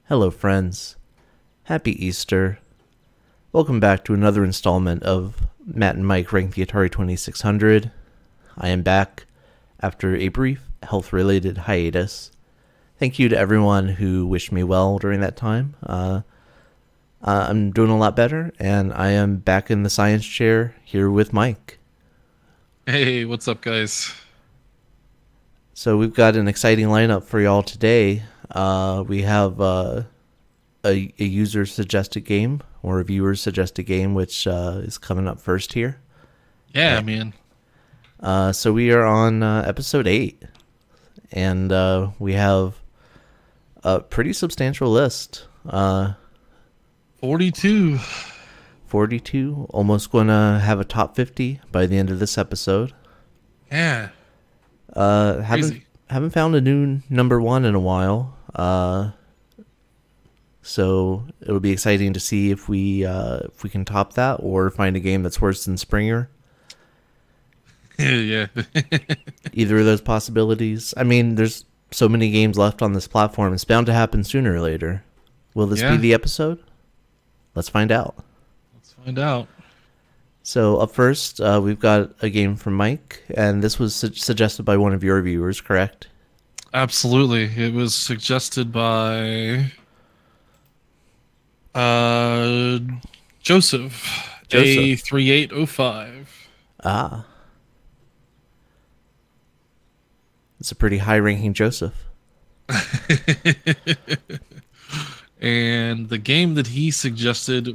Hello, friends. Happy Easter. Welcome back to another installment of Matt and Mike Rank the Atari 2600. I am back after a brief health-related hiatus. Thank you to everyone who wished me well during that time. I'm doing a lot better, and I am back in the science chair here with Mike. Hey, what's up, guys? So we've got an exciting lineup for y'all today. We have a user-suggested game, or a viewer-suggested game, which is coming up first here. Yeah, man. So we are on episode 8, and we have a pretty substantial list. 42. 42, almost going to have a top 50 by the end of this episode. Yeah. Haven't found a new number one in a while. So it'll be exciting to see if we can top that or find a game that's worse than Springer. Yeah. Either of those possibilities. I mean, there's so many games left on this platform. It's bound to happen sooner or later. Will this be the episode? Let's find out. Let's find out. So up first, we've got a game from Mike, and this was suggested by one of your viewers, correct? Absolutely. It was suggested by Joseph. A3805. Ah. It's a pretty high-ranking Joseph. And the game that he suggested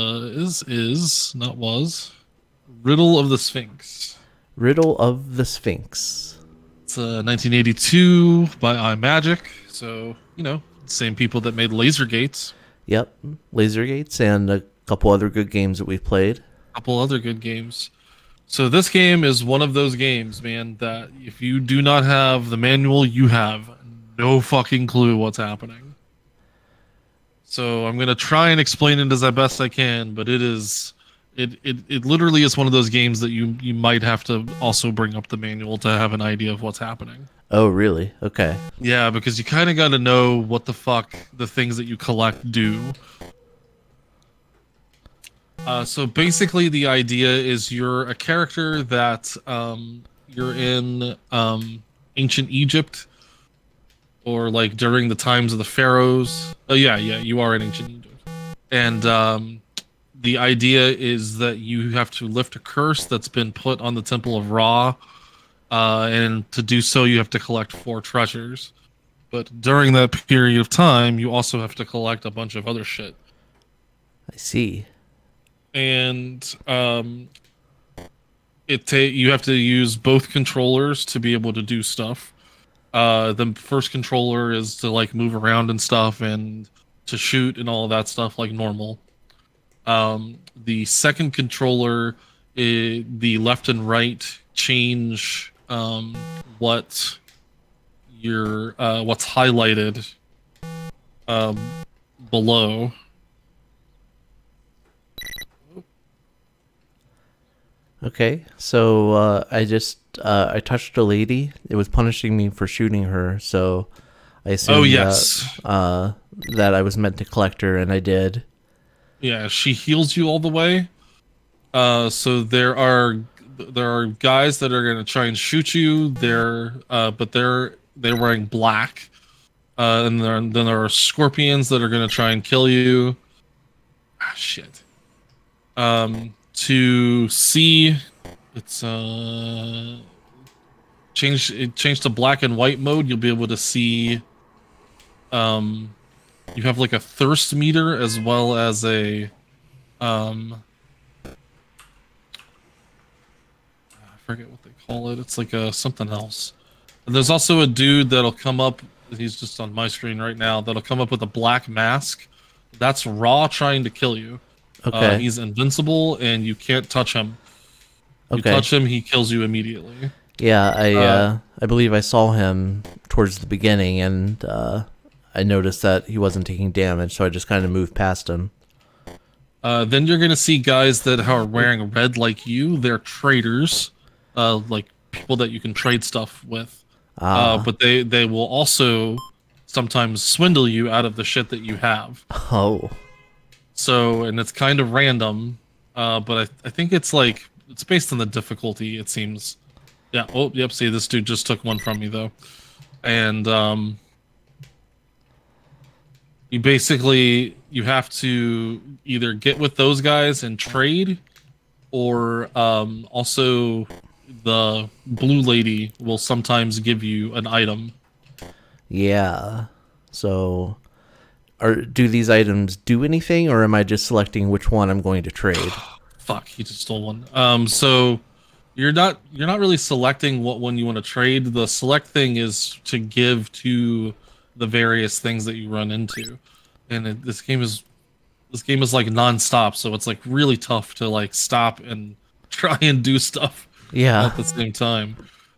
Riddle of the Sphinx. Riddle of the Sphinx. It's 1982 by iMagic. So, same people that made Laser Gates. Yep, Laser Gates and a couple other good games that we've played. A couple other good games. So this game is one of those games, man, that if you do not have the manual, you have no fucking clue what's happening. So I'm going to try and explain it as best I can, but it literally is one of those games that you might have to also bring up the manual to have an idea of what's happening. Oh, really? Okay. Yeah, because you kind of got to know what the fuck the things that you collect do. So basically the idea is you're a character that you're in ancient Egypt, or like during the times of the pharaohs. Oh yeah, you are in ancient Egypt. And the idea is that you have to lift a curse that's been put on the Temple of Ra. And to do so, you have to collect 4 treasures. But during that period of time, you also have to collect a bunch of other shit. I see. And you have to use both controllers to be able to do stuff. The first controller is to like move around and stuff, and to shoot and all of that stuff like normal. The second controller, the left and right change what's highlighted below. Okay, so I touched a lady. It was punishing me for shooting her, so I assumed that I was meant to collect her, and I did. Yeah, she heals you all the way. So there are guys that are gonna try and shoot you. But they're wearing black. And then there are scorpions that are gonna try and kill you. Ah, shit. To see, it's change to black and white mode. You'll be able to see. You have like a thirst meter as well as a I forget what they call it. It's like a something else. And there's also a dude that'll come up. He's just on my screen right now. That'll come up with a black mask. That's Ra trying to kill you. Okay. He's invincible, and you can't touch him. You touch him, he kills you immediately. Yeah, I believe I saw him towards the beginning, and I noticed that he wasn't taking damage, so I just kind of moved past him. Then you're gonna see guys that are wearing red like you. They're traders, like people that you can trade stuff with. But they will also sometimes swindle you out of the shit that you have. Oh. So, and it's kind of random, but I think it's like, it's based on the difficulty, it seems. Yeah, oh, yep, see, this dude just took one from me, though. And, you have to either get with those guys and trade, or, also the blue lady will sometimes give you an item. Yeah. So, do these items do anything, or am I just selecting which one I'm going to trade? Fuck, he just stole one. So you're not really selecting what one you want to trade. The select thing is to give to the various things that you run into, and this game is like nonstop, so it's like really tough to like stop and try and do stuff at the same time.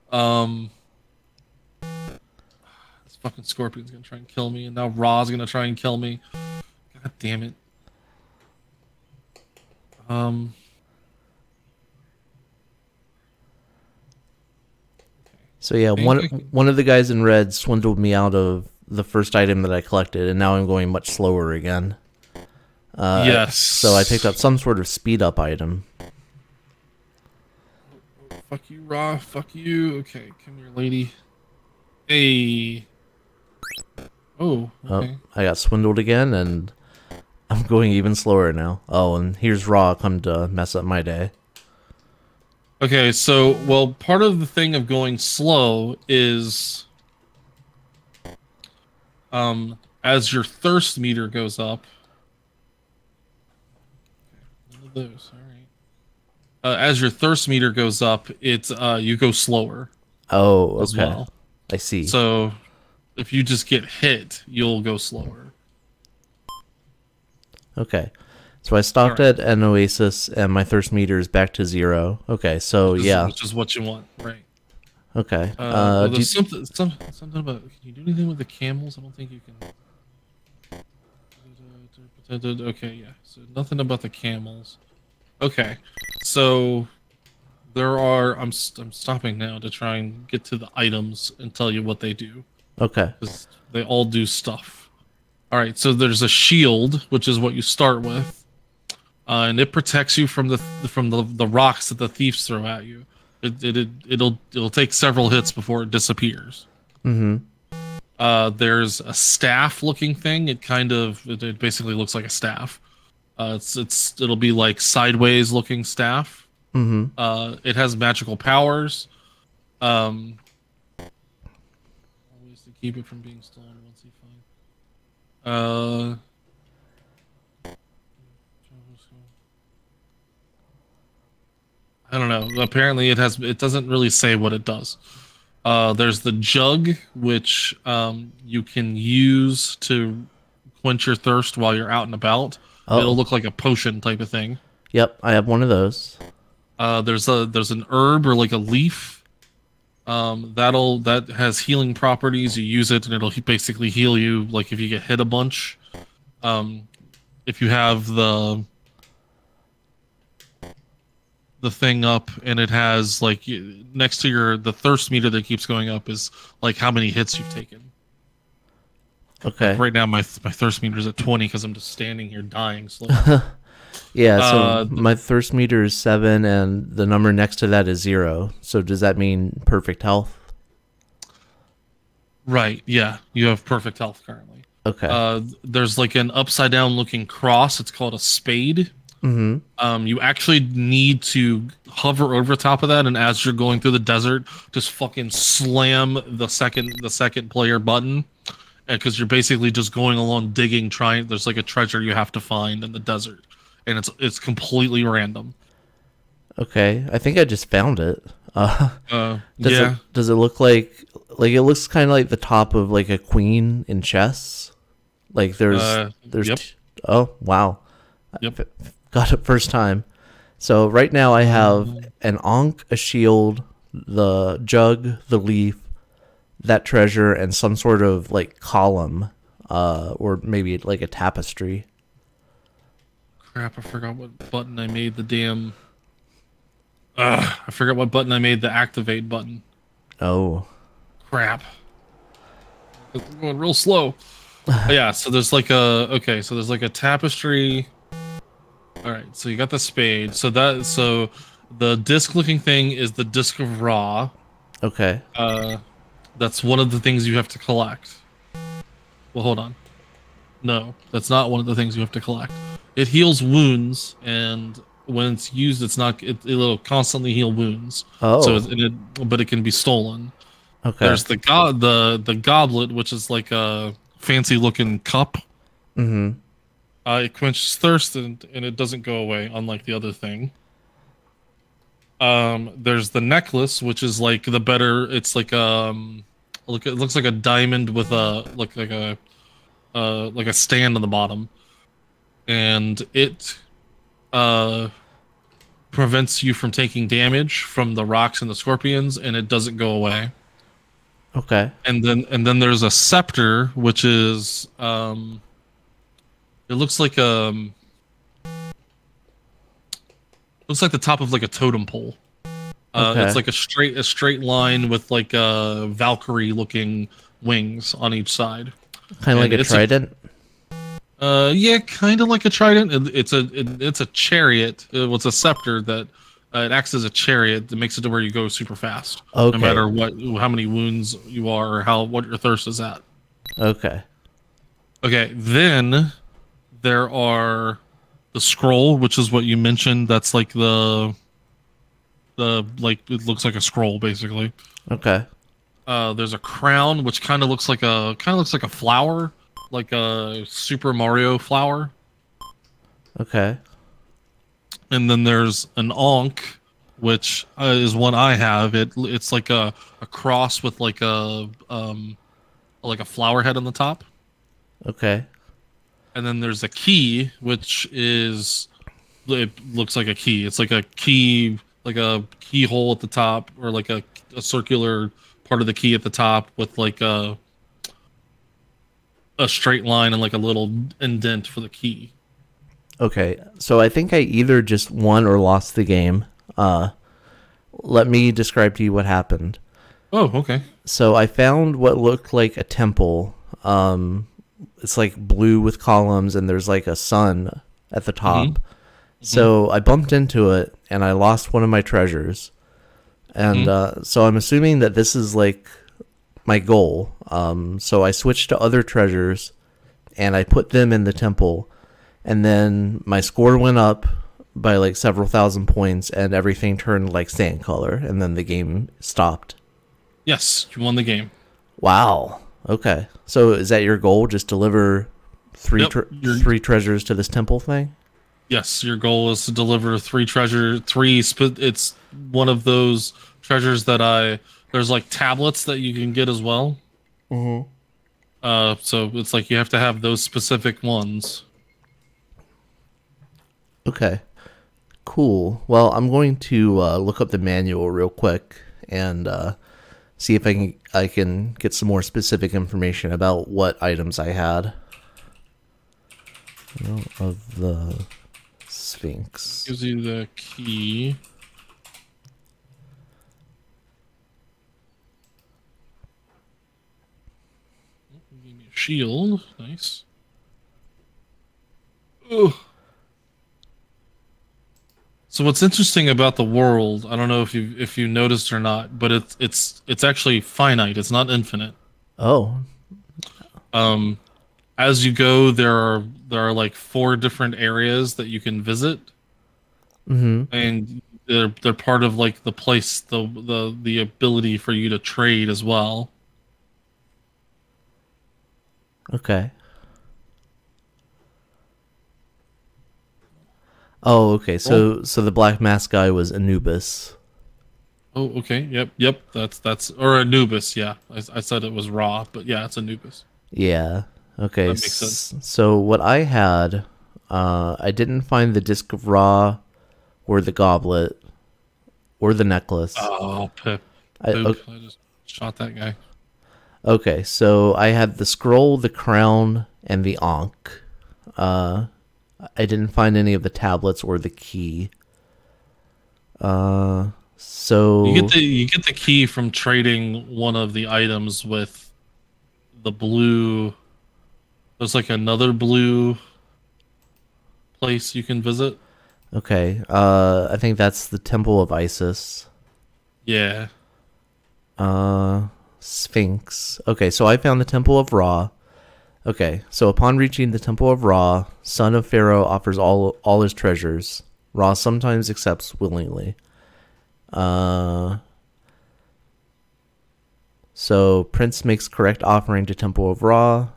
This fucking scorpion's gonna try and kill me, and now Ra's gonna try and kill me. God damn it. So yeah, one of the guys in red swindled me out of the first item that I collected, and now I'm going much slower again. Yes. So I picked up some sort of speed up item. Fuck you, Ra. Fuck you. Okay, come here, lady. Hey. Oh, okay. Oh, I got swindled again, and I'm going even slower now. Oh, and here's Ra come to mess up my day. Okay, so, well, part of the thing of going slow is, as your thirst meter goes up, none of those, all right. As your thirst meter goes up, it's, you go slower. Oh, okay. As well. I see. So, if you just get hit, you'll go slower. Okay. So I stopped at an oasis, and my thirst meter is back to 0. Okay, so which is what you want, right? Okay. Well, there's something about. Can you do anything with the camels? I don't think you can. Okay, yeah. So nothing about the camels. Okay, so there are. I'm stopping now to try and get to the items and tell you what they do. Okay. Because they all do stuff. All right. So there's a shield, which is what you start with. And it protects you from the rocks that the thieves throw at you. It'll take several hits before it disappears. Mm-hmm. There's a staff-looking thing. It basically looks like a staff. It'll be like sideways-looking staff. Mm-hmm. It has magical powers. Always to keep it from being stolen once you find. I don't know. Apparently, it doesn't really say what it does. There's the jug, which you can use to quench your thirst while you're out and about. Oh. It'll look like a potion type of thing. Yep, I have one of those. There's an herb or like a leaf. That has healing properties. You use it and it'll basically heal you. Like if you get hit a bunch. If you have the thing up and it has like next to the thirst meter that keeps going up is like how many hits you've taken. Okay. Like right now my thirst meter is at 20 because I'm just standing here dying slowly. Yeah, so my thirst meter is 7 and the number next to that is 0. So does that mean perfect health? Right, yeah. You have perfect health currently. Okay. There's like an upside down looking cross. It's called a spade. Mm-hmm. You actually need to hover over top of that, and as you're going through the desert, just fucking slam the second player button, because you're basically just going along digging, trying. There's like a treasure you have to find in the desert, and it's completely random. Okay, I think I just found it. Does it look like it looks kind of like the top of like a queen in chess? Like there's yep. Oh wow. Yep. Got it first time. So right now I have an Ankh, a shield, the jug, the leaf, that treasure, and some sort of like column, or maybe like a tapestry. Crap! I forgot what button I made the damn. I forgot what button I made the activate button. Oh. Crap. because we're going real slow. Yeah, so there's like a tapestry. All right, so you got the spade. So the disc-looking thing is the disc of Ra. Okay. That's one of the things you have to collect. Well, hold on. No, that's not one of the things you have to collect. It heals wounds, and when it's used, it'll constantly heal wounds. Oh. But it can be stolen. Okay. There's the goblet, which is like a fancy looking cup. Mm-hmm. It quenches thirst and it doesn't go away, unlike the other thing. There's the necklace, which is like the better. It's like it looks like a diamond with like a stand on the bottom, and it prevents you from taking damage from the rocks and the scorpions, and it doesn't go away. Okay. And then there's a scepter, which is it looks like the top of like a totem pole. Okay. It's like a straight line with like Valkyrie looking wings on each side. Kind of like a trident. Yeah, kind of like a trident. It's a chariot. It's a scepter that it acts as a chariot that makes it to where you go super fast. Okay. No matter how many wounds you are or what your thirst is at. Okay. Okay. Then there are the scroll, which is what you mentioned. That's like the like it looks like a scroll basically. Okay. There's a crown, which kind of looks like a flower, like a Super Mario flower. Okay. And then there's an ankh, which is one I have. It's like a cross with like a flower head on the top. Okay. And then there's a key, which it looks like a key. It's like a key, like a keyhole at the top, or like a circular part of the key at the top with like a straight line and like a little indent for the key. Okay, so I think I either just won or lost the game. Let me describe to you what happened. Oh, okay. So I found what looked like a temple. It's like blue with columns, and there's like a sun at the top. Mm-hmm. So I bumped into it, and I lost one of my treasures. And so I'm assuming that this is like my goal. So I switched to other treasures, and I put them in the temple. And then my score went up by like several thousand points, and everything turned like sand color, and then the game stopped. Yes, you won the game. Wow. Okay. So is that your goal? Just deliver three treasures to this temple thing? Yes, your goal is to deliver it's one of those treasures that there's like tablets that you can get as well. Mm-hmm. So it's like you have to have those specific ones. Okay, cool. Well, I'm going to look up the manual real quick and see if I can get some more specific information about what items I had. Of the Sphinx. Gives you the key. Give me a shield. Nice. Ugh. So what's interesting about the world, I don't know if you noticed or not, but it's actually finite. It's not infinite. Oh. As you go, there are like 4 different areas that you can visit. Mm-hmm. And they're part of like the place, the ability for you to trade as well. Okay. Oh, okay. So the black mask guy was Anubis. Oh, okay. Yep. That's or Anubis. Yeah, I said it was Ra, but yeah, it's Anubis. Yeah. Okay. That makes sense. So what I had, I didn't find the disc of Ra, or the goblet, or the necklace. Oh, Pip. I just shot that guy. Okay, so I had the scroll, the crown, and the ankh. I didn't find any of the tablets or the key. So you get the key from trading one of the items with the blue. There's like another blue place you can visit. Okay. I think that's the Temple of Isis. Yeah. Sphinx. Okay, so I found the Temple of Ra. Okay, so upon reaching the Temple of Ra, son of Pharaoh offers all his treasures. Ra sometimes accepts willingly. So Prince makes correct offering to Temple of Ra.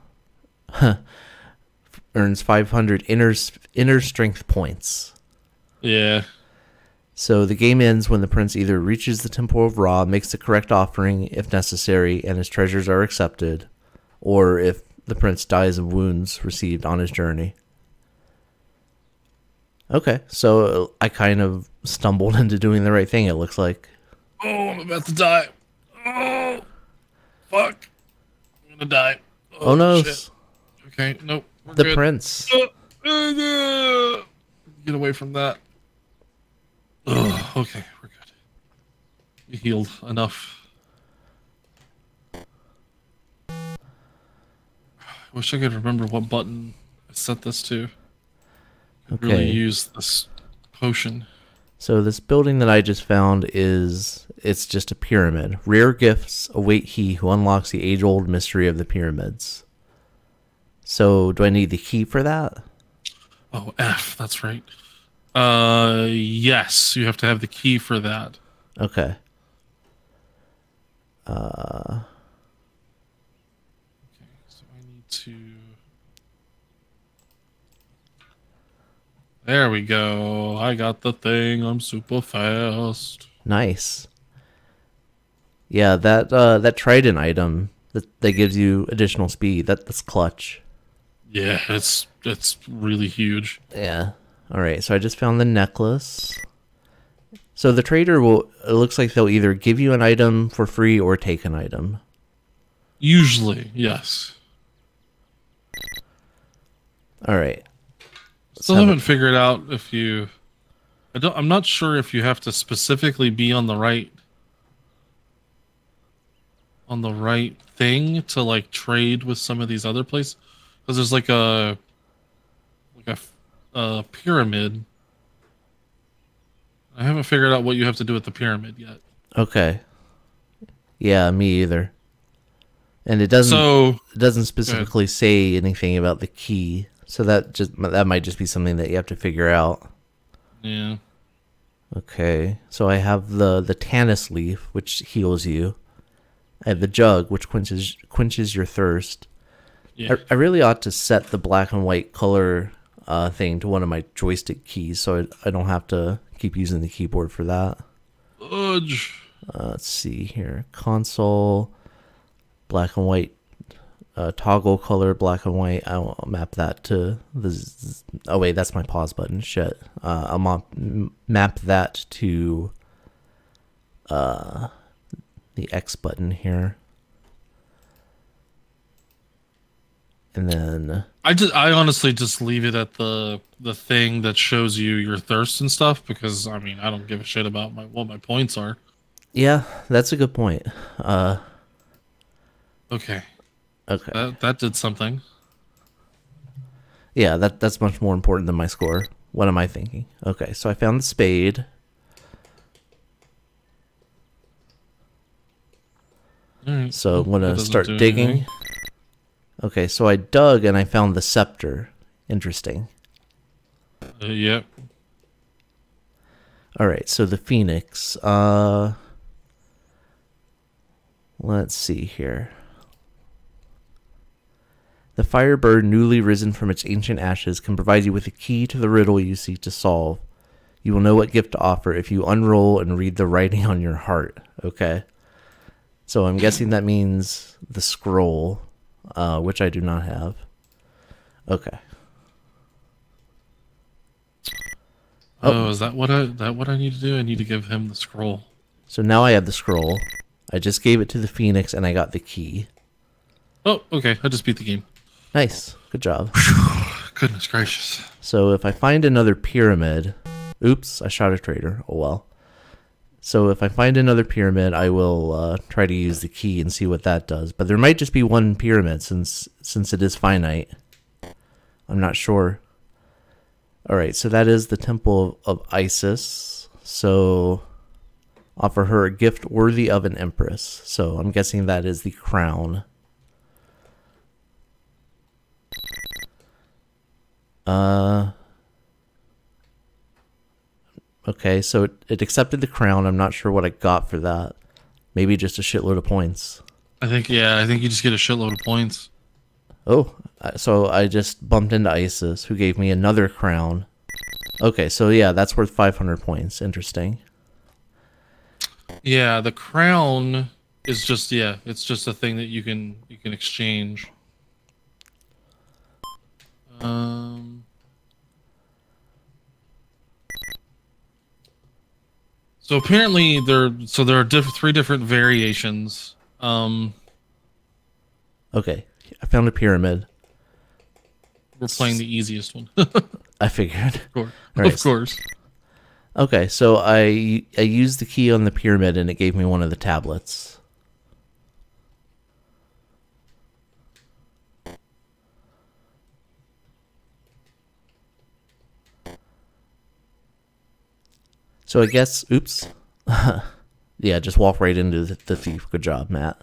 Earns 500 inner strength points. Yeah. So the game ends when the prince either reaches the Temple of Ra, makes the correct offering if necessary, and his treasures are accepted, or if the prince dies of wounds received on his journey. Okay, so I kind of stumbled into doing the right thing, it looks like. Oh, I'm about to die. Oh, fuck. I'm gonna die. Oh no. Shit. Okay, nope. We're The good. prince. Get away from that. Oh, okay, we're good. You healed enough. I wish I could remember what button I set this to. Okay. Really use this potion. So this building that I just found it's just a pyramid. Rare gifts await he who unlocks the age-old mystery of the pyramids. So do I need the key for that? Oh, F, that's right. Yes, you have to have the key for that. Okay. Okay, so I need to... There we go. I got the thing. I'm super fast. Nice. Yeah, that trident item that gives you additional speed. That's clutch. Yeah, it's really huge. Yeah. All right. So I just found the necklace. So the trader will. It looks like they'll either give you an item for free or take an item. Usually, yes. All right. Still haven't figured out if you. I'm not sure if you have to specifically be on the right thing to like trade with some of these other places, because there's like a pyramid. I haven't figured out what you have to do with the pyramid yet. Okay. Yeah, me either. And it doesn't specifically say anything about the key, so that might just be something that you have to figure out. Yeah. Okay, so I have the Tannis leaf, which heals you. I have the jug, which quenches your thirst. Yeah. I really ought to set the black and white color thing to one of my joystick keys, so I don't have to keep using the keyboard for that. Udge. Let's see here. Console, black and white, toggle color, black and white. I'll map that to the... Oh, wait, that's my pause button. Shit. I'll map that to the X button here. And then... I honestly just leave it at the thing that shows you your thirst and stuff, because, I mean, I don't give a shit about what my points are. Yeah, that's a good point. Okay. Okay. That did something. Yeah, that's much more important than my score. What am I thinking? Okay, so I found the spade. All right. So I'm going to start do digging. anything. Okay, so I dug and I found the scepter. Interesting. Yep. All right, so the phoenix. Let's see here. The firebird, newly risen from its ancient ashes, can provide you with a key to the riddle you seek to solve. You will know what gift to offer if you unroll and read the writing on your heart. Okay. So I'm guessing that means the scroll, which I do not have. Okay. Oh, is that what I need to do? I need to give him the scroll. So now I have the scroll. I just gave it to the phoenix and I got the key. Oh, okay. I just beat the game. Nice. Good job. Goodness gracious. So if I find another pyramid... Oops, I shot a traitor. Oh well. So if I find another pyramid, I will try to use the key and see what that does. But there might just be one pyramid since it is finite. I'm not sure. Alright, so that is the Temple of Isis. So offer her a gift worthy of an empress. So I'm guessing that is the crown. Okay, so it accepted the crown. I'm not sure what I got for that. Maybe just a shitload of points. I think you just get a shitload of points. Oh, so I just bumped into Isis, who gave me another crown. Okay, so yeah, that's worth 500 points. Interesting. Yeah, the crown is just it's just a thing that you can exchange. So apparently there are three different variations. Okay, I found a pyramid. We're playing the easiest one. I figured. Of course. Right. Of course. Okay, so I used the key on the pyramid and it gave me one of the tablets. So I guess, oops. Yeah, just walk right into the thief. Good job, Matt.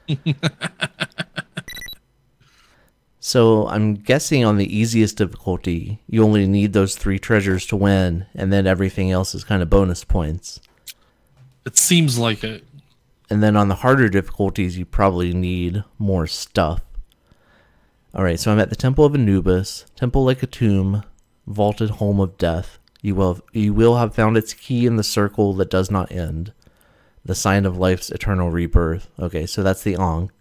So I'm guessing on the easiest difficulty, you only need those 3 treasures to win, and then everything else is kind of bonus points. It seems like it. And then on the harder difficulties, you probably need more stuff. Alright, so I'm at the Temple of Anubis, temple like a tomb, vaulted home of death. You will have found its key in the circle that does not end. The sign of life's eternal rebirth. Okay, so that's the Ankh.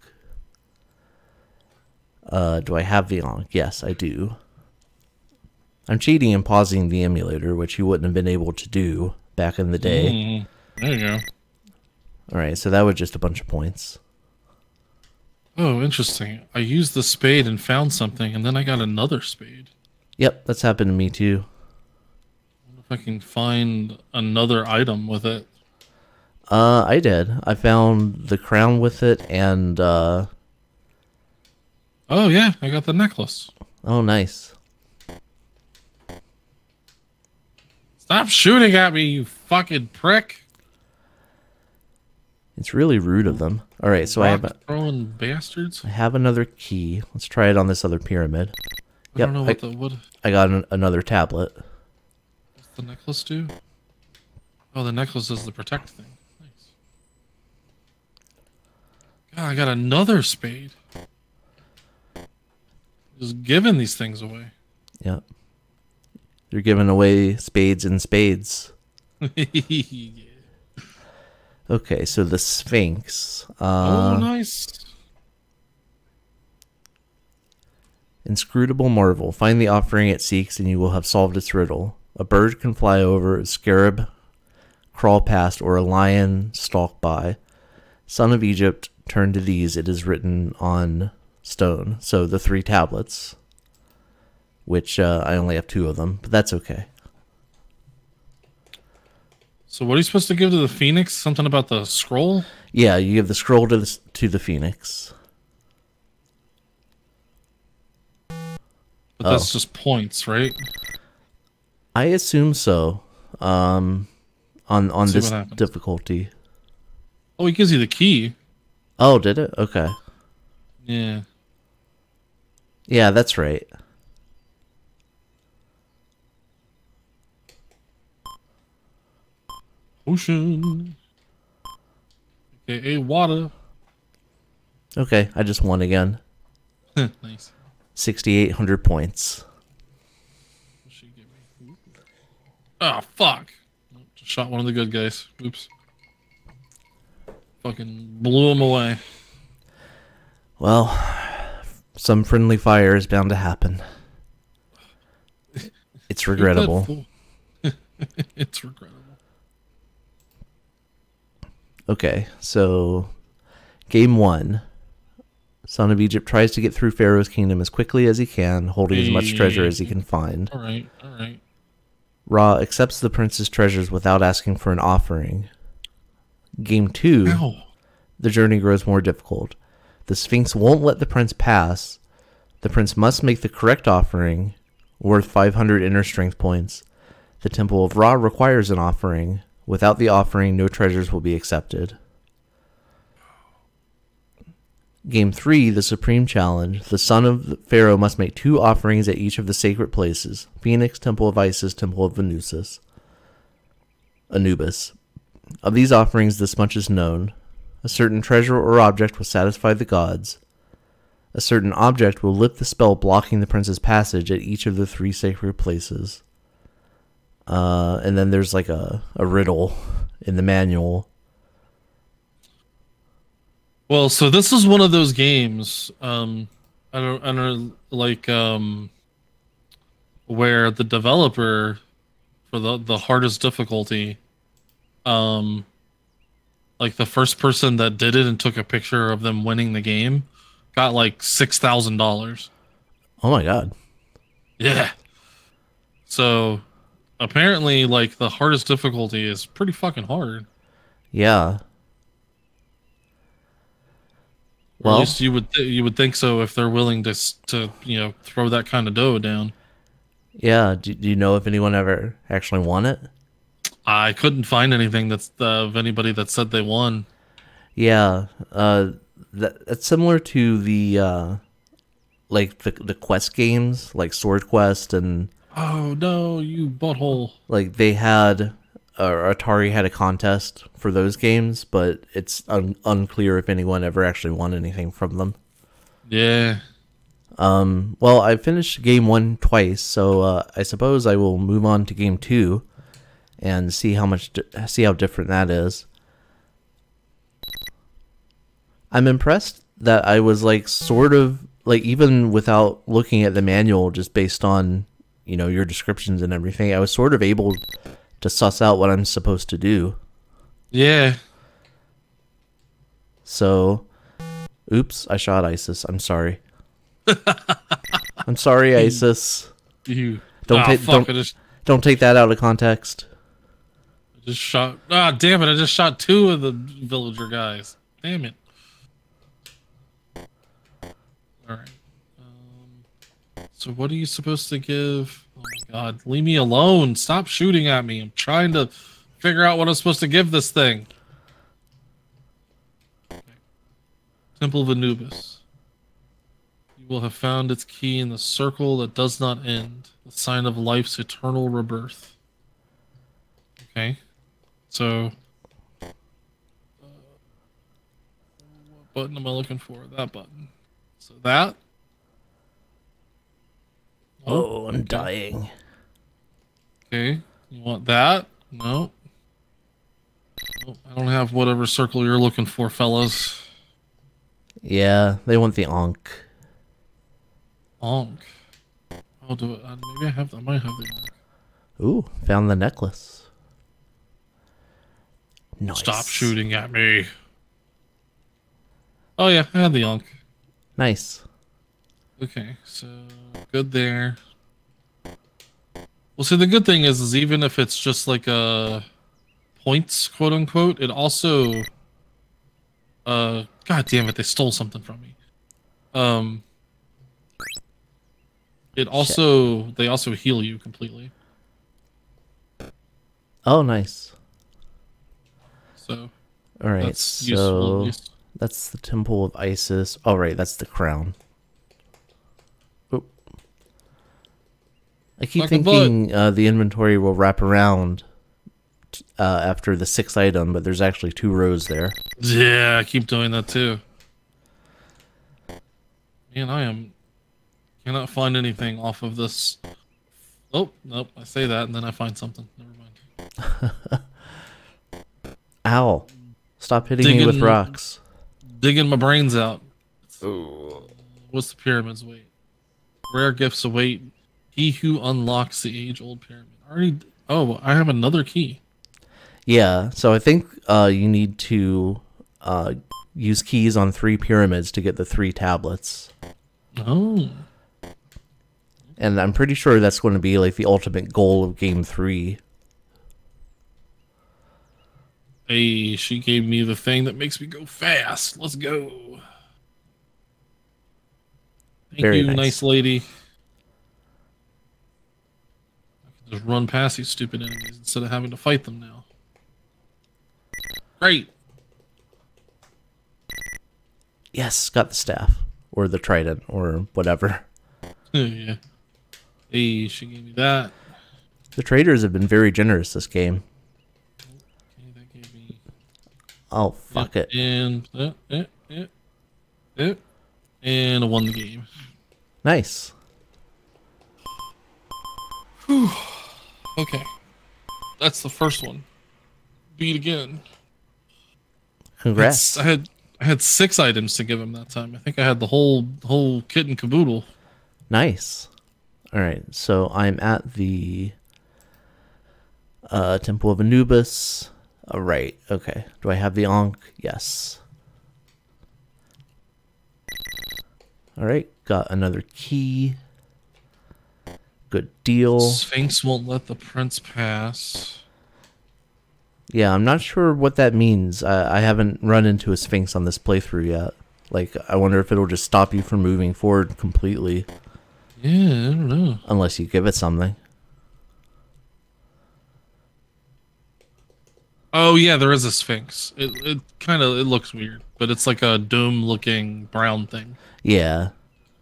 Do I have the Ankh? Yes, I do. I'm cheating and pausing the emulator, which you wouldn't have been able to do back in the day. There you go. Alright, so that was just a bunch of points. Oh, interesting. I used the spade and found something, and then I got another spade. Yep, that's happened to me too. I can find another item with it. I did. I found the crown with it and oh yeah, I got the necklace. Oh, nice. Stop shooting at me, you fucking prick. It's really rude of them. All right, so throwing bastards. I have another key. Let's try it on this other pyramid. I don't know what I got another tablet. What's the necklace do? Oh, the necklace is the protect thing. Nice. God, I got another spade. Just giving these things away. Yep. You're giving away spades and spades. Yeah. Okay, so the Sphinx. Oh, nice. Inscrutable marvel. Find the offering it seeks and you will have solved its riddle. A bird can fly over, a scarab crawl past, or a lion stalk by. Son of Egypt, turn to these. It is written on stone. So the 3 tablets, which I only have 2 of them, but that's okay. So what are you supposed to give to the Phoenix? Something about the scroll? Yeah, you give the scroll to the Phoenix. But that's just points, right? I assume so. On this difficulty. Oh, he gives you the key. Oh, did it? Okay. Yeah. Yeah, that's right. Ocean. AKA water. Okay, I just won again. Nice. 6,800 points. What should give me? Oh, fuck. Just shot one of the good guys. Oops. Fucking blew him away. Well, some friendly fire is bound to happen. It's regrettable. It's regrettable. Okay, so game 1. Son of Egypt tries to get through Pharaoh's kingdom as quickly as he can, holding as much treasure as he can find. Alright, alright. Ra accepts the prince's treasures without asking for an offering. Game 2, Ow. the journey grows more difficult. The Sphinx won't let the prince pass. The prince must make the correct offering, worth 500 inner strength points. The Temple of Ra requires an offering. Without the offering, no treasures will be accepted. Game 3, the Supreme Challenge. The son of Pharaoh must make 2 offerings at each of the sacred places. Phoenix, Temple of Isis, Temple of Anubis. Of these offerings, this much is known. A certain treasure or object will satisfy the gods. A certain object will lift the spell blocking the prince's passage at each of the 3 sacred places. And then there's like a riddle in the manual. Well, so this is one of those games, I don't like, where the developer for the hardest difficulty, like the first person that did it and took a picture of them winning the game got like $6,000. Oh my god. Yeah. So apparently, like, the hardest difficulty is pretty fucking hard. Yeah. Well, at least you would think so if they're willing to throw that kind of dough down. Yeah. Do you know if anyone ever actually won it? I couldn't find anything that's of anybody that said they won. Yeah. That's similar to the like the quest games, like Sword Quest and. Oh no, you butthole! Like they had, Atari had a contest for those games, but it's unclear if anyone ever actually won anything from them. Yeah. Well, I finished game 1 twice, so I suppose I will move on to game 2 and see how different that is. I'm impressed that I was like sort of like, even without looking at the manual, just based on your descriptions and everything, I was sort of able to suss out what I'm supposed to do. Yeah. So, oops, I shot Isis. I'm sorry. I'm sorry, Isis. Don't take that out of context. I just shot. Ah, damn it! I just shot 2 of the villager guys. Damn it! All right. So what are you supposed to give? Oh my god, leave me alone. Stop shooting at me. I'm trying to figure out what I'm supposed to give this thing. Okay. Temple of Anubis. You will have found its key in the circle that does not end, the sign of life's eternal rebirth. Okay. So, what button am I looking for? That button. So that. Oh, I'm dying. Okay, you want that? No. Nope, I don't have whatever circle you're looking for, fellas. Yeah, they want the Ankh. Ankh. I'll do it. Maybe I might have the Ankh. Ooh, found the necklace. Nice. Stop shooting at me. Oh yeah, I had the Ankh. Nice. Okay, so good there. Well, see, the good thing is even if it's just like a points, quote unquote, it also, god damn it, they stole something from me. They also heal you completely. Oh, nice. So, all right, that's so useful. that's the Temple of Isis. Oh, right, that's the crown. I keep thinking the inventory will wrap around after the 6th item, but there's actually 2 rows there. Yeah, I keep doing that too. Man, cannot find anything off of this. Oh, nope, I say that and then I find something. Never mind. Ow. Stop hitting me with rocks. Digging my brains out. Ooh. What's the pyramid's weight? Rare gifts await he who unlocks the age-old pyramid. Oh, I have another key. Yeah, so I think you need to use keys on 3 pyramids to get the 3 tablets. Oh. And I'm pretty sure that's going to be like the ultimate goal of game 3. Hey, she gave me the thing that makes me go fast. Let's go. Thank Very you, nice. nice lady. I can just run past these stupid enemies instead of having to fight them now. Great. Yes, got the staff. Or the trident, or whatever. Yeah. Hey, she gave me that. The traders have been very generous this game. Okay, that gave me... Oh, fuck it. And... And I won the game. Nice. Whew. Okay. That's the first one. Beat again. Congrats. I had 6 items to give him that time. I think I had the whole kit and caboodle. Nice. All right, so I'm at the Temple of Anubis. All right, okay. Do I have the Ankh? Yes. All right, got another key. Good deal. Sphinx won't let the prince pass. Yeah, I'm not sure what that means. I haven't run into a Sphinx on this playthrough yet. Like, I wonder if it'll just stop you from moving forward completely. Yeah, I don't know. Unless you give it something. Oh yeah, there is a Sphinx. It kind of looks weird, but it's like a dome-looking brown thing. Yeah.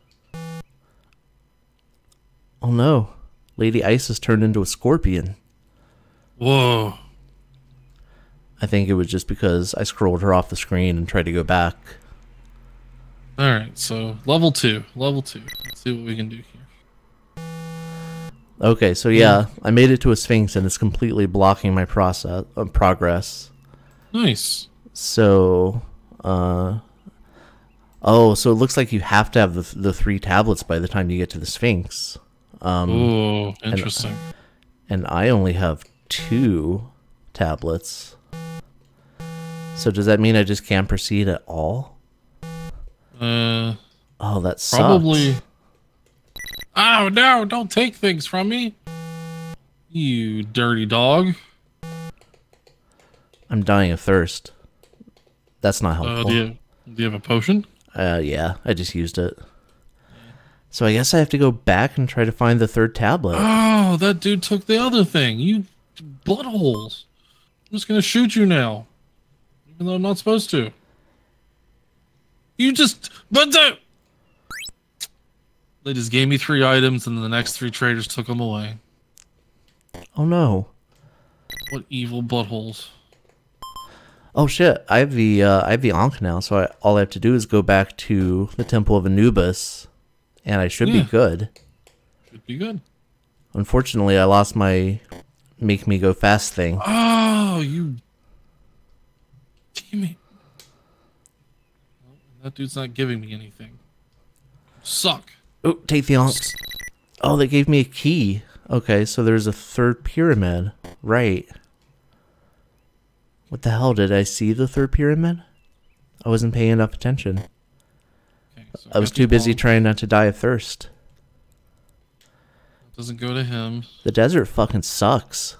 Oh no. Lady Isis turned into a scorpion. Whoa. I think it was just because I scrolled her off the screen and tried to go back. Alright, so level 2. Let's see what we can do here. Okay, so yeah, I made it to a Sphinx and it's completely blocking my progress. Nice. So, oh, so it looks like you have to have the 3 tablets by the time you get to the Sphinx. Oh, interesting. And I only have 2 tablets. So does that mean I just can't proceed at all? Oh, that sucks. Probably. Oh no! Don't take things from me, you dirty dog. I'm dying of thirst. That's not helpful. Do you have a potion? Yeah, I just used it. So I guess I have to go back and try to find the 3rd tablet. Oh, that dude took the other thing. You buttholes. I'm just gonna shoot you now. Even though I'm not supposed to. You just... They just gave me 3 items and the next 3 traders took them away. Oh no. What evil buttholes. Oh shit, I have the Ankh now, so all I have to do is go back to the Temple of Anubis, and I should be good. Should be good. Unfortunately, I lost my make me go fast thing. Oh, you... Damn it. That dude's not giving me anything. Suck. Oh, take the Ankh. Oh, they gave me a key. Okay, so there's a 3rd pyramid. Right. What the hell? Did I see the 3rd pyramid? I wasn't paying enough attention. Okay, so I was too busy trying not to die of thirst. Doesn't go to him. The desert fucking sucks.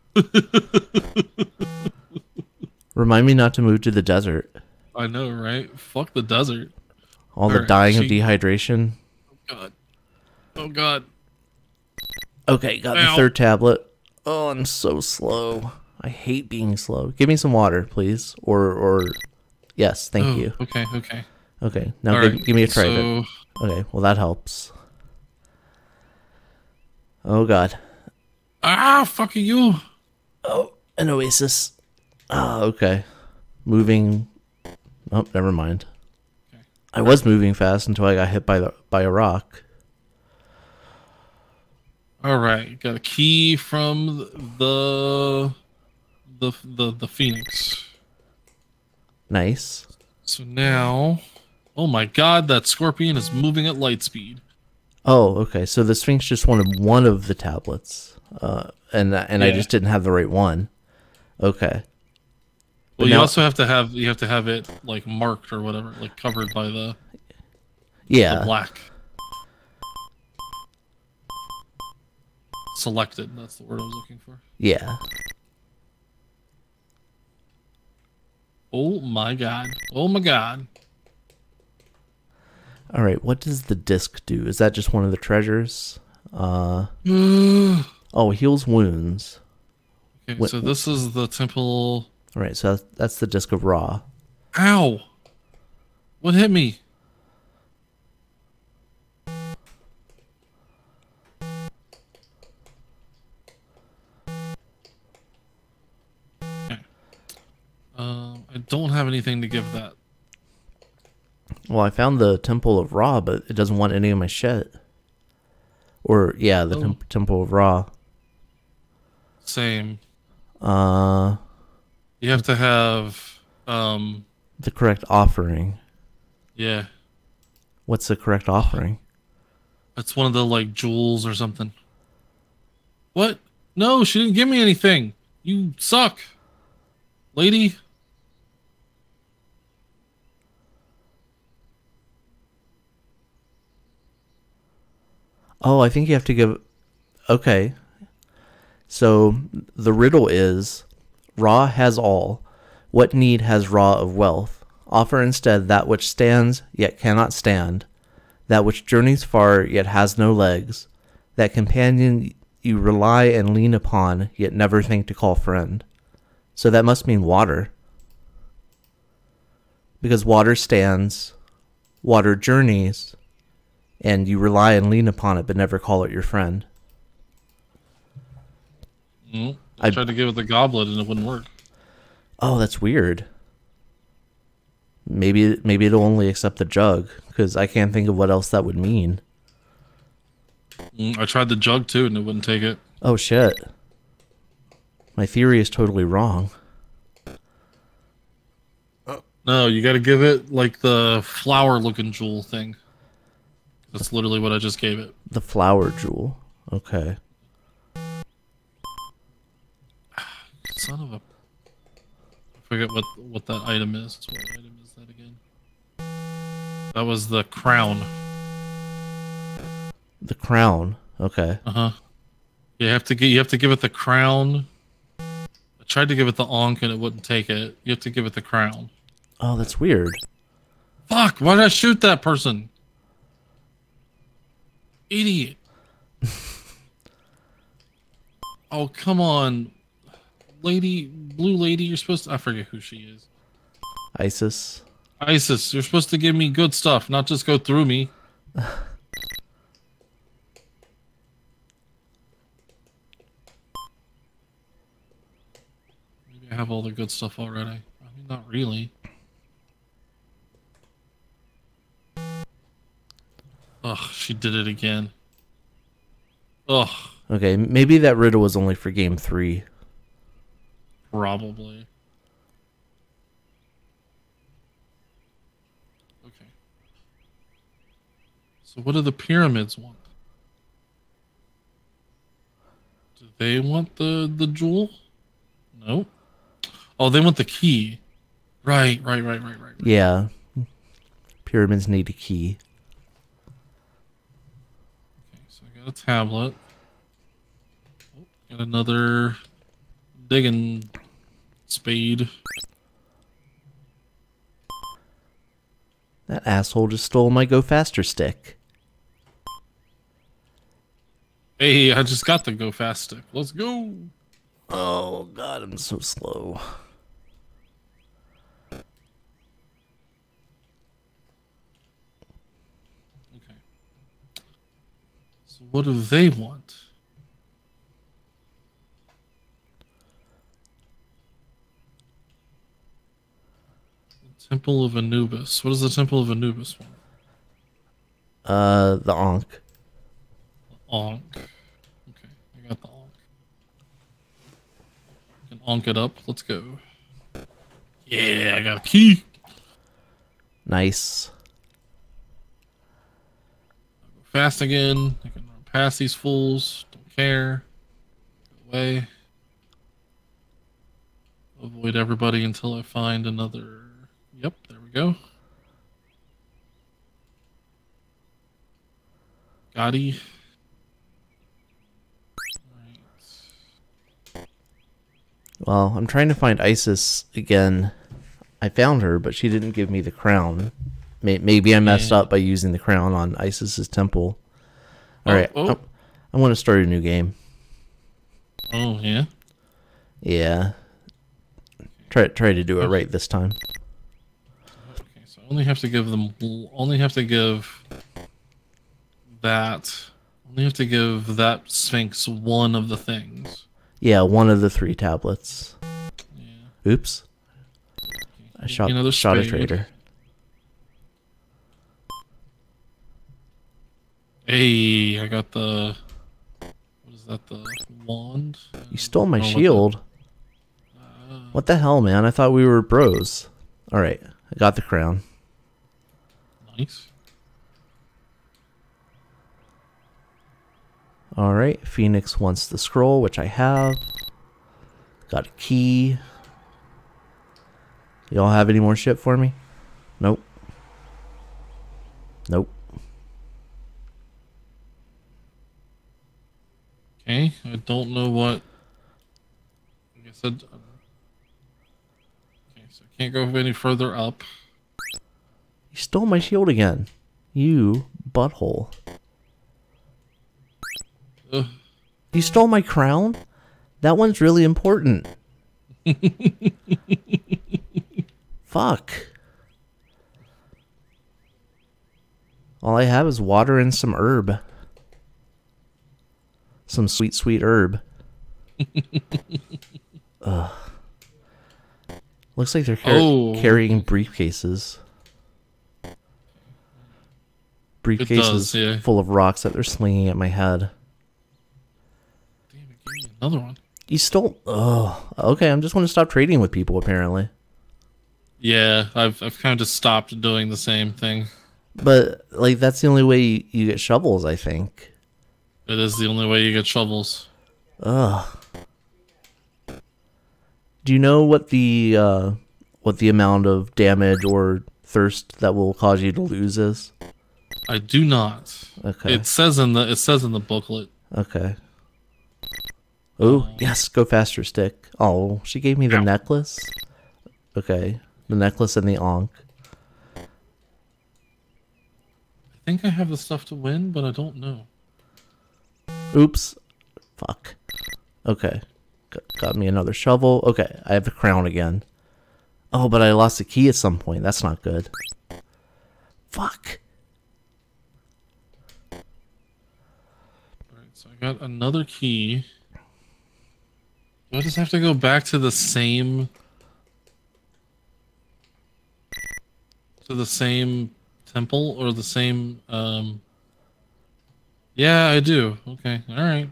Remind me not to move to the desert. I know, right? Fuck the desert. All the dying of dehydration. Oh god. Oh god. Okay, got the 3rd tablet. Oh, I'm so slow. I hate being slow. Give me some water, please. Or yes, thank you. Okay. Okay, now give me a trident. So... Okay, well that helps. Oh god. Ah, fuck you. Oh, an oasis. Oh, okay. Moving. Oh, never mind. Okay. I was moving fast until I got hit by a rock. All right, got a key from the Phoenix. Nice. So now, oh my god, that scorpion is moving at light speed. Oh, okay. So the Sphinx just wanted one of the tablets, and I just didn't have the right one. Okay. Well, you also have to have it like marked or whatever, like covered by the black. Selected. That's the word I was looking for. Yeah. Oh my god. Oh my god. All right, what does the disc do? Is that just one of the treasures? Oh, heals wounds. Okay, so this is the temple. All right, so that's the disc of Ra. Ow! What hit me? Okay. I don't have anything to give that. Well, I found the Temple of Ra, but it doesn't want any of my shit. Or, yeah, the Temple of Ra. Same. You have to have, the correct offering. Yeah. What's the correct offering? It's one of the, like, jewels or something. What? No, she didn't give me anything. You suck. Lady. Oh, I think you have to give... Okay. So, the riddle is, Ra has all. What need has Ra of wealth? Offer instead that which stands, yet cannot stand. That which journeys far, yet has no legs. That companion you rely and lean upon, yet never think to call friend. So that must mean water. Because water stands, water journeys, and you rely and lean upon it, but never call it your friend. I tried to give it the goblet and it wouldn't work. Oh, that's weird. Maybe it'll only accept the jug, because I can't think of what else that would mean. I tried the jug too and it wouldn't take it. Oh shit. My theory is totally wrong. No, you gotta give it like the flower looking jewel thing. That's literally what I just gave it. The flower jewel. Okay. Son of a... I forget what that item is. What item is that again? That was the crown. The crown. Okay. Uh-huh. You have to give it the crown. I tried to give it the Ankh and it wouldn't take it. You have to give it the crown. Oh, that's weird. Fuck! Why did I shoot that person? Idiot. Oh, come on. Blue lady, you're supposed to... I forget who she is. Isis. Isis, you're supposed to give me good stuff, not just go through me. Maybe I have all the good stuff already. I mean, not really. Ugh, she did it again. Ugh. Okay, maybe that riddle was only for game 3. Probably. Okay. So what do the pyramids want? Do they want the jewel? Nope. Oh, they want the key. Right. Yeah. Pyramids need a key. Okay, so I got a tablet. Oh, got another digging spade. That asshole just stole my Go Faster stick. Hey, I just got the Go Fast stick. Let's go. Oh god, I'm so slow. Okay. So what do they want? Temple of Anubis. What does the Temple of Anubis want? The Ankh. The Ankh. Okay, I got the Ankh. I can Ankh it up. Let's go. Yeah, I got a key. Nice. I'll go fast again. I can run past these fools. Don't care. Go away. Avoid everybody until I find another... Yep, there we go. Gotti. Well, I'm trying to find Isis again. I found her, but she didn't give me the crown. Maybe I messed up by using the crown on Isis's temple. All right, I want to start a new game. Oh yeah. Yeah. Try to do it right this time. Okay, so I only have to give them. Only have to give that Sphinx one of the things. Yeah, one of the 3 tablets. Yeah. Oops. I shot a traitor. Hey, I got the... What is that, the wand? You stole my shield. What the hell, man? I thought we were bros. Alright, I got the crown. Nice. Alright, Phoenix wants the scroll, which I have. Got a key. Y'all have any more shit for me? Nope. Nope. Okay, I don't know what... I guess okay, so I can't go any further up. You stole my shield again. You butthole. Ugh. You stole my crown? That one's really important. Fuck. All I have is water and some herb. Some sweet, sweet herb. Ugh. Looks like they're carrying briefcases. Briefcases full of rocks that they're slinging at my head. Damn it, give me another one. You stole... Oh, okay, I'm just going to stop trading with people, apparently. Yeah, I've kind of stopped doing the same thing. But, like, that's the only way you get shovels, I think. It is the only way you get shovels. Ugh. Do you know what the amount of damage or thirst that will cause you to lose is? I do not. Okay. It says in the booklet. Okay. Oh, yes, go faster, stick. Oh, she gave me the necklace. Okay, the necklace and the Ankh. I think I have the stuff to win, but I don't know. Oops. Fuck. Okay. Got me another shovel. Okay, I have the crown again. Oh, but I lost the key at some point. That's not good. Fuck. Alright, so I got another key. Do I just have to go back to the same... temple or the same... Yeah, I do. Okay, alright.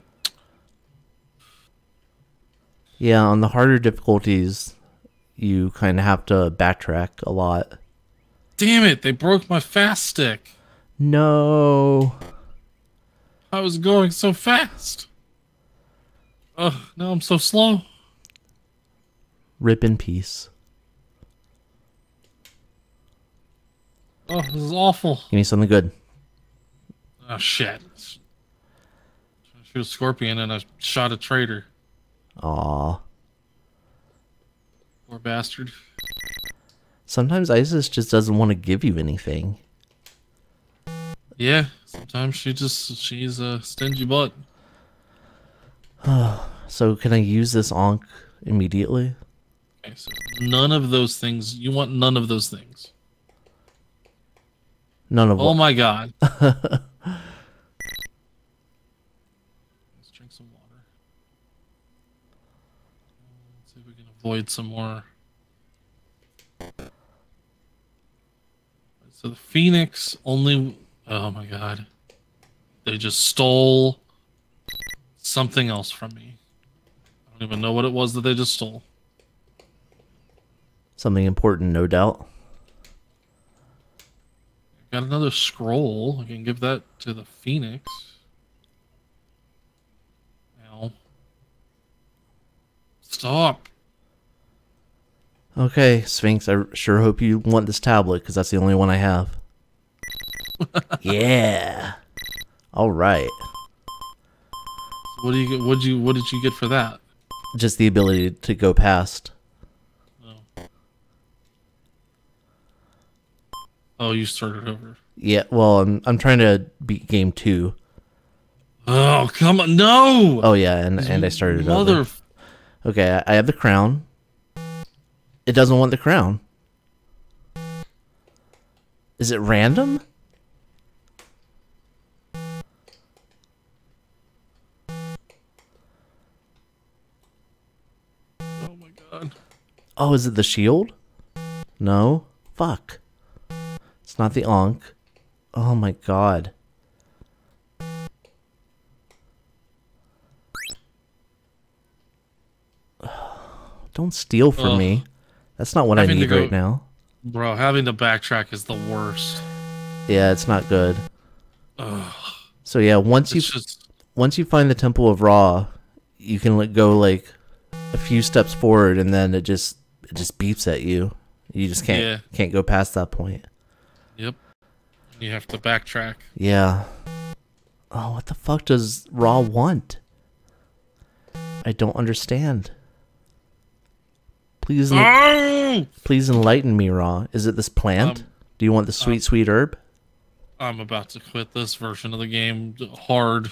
Yeah, on the harder difficulties, you kind of have to backtrack a lot. Damn it, they broke my fast stick. No. I was going so fast. Ugh, now I'm so slow. Rip in peace. Oh, this is awful. Give me something good. Oh, shit. I shoot a scorpion and I shot a traitor. Aw. Poor bastard. Sometimes Isis just doesn't want to give you anything. Yeah, sometimes she's a stingy butt. So can I use this Ankh immediately? Okay, so none of those things. You want none of those things. None of Oh my god. Let's drink some water. Let's see if we can avoid some more. So the Phoenix only... Oh my god. They just stole something else from me. I don't even know what it was that they just stole. Something important, no doubt. Got another scroll. I can give that to the Phoenix. Ow. Stop. Okay, Sphinx, I sure hope you want this tablet, because that's the only one I have. Yeah. All right. What do you get? What did you get for that? Just the ability to go past. Oh. Oh, you started over. Yeah, well, I'm trying to beat game 2. Oh, come on. No! Oh yeah, and I started Mother... over. Okay, I have the crown. It doesn't want the crown. Is it random? Oh my god. Oh, is it the shield? No? Fuck. It's not the Ankh. Oh my god. Don't steal from me. That's not what I need right now. Bro, having to backtrack is the worst. Yeah, it's not good. Ugh. So yeah, once you find the Temple of Ra, you can go like a few steps forward, and then it just beeps at you. You just can't go past that point. Yep. You have to backtrack. Yeah. Oh, what the fuck does Ra want? I don't understand. Please enlighten me, Ra. Is it this plant? Do you want the sweet herb? I'm about to quit this version of the game hard.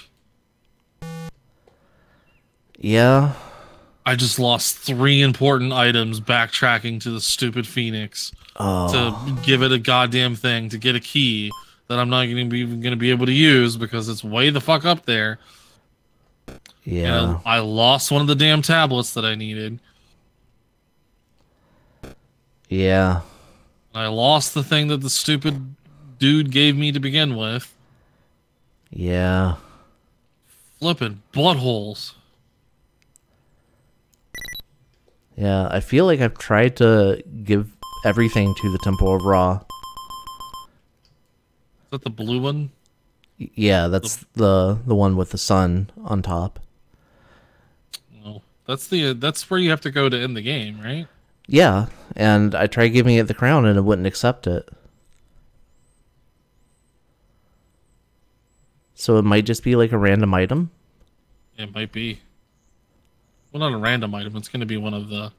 Yeah. I just lost 3 important items backtracking to the stupid Phoenix to give it a goddamn thing to get a key that I'm not even going to be able to use because it's way the fuck up there. Yeah. And I lost one of the damn tablets that I needed. Yeah. I lost the thing that the stupid dude gave me to begin with. Yeah. Flippin' buttholes. Yeah, I feel like I've tried to give everything to the Temple of Ra. Is that the blue one? Yeah, that's the one with the sun on top. No, that's where you have to go to end the game, right? Yeah, and I tried giving it the crown and it wouldn't accept it. So it might just be like a random item? It might be. Well, not a random item. It's going to be one of the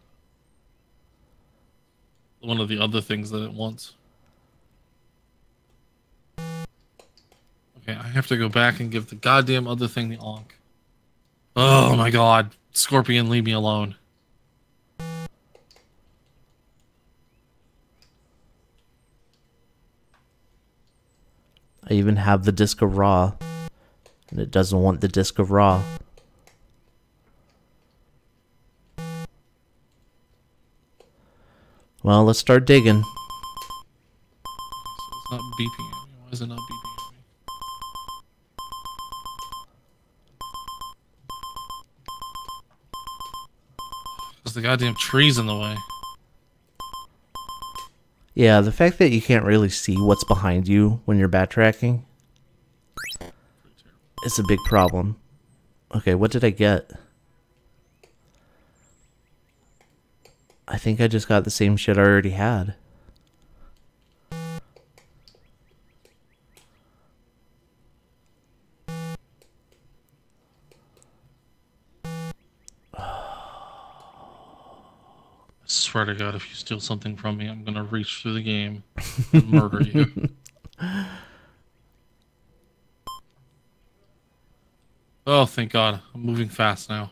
other things that it wants. Okay, I have to go back and give the goddamn other thing the Ankh. Oh my god. Scorpion, leave me alone. I even have the Disc of Ra, and it doesn't want the Disc of Ra. Well, let's start digging. So it's not beeping at me. Why is it not beeping at me? Because the goddamn tree's in the way. Yeah, the fact that you can't really see what's behind you when you're backtracking is a big problem. Okay, what did I get? I think I just got the same shit I already had. I swear to God, if you steal something from me, I'm gonna reach through the game and murder you. Oh, thank God. I'm moving fast now.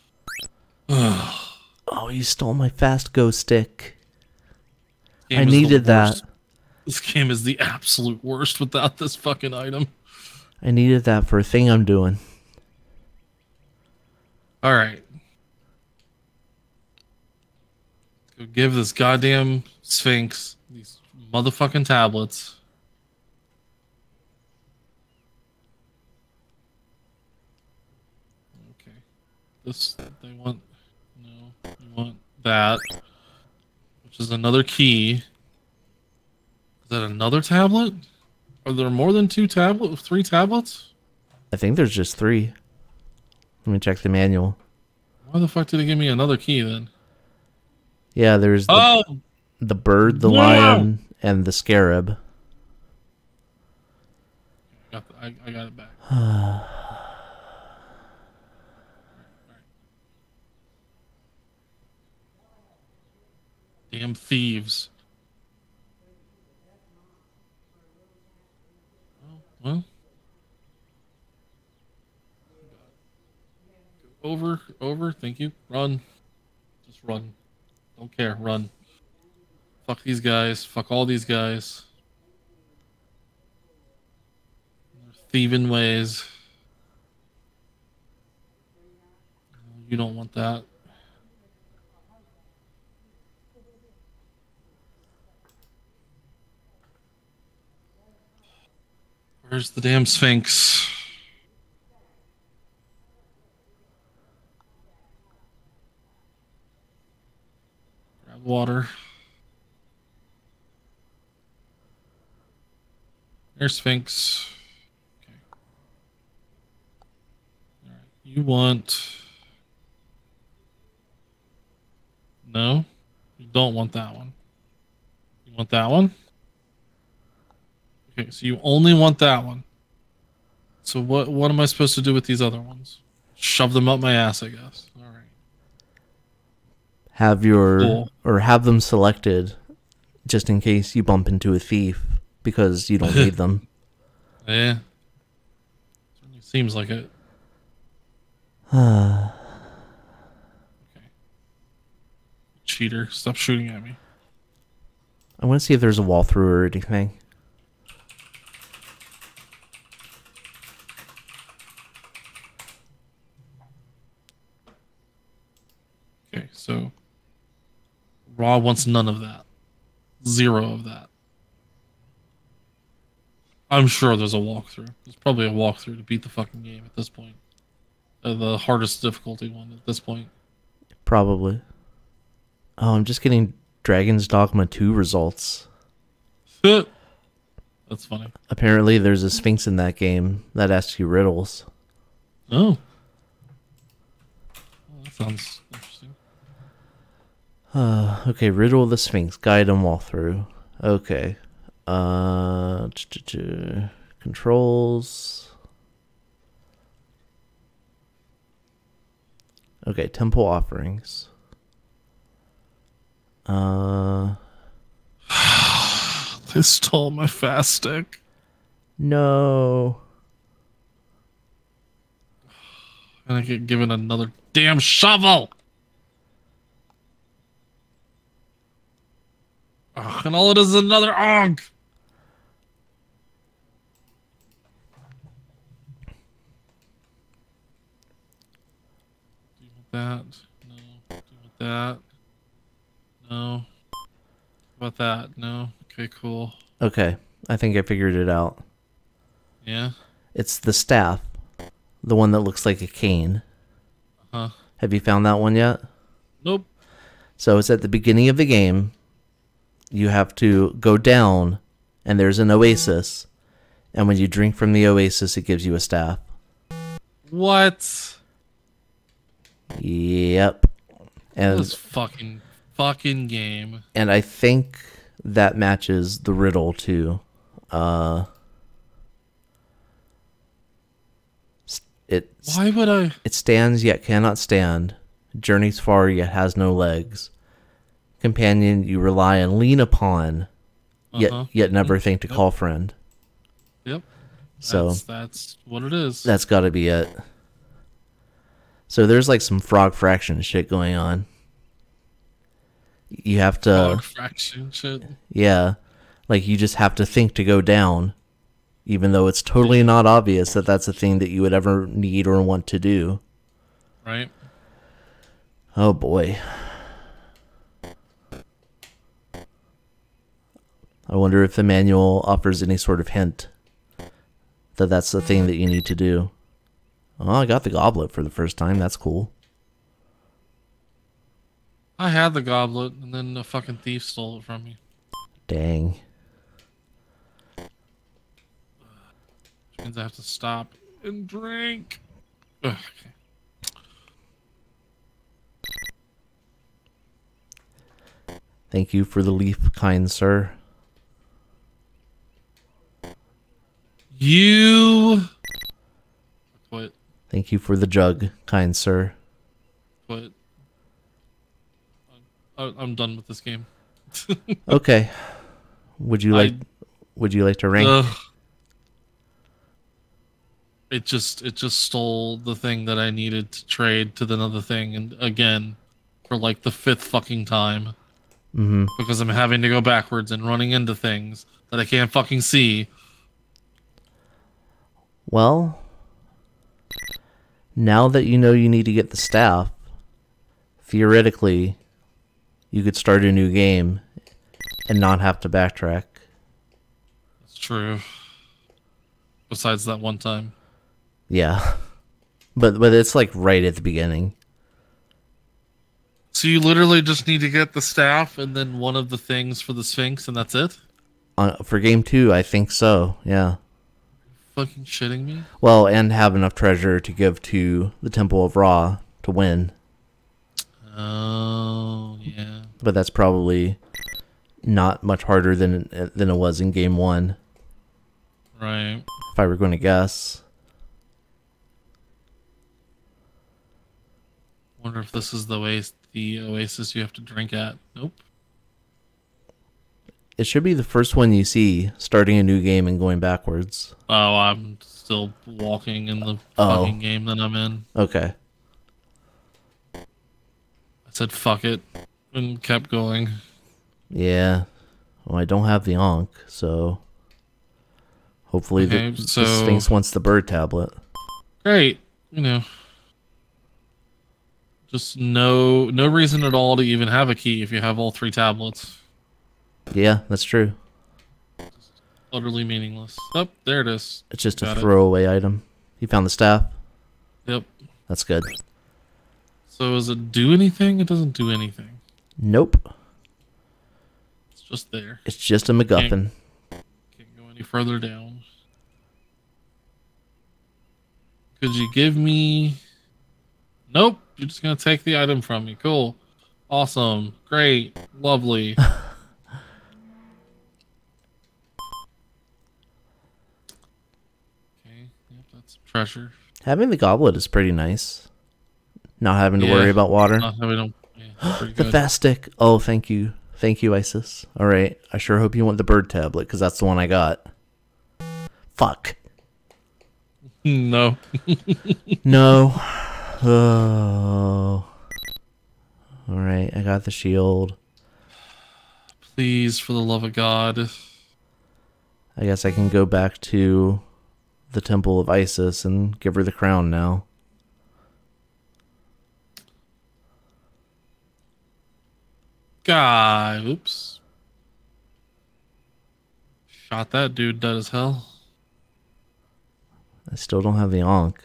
Oh, you stole my fast go stick. I needed that. This game is the absolute worst without this fucking item. I needed that for a thing I'm doing. Alright. Go give this goddamn Sphinx these motherfucking tablets. Okay. This, they want... No, they want that. Which is another key. Is that another tablet? Are there more than 3 tablets? I think there's just 3. Let me check the manual. Why the fuck did it give me another key then? Yeah, there's the bird, the lion, and the scarab. I got it back. Damn thieves. Well, over. Thank you. Run. Just run. Don't care. Run. Fuck these guys. Fuck all these guys. Their thieving ways. You don't want that. Where's the damn Sphinx? Grab water. There's Sphinx. Okay. All right. You want... No? You don't want that one. You want that one? Okay, so you only want that one. So what am I supposed to do with these other ones? Shove them up my ass, I guess. All right. Have your Cool. or have them selected just in case you bump into a thief because you don't need them. Yeah. Certainly seems like it. I Okay. Cheater, stop shooting at me. want to see if there's a wall through or anything. Okay, so Raw wants none of that. Zero of that. I'm sure there's a walkthrough. There's probably a walkthrough to beat the fucking game at this point. The hardest difficulty one at this point. Probably. Oh, I'm just getting Dragon's Dogma 2 results. That's funny. Apparently there's a Sphinx in that game that asks you riddles. Oh. Well, that sounds interesting. Okay, Riddle of the Sphinx, guide and walkthrough. Okay. Controls. Okay, temple offerings. They stole my fast stick. No. And I get given another damn shovel. Ugh, and all it is another og. Do you want that? No. Do you want that? No. How about that? No. Okay, cool. Okay, I think I figured it out. Yeah? It's the staff. The one that looks like a cane. Huh. Have you found that one yet? Nope. So it's at the beginning of the game. You have to go down, and there's an oasis. And when you drink from the oasis, it gives you a staff. What? Yep. And This fucking game. and I think that matches the riddle too. Why would I? It stands yet cannot stand, journeys far yet has no legs. Companion you rely and lean upon, yet never think to call friend. Yep. So that's what it is. that's got to be it. So there's like some frog fraction shit going on. You have to Frog fraction shit. Yeah, like you just have to think to go down, even though it's totally not obvious that that's a thing that you would ever need or want to do. Right. Oh boy. I wonder if the manual offers any sort of hint that that's the thing that you need to do. Oh, I got the goblet for the first time. That's cool. I had the goblet, and then the fucking thief stole it from me. Dang. Which means I have to stop and drink. Ugh, okay. Thank you for the leaf, kind sir. You quit. Thank you for the jug, kind sir. Quit. I'm done with this game. Okay. Would you like to rank? it just stole the thing that I needed to trade to the another thing, and again, for like the fifth fucking time, Mm-hmm. because I'm having to go backwards and running into things that I can't fucking see. Well, now that you know you need to get the staff, theoretically, you could start a new game and not have to backtrack. That's true. Besides that one time. Yeah. But it's like right at the beginning. So you literally just need to get the staff and then one of the things for the Sphinx, and that's it? For game 2, I think so, yeah. Fucking shitting me? Well, and have enough treasure to give to the Temple of Ra to win. Oh, yeah. But that's probably not much harder than it was in game 1. Right. If I were going to guess. Wonder if this is the oasis you have to drink at. Nope. It should be the first one you see, starting a new game and going backwards. Oh, I'm still walking in the fucking game that I'm in. Okay. I said fuck it and kept going. Yeah. Well, I don't have the Ankh, so hopefully the Sphinx wants the bird tablet. Great. You know. Just no reason at all to even have a key if you have all 3 tablets. Yeah, that's true. Just utterly meaningless. Oh, there it is. It's just a throwaway item. You found the staff? Yep. That's good. So does it do anything? It doesn't do anything. Nope. It's just there. It's just a MacGuffin. Can't go any further down. Could you give me... Nope. You're just going to take the item from me. Cool. Awesome. Great. Lovely. Okay. Yep, that's treasure. Having the goblet is pretty nice. Not having to worry about water. The fast stick. Oh, thank you. Thank you, Isis. All right. I sure hope you want the bird tablet, because that's the one I got. Fuck. No. No. Oh. Alright, I got the shield. Please, for the love of God. I guess I can go back to the Temple of Isis and give her the crown now. God, oops. Shot that dude dead as hell. I still don't have the Ankh.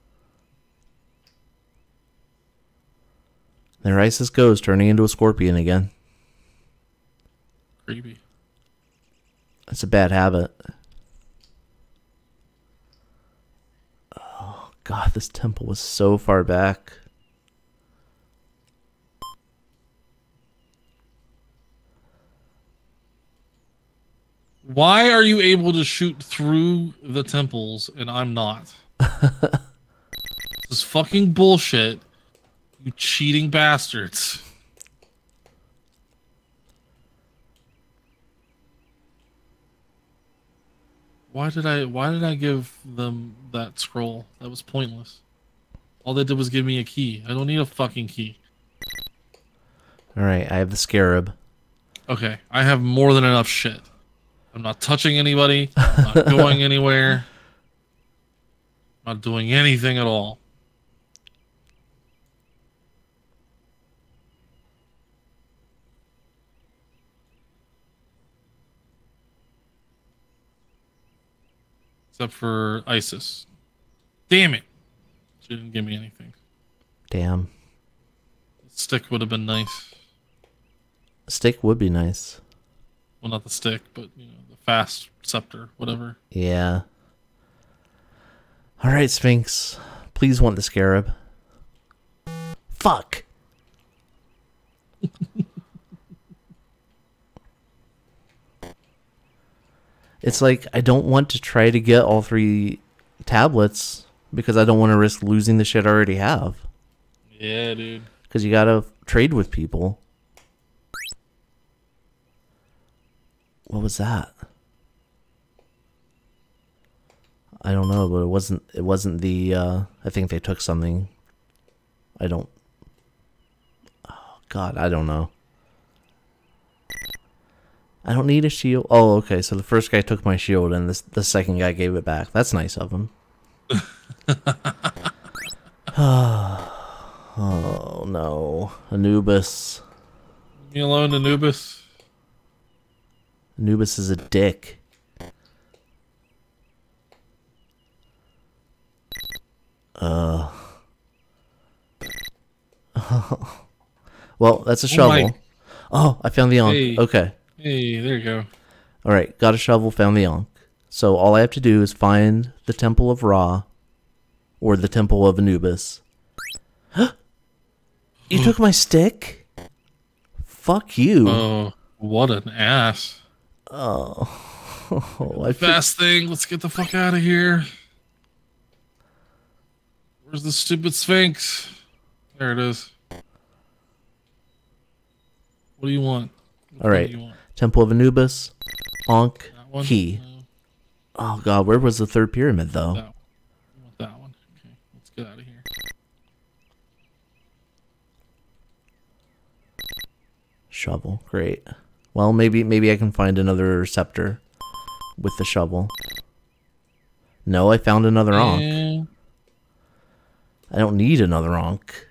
There Isis goes, turning into a scorpion again. Creepy. It's a bad habit. Oh, God, this temple was so far back. Why are you able to shoot through the temples and I'm not? This is fucking bullshit. You cheating bastards. Why did I give them that scroll? That was pointless. All they did was give me a key. I don't need a fucking key. Alright, I have the scarab. Okay, I have more than enough shit. I'm not touching anybody. I'm not going anywhere. I'm not doing anything at all. Except for Isis. Damn it. She didn't give me anything. Damn. Stick would have been nice. A stick would be nice. Well, not the stick, but you know, the fast scepter, whatever. Yeah. Alright, Sphinx. Please want the scarab. Fuck! It's like, I don't want to try to get all 3 tablets because I don't want to risk losing the shit I already have. Yeah, dude. Because you gotta trade with people. What was that? I don't know, but it wasn't the I think they took something. I don't Oh god, I don't know. I don't need a shield. Oh, okay, so the first guy took my shield and the second guy gave it back. That's nice of him. Oh no. Anubis. Leave me alone, Anubis. Anubis is a dick. Well, that's a shovel. Oh, I found the Ankh. Hey. Okay. Hey, there you go. Alright, got a shovel, found the Ankh. So all I have to do is find the Temple of Ra, or the Temple of Anubis. You took my stick? Fuck you. Oh, what an ass. Oh. Fast thing, let's get the fuck out of here. Where's the stupid Sphinx? There it is. What do you want? Alright, Temple of Anubis, Ankh, That one? key. No. Oh god, where was the third pyramid though? That one. You want that one? Okay, let's get out of here. Shovel, great. Well, maybe I can find another scepter with the shovel. No, I found another Ankh. And I don't need another Ankh.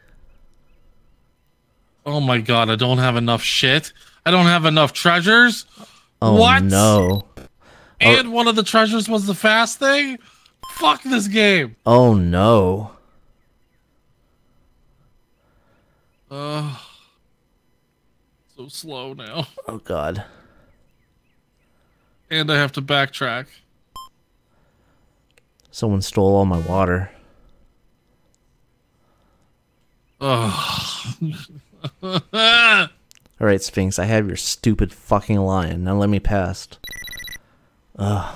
oh my god, I don't have enough shit. I don't have enough treasures. Oh What? no. And one of the treasures was the fast thing? Fuck this game. Oh no. So slow now. Oh god. And I have to backtrack. Someone stole all my water. Ugh. Alright, Sphinx, I have your stupid fucking lion. Now let me past. Ugh.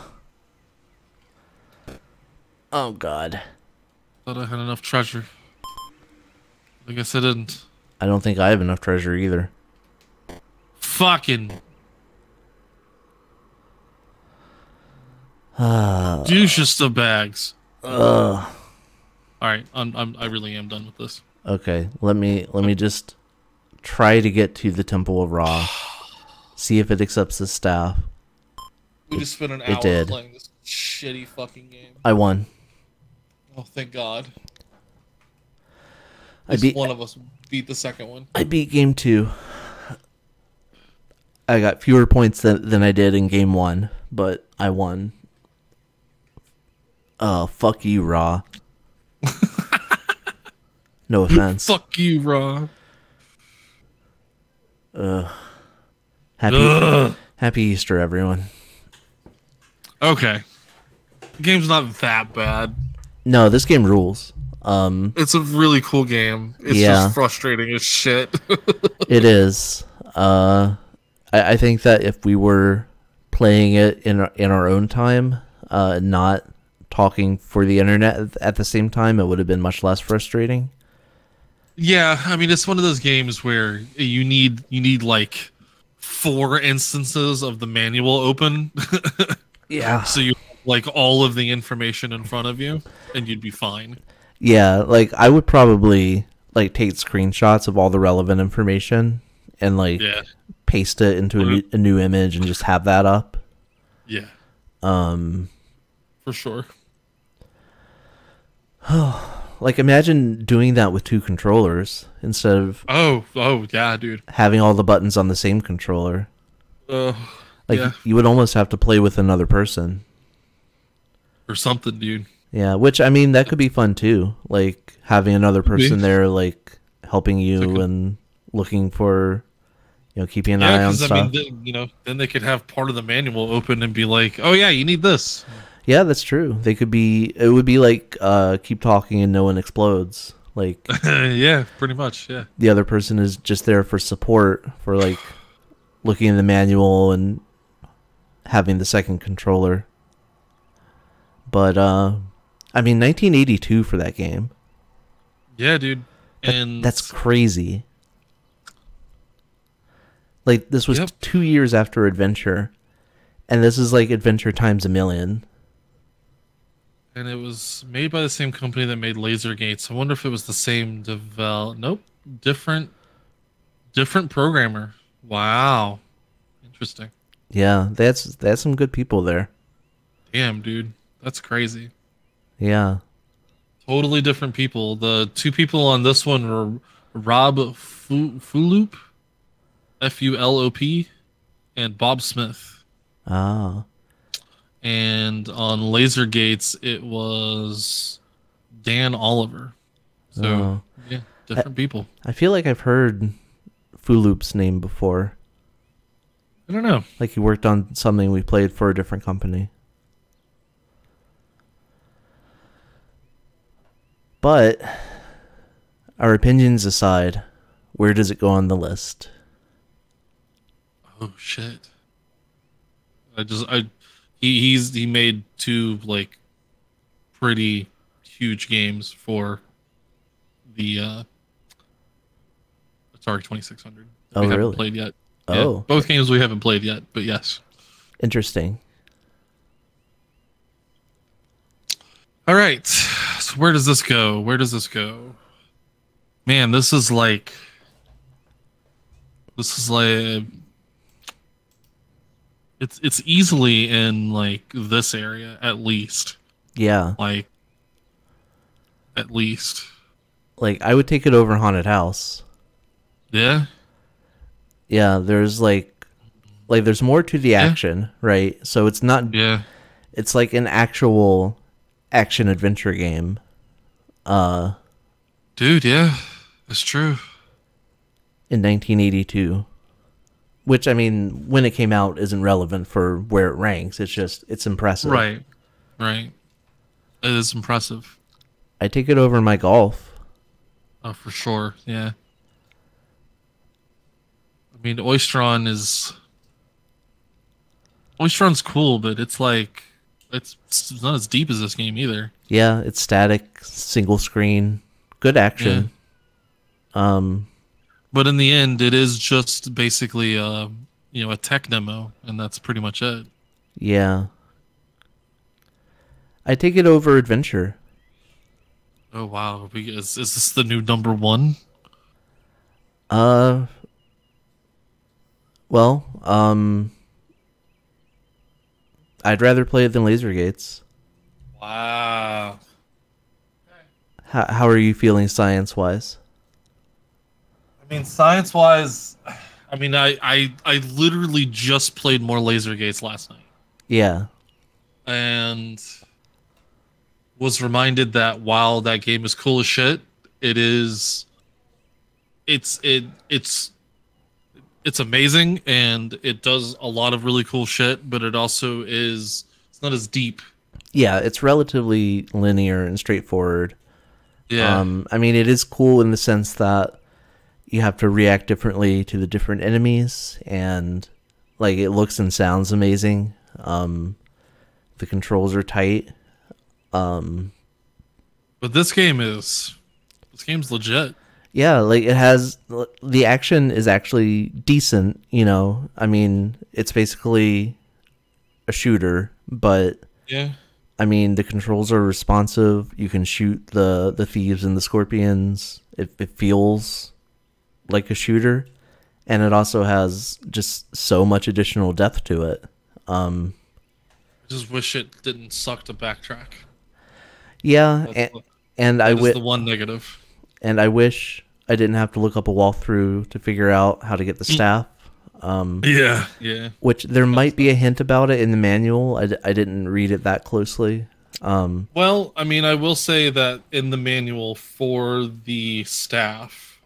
Oh god. Thought I had enough treasure. I guess I didn't. I don't think I have enough treasure either. Fucking douches the bags. Ugh. Alright, I really am done with this. Okay, let me just try to get to the Temple of Ra. See if it accepts the staff. We just spent an hour did. playing this shitty fucking game. I won. Oh, thank God. I beat One of us beat the second one. I beat game 2. I got fewer points than I did in game 1, but I won. Oh, fuck you, Ra. No offense. Fuck you, Raw. Happy Easter, everyone. Okay. The game's not that bad. No, this game rules. It's a really cool game. It's just frustrating as shit. It is. I think that if we were playing it in our own time, not talking for the internet at the same time, it would have been much less frustrating. Yeah, I mean, it's one of those games where you need like 4 instances of the manual open. Yeah. So you have, like, all of the information in front of you, and you'd be fine. Yeah, like I would probably like take screenshots of all the relevant information and like paste it into a new image and just have that up. Yeah. For sure. Like imagine doing that with 2 controllers instead of Oh yeah, dude. having all the buttons on the same controller. Like yeah. you would almost have to play with another person. Or something, dude. Yeah, which I mean that could be fun too. Like having another person there like helping you and looking for keeping an eye on stuff. I mean, then they could have part of the manual open and be like, "Oh yeah, you need this." Yeah, that's true. It would be like keep talking and no one explodes. Like yeah, pretty much, yeah. The other person is just there for support, for like looking in the manual and having the second controller. But I mean 1982 for that game. Yeah, dude. And that's crazy. Like this was 2 years after Adventure, and this is like Adventure times a million. and it was made by the same company that made Laser Gates. I wonder if it was the same Nope, different programmer. Wow, interesting. Yeah, that's some good people there. Damn, dude, that's crazy. Yeah. Totally different people. The two people on this one were Rob Fulop, Fulop, and Bob Smith. Ah. And on Laser Gates, it was Dan Oliver. So, Oh. yeah, different people. I feel like I've heard Fuloop's name before. I don't know. Like he worked on something we played for a different company. But our opinions aside, where does it go on the list? Oh shit! He made two like pretty huge games for the Atari 2600. Oh, We haven't really? played yet. Oh, Yeah, both games we haven't played yet, but yes. interesting. All right. So where does this go? Where does this go? Man, this is like it's easily in like this area at least. Yeah. Like at least. Like I would take it over Haunted House. Yeah. Yeah, there's like there's more to the action, right? So it's not Yeah. it's like an actual action adventure game. Dude, yeah. That's true. In 1982. Which, I mean, when it came out isn't relevant for where it ranks. It's just, it's impressive. Right. Right. It is impressive. I take it over my golf. Oh, for sure. Yeah. I mean, Oysteron's cool, but it's like it's not as deep as this game either. Yeah, it's static, single screen, good action. Yeah. But in the end, it is just basically a tech demo, and that's pretty much it. Yeah. I take it over adventure. Oh wow, is this the new number one? Well, I'd rather play it than Laser Gates. Wow. How are you feeling science-wise? I mean, science-wise, I mean, I literally just played more Laser Gates last night. Yeah. And was reminded that while that game is cool as shit, it's amazing and it does a lot of really cool shit, but it's not as deep. Yeah, it's relatively linear and straightforward. Yeah. I mean, it is cool in the sense that you have to react differently to the different enemies, and like it looks and sounds amazing. The controls are tight. But this game's legit. Yeah, like it has, the action is actually decent, you know. I mean, it's basically a shooter, but Yeah. I mean, the controls are responsive. You can shoot the thieves and the scorpions. It feels like a shooter, and it also has just so much additional depth to it. I just wish it didn't suck to backtrack. Yeah, and I wish the one negative. And I wish I didn't have to look up a walkthrough to figure out how to get the staff. Yeah. Which there might be a hint about it in the manual. I didn't read it that closely. Well, I mean, I will say that in the manual for the staff,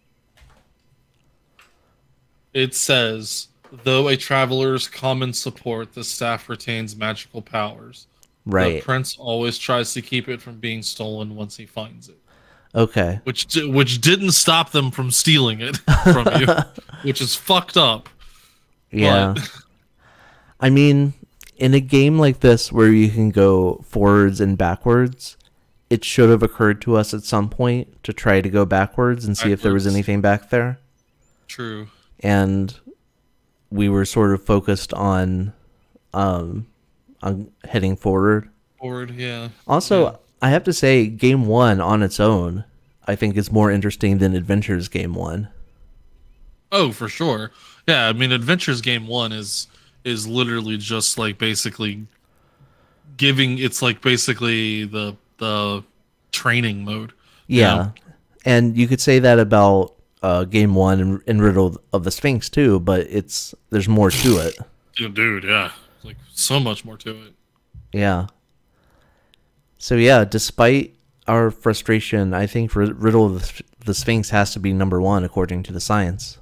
it says, though a traveler's common support, the staff retains magical powers. Right. The prince always tries to keep it from being stolen once he finds it. Okay. Which didn't stop them from stealing it from you, which is fucked up. Yeah. But I mean, in a game like this where you can go forwards and backwards, it should have occurred to us at some point to try to go backwards and see if there was anything back there. True. And we were sort of focused on heading forward. straightforward. Yeah. Also, Yeah. I have to say, Game 1 on its own, I think is more interesting than Adventures Game 1. Oh, for sure. Yeah, I mean, Adventures Game 1 is literally just like basically giving. It's like basically the training mode. You know? Yeah, and you could say that about Game 1 and Riddle of the Sphinx too, but there's more to it. Dude, yeah, like so much more to it. Yeah. So yeah, despite our frustration, I think Riddle of the Sphinx has to be number 1 according to the science.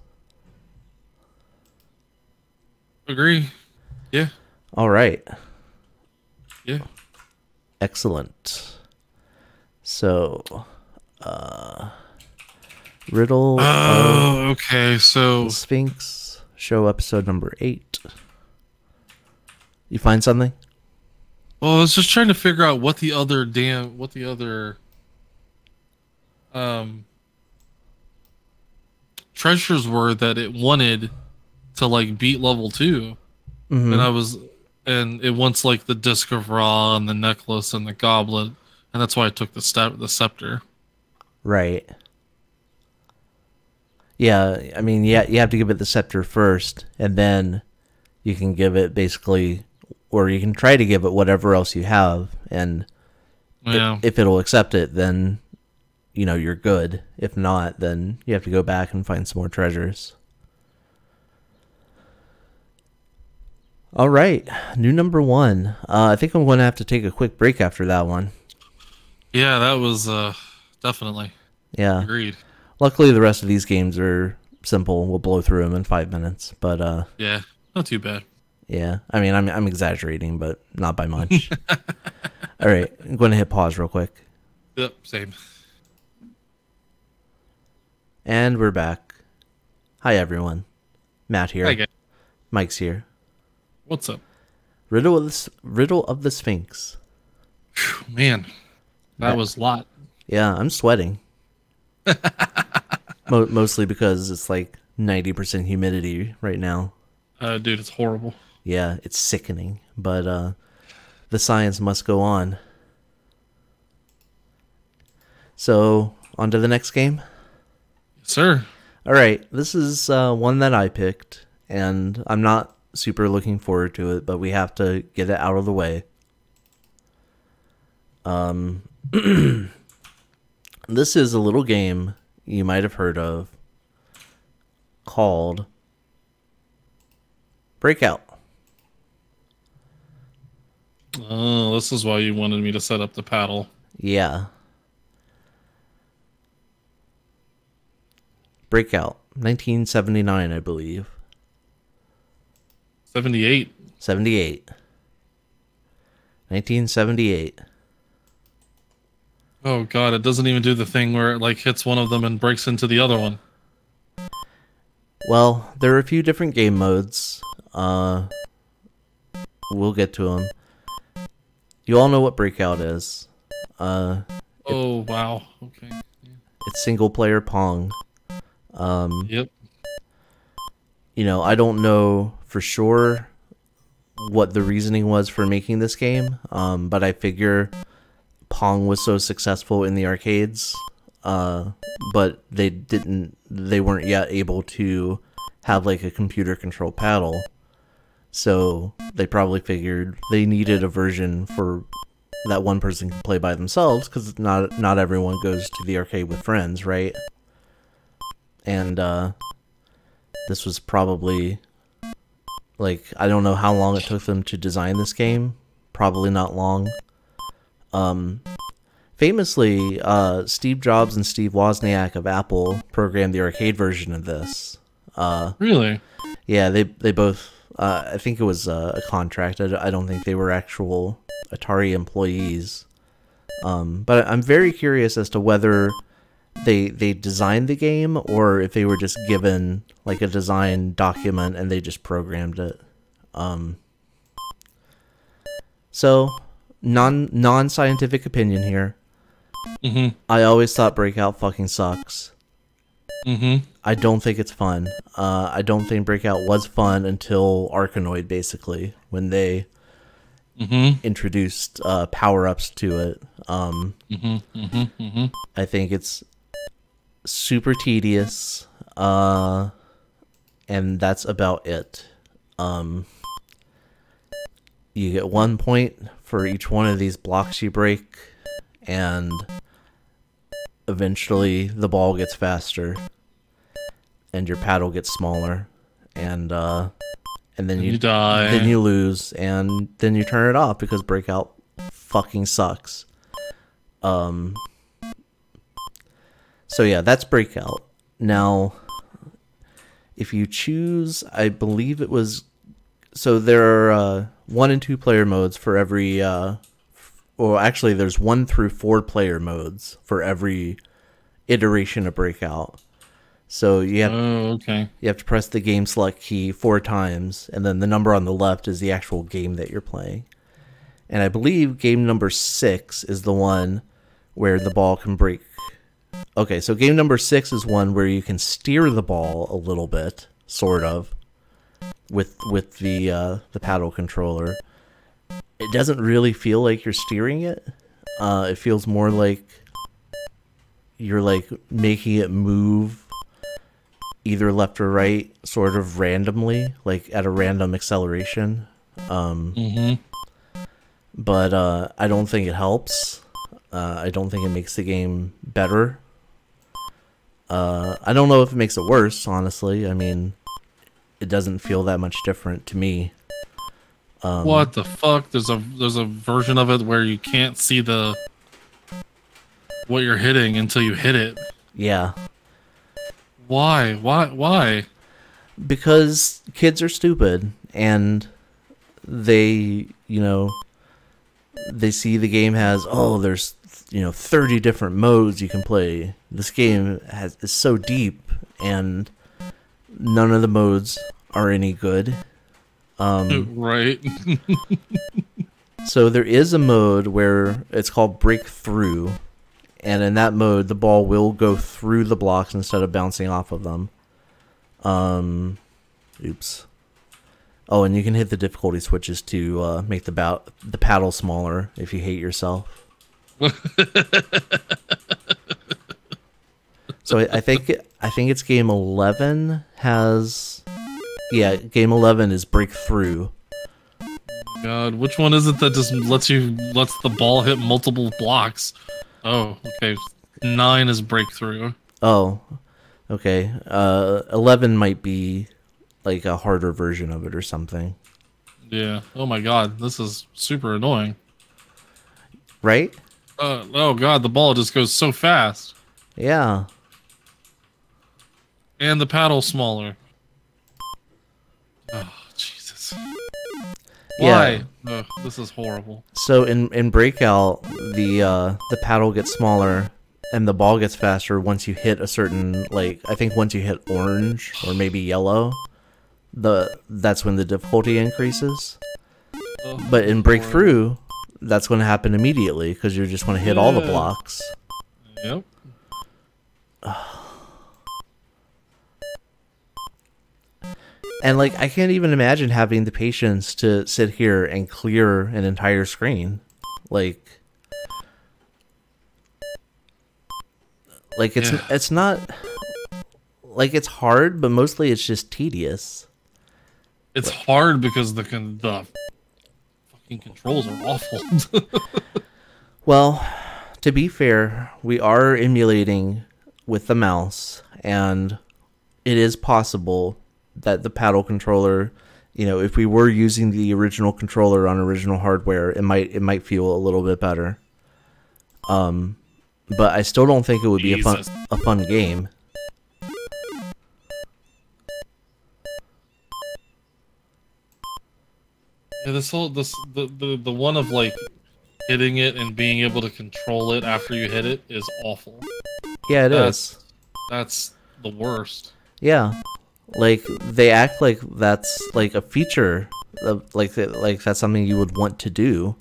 Agree. Yeah. All right. Yeah. Excellent. So, Riddle of Okay. So the Sphinx, show episode number 8. You find something? well, I was just trying to figure out what the other treasures were that it wanted to like beat level 2. Mm-hmm. And it wants like the disc of Ra and the necklace and the goblet, and that's why I took the scepter. Right. Yeah, I mean, yeah, you have to give it the scepter first, and then you can give it basically, or you can try to give it whatever else you have, and Yeah. if it'll accept it, then you're good. If not, then you have to go back and find some more treasures. All right, new number 1. I think I'm going to have to take a quick break after that one. Yeah, that was definitely Yeah. agreed. Luckily, the rest of these games are simple. We'll blow through them in 5 minutes. But Yeah, not too bad. yeah, I mean, I'm exaggerating, but not by much. All right, I'm going to hit pause real quick, Yep, same. and we're back. Hi everyone, Matt here. Hi, guys. Mike's here. What's up? Riddle of the Sphinx. Whew, man, that was a lot. Yeah, I'm sweating. Mostly because it's like 90% humidity right now. Dude, it's horrible. Yeah, it's sickening. But the science must go on. So, on to the next game? Yes, sir. All right, this is one that I picked, and I'm not super looking forward to it, but we have to get it out of the way. This is a little game you might have heard of called Breakout. Oh, this is why you wanted me to set up the paddle. Yeah. Breakout, 1979, I believe. 78. 78. 1978. Oh god, it doesn't even do the thing where it like hits one of them and breaks into the other one. Well, there are a few different game modes. We'll get to them. You all know what Breakout is. Oh wow. Okay. It's single player Pong. Yep. I don't know for sure what the reasoning was for making this game, but I figure Pong was so successful in the arcades, but they weren't yet able to have like a computer controlled paddle, so they probably figured they needed a version for that one person can play by themselves, because not everyone goes to the arcade with friends, right? And this was probably, like, I don't know how long it took them to design this game. Probably not long. Famously, Steve Jobs and Steve Wozniak of Apple programmed the arcade version of this. Really? Yeah, they both, I think it was a contract. I don't think they were actual Atari employees. But I'm very curious as to whether they designed the game or if they were just given like a design document and they just programmed it. So non-scientific opinion here. Mm-hmm. I always thought Breakout fucking sucks. Mm-hmm. I don't think it's fun. I don't think Breakout was fun until Arkanoid, basically, when they introduced power-ups to it. I think it's super tedious, and that's about it. You get 1 point for each one of these blocks you break, and eventually the ball gets faster, and your paddle gets smaller, and then you die. Then you lose, and then you turn it off because Breakout fucking sucks. So yeah, that's Breakout. Now, if you choose, I believe it was, so there are 1 and 2 player modes for every, well, actually there's 1 through 4 player modes for every iteration of Breakout. So you have, you have to press the game select key 4 times, and then the number on the left is the actual game that you're playing. And I believe game number 6 is the one where the ball can break. Okay, so game number 6 is one where you can steer the ball a little bit, sort of, with the paddle controller. It doesn't really feel like you're steering it. It feels more like you're like making it move either left or right, sort of randomly, like at a random acceleration. But I don't think it helps. I don't think it makes the game better. I don't know if it makes it worse, honestly. I mean, it doesn't feel that much different to me. What the fuck? There's a version of it where you can't see what you're hitting until you hit it. Yeah. Why? Why? Because kids are stupid, and they, they see the game has, oh, there's, 30 different modes you can play. This game is so deep, and none of the modes are any good. Right. So there is a mode where it's called Breakthrough, and in that mode, the ball will go through the blocks instead of bouncing off of them. Oops. Oh, and you can hit the difficulty switches to make the paddle smaller if you hate yourself. So I think it's game 11 has, yeah, game 11 is Breakthrough. God, which one is it that just lets the ball hit multiple blocks? Oh, okay. 9 is Breakthrough. Oh, okay. 11 might be like a harder version of it or something. Yeah. Oh my God, this is super annoying. Right? Oh God, the ball just goes so fast. Yeah. And the paddle's smaller. Oh, Jesus. Why? Yeah. Ugh, this is horrible. So in Breakout, the paddle gets smaller and the ball gets faster once you hit a certain, like, I think once you hit orange or maybe yellow, that's when the difficulty increases. Oh, but in Breakthrough, that's going to happen immediately because you're just going to hit all the blocks. Yep. And, like, I can't even imagine having the patience to sit here and clear an entire screen. Like it's not, like, it's hard, but mostly it's just tedious. It's hard because the fucking controls are awful. Well, to be fair, we are emulating with the mouse, and it is possible that the paddle controller, if we were using the original controller on original hardware, it might feel a little bit better. But I still don't think it would be a fun game. Yeah, the one of like hitting it and being able to control it after you hit it is awful. Yeah, it is. That's the worst. Yeah. Like, they act like that's like a feature, like that's something you would want to do,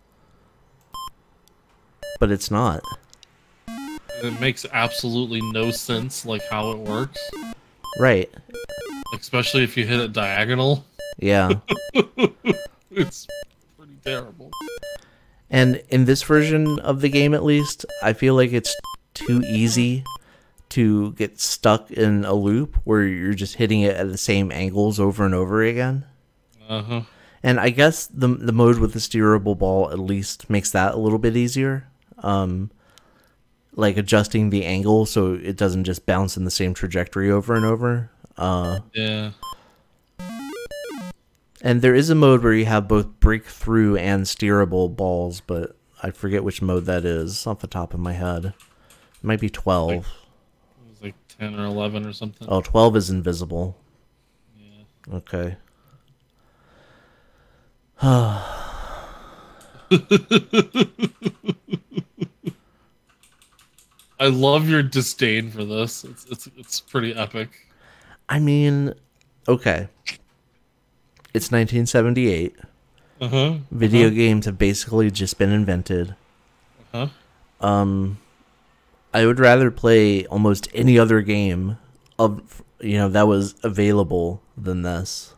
but it's not. It makes absolutely no sense, like how it works. Right. Especially if you hit it diagonal. Yeah. It's pretty terrible. And in this version of the game, at least, I feel like it's too easy to get stuck in a loop where you're just hitting it at the same angles over and over again. Uh-huh. And I guess the mode with the steerable ball at least makes that a little bit easier. Like adjusting the angle so it doesn't just bounce in the same trajectory over and over. Yeah. And there is a mode where you have both breakthrough and steerable balls, but I forget which mode that is off the top of my head. It might be 12. It was like 10 or 11 or something. Oh, 12 is invisible. Yeah. Okay. I love your disdain for this. It's pretty epic. I mean, okay. It's 1978. Uh-huh. Video games have basically just been invented. Uh-huh. I would rather play almost any other game that was available than this.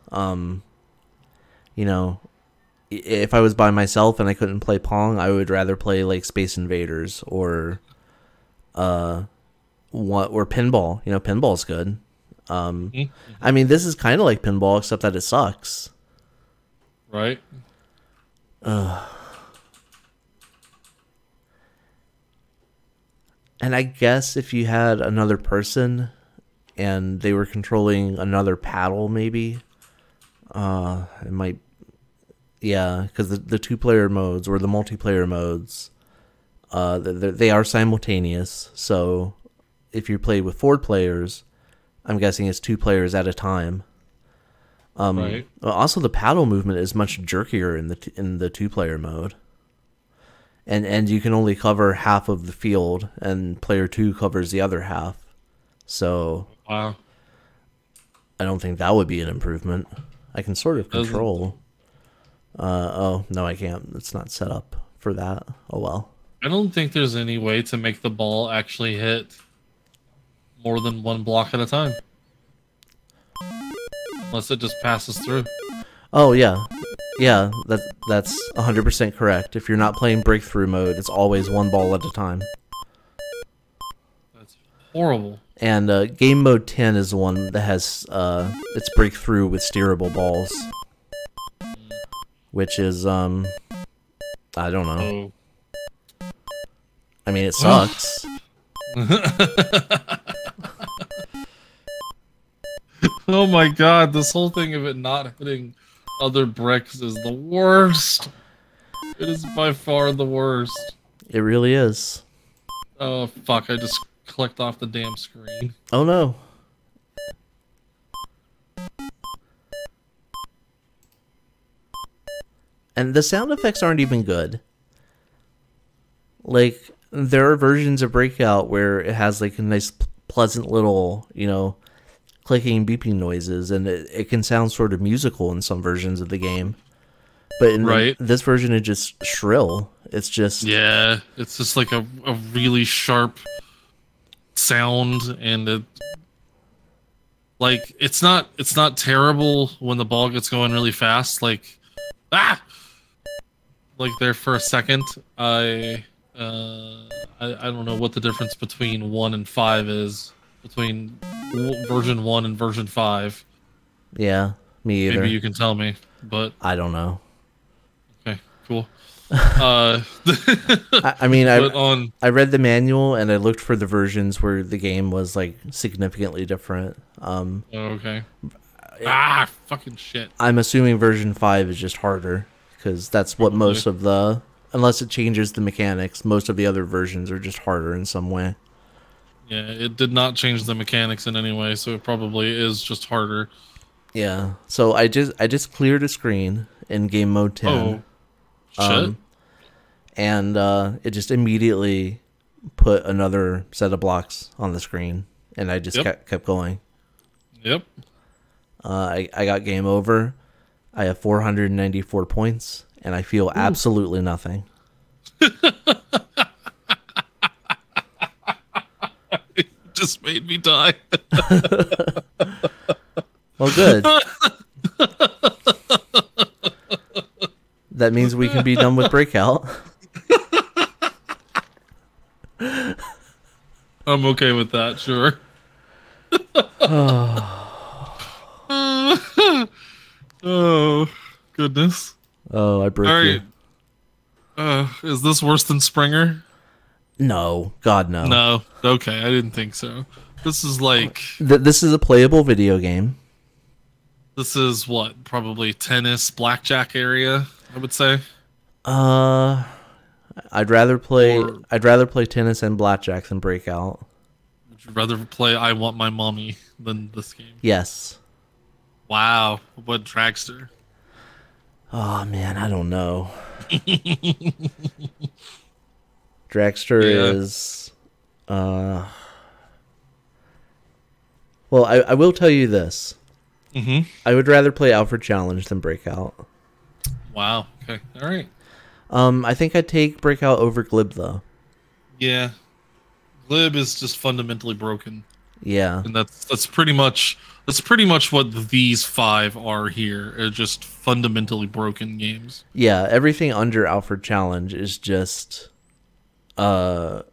If I was by myself and I couldn't play Pong, I would rather play like Space Invaders or pinball. Pinball's good. I mean, this is kind of like pinball except that it sucks. Right. And I guess if you had another person and they were controlling another paddle, maybe it might. Yeah, because the two-player modes or the multiplayer modes, they are simultaneous. So if you play with 4 players, I'm guessing it's 2 players at a time. Right. Also, the paddle movement is much jerkier in the 2-player mode, and you can only cover half of the field, and player 2 covers the other half. So, wow, I don't think that would be an improvement. I can sort of control. Oh no, I can't. It's not set up for that. Oh well. I don't think there's any way to make the ball actually hit more than one block at a time. Unless it just passes through. Oh yeah. Yeah, that's 100% correct. If you're not playing breakthrough mode, it's always one ball at a time. That's horrible. And game mode 10 is the one that has its breakthrough with steerable balls. Which is I don't know. Oh. I mean, it sucks. Oh my god, this whole thing of it not hitting other bricks is the worst. It is by far the worst. It really is. Oh fuck, I just clicked off the damn screen. Oh no. And the sound effects aren't even good. Like, there are versions of Breakout where it has like a nice pleasant little, clicking, beeping noises, and it can sound sort of musical in some versions of the game. But in this version, it's just shrill. It's just... Yeah, it's just like a really sharp sound, and it's not terrible when the ball gets going really fast, like there for a second. I don't know what the difference between 1 and 5 is, between version 1 and version 5. Yeah, me either. Maybe you can tell me, but I don't know. Okay, cool. I mean, I read the manual and I looked for the versions where the game was like significantly different. Okay. Fucking shit. I'm assuming version 5 is just harder, because that's what most of the... Unless it changes the mechanics, most of the other versions are just harder in some way. Yeah, it did not change the mechanics in any way, so it probably is just harder. Yeah, so I just cleared a screen in game mode 10. Oh, shit. And it just immediately put another set of blocks on the screen, and I just kept going. Yep. I got game over. I have 494 points, and I feel absolutely nothing. It just made me die. Well, good. that means we can be done with Breakout. I'm okay with that, sure. Oh, goodness. Oh, I broke All you. right. Is this worse than Springer? No, God, no. No. Okay, I didn't think so. This is like... This is a playable video game. This is what? Probably tennis, blackjack area, I would say. I'd rather play tennis and blackjack than Breakout. Would you rather play I Want My Mommy than this game? Yes. Wow. What dragster? Oh man, I don't know. Dragster is well, I will tell you this. Mm-hmm. I would rather play Alfred Challenge than Breakout. Wow. Okay. All right. I think I'd take Breakout over Glib though. Yeah. Glib is just fundamentally broken. Yeah. And that's pretty much what these 5 are here. Are just fundamentally broken games. Yeah, everything under Alfred Challenge is just not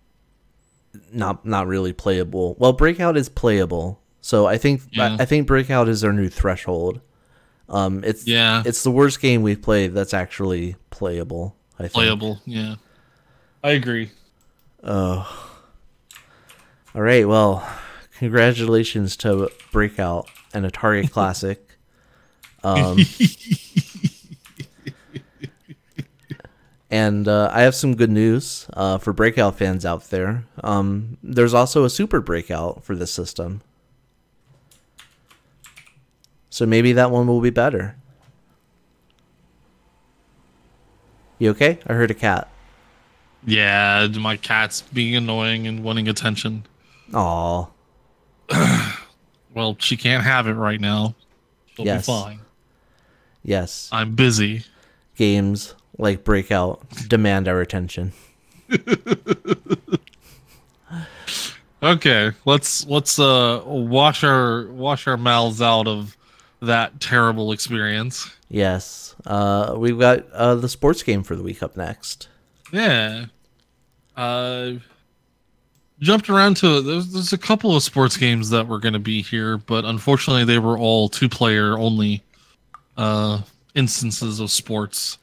really playable. Well, Breakout is playable. So I think Breakout is our new threshold. It's the worst game we've played that's actually playable, I think. Playable, yeah. I agree. Oh. All right, well, congratulations to Breakout, an Atari classic. And I have some good news for Breakout fans out there. There's also a Super Breakout for this system. So maybe that one will be better. You okay? I heard a cat. Yeah, my cat's being annoying and wanting attention. Aw. Well, she can't have it right now. She'll Yes. be fine. Yes. I'm busy. Games like Breakout demand our attention. Okay, let's wash our mouths out of that terrible experience. Yes. We've got the sports game for the week up next. Yeah. Jumped around to there's a couple of sports games that were going to be here, but unfortunately they were all 2-player only instances of sports.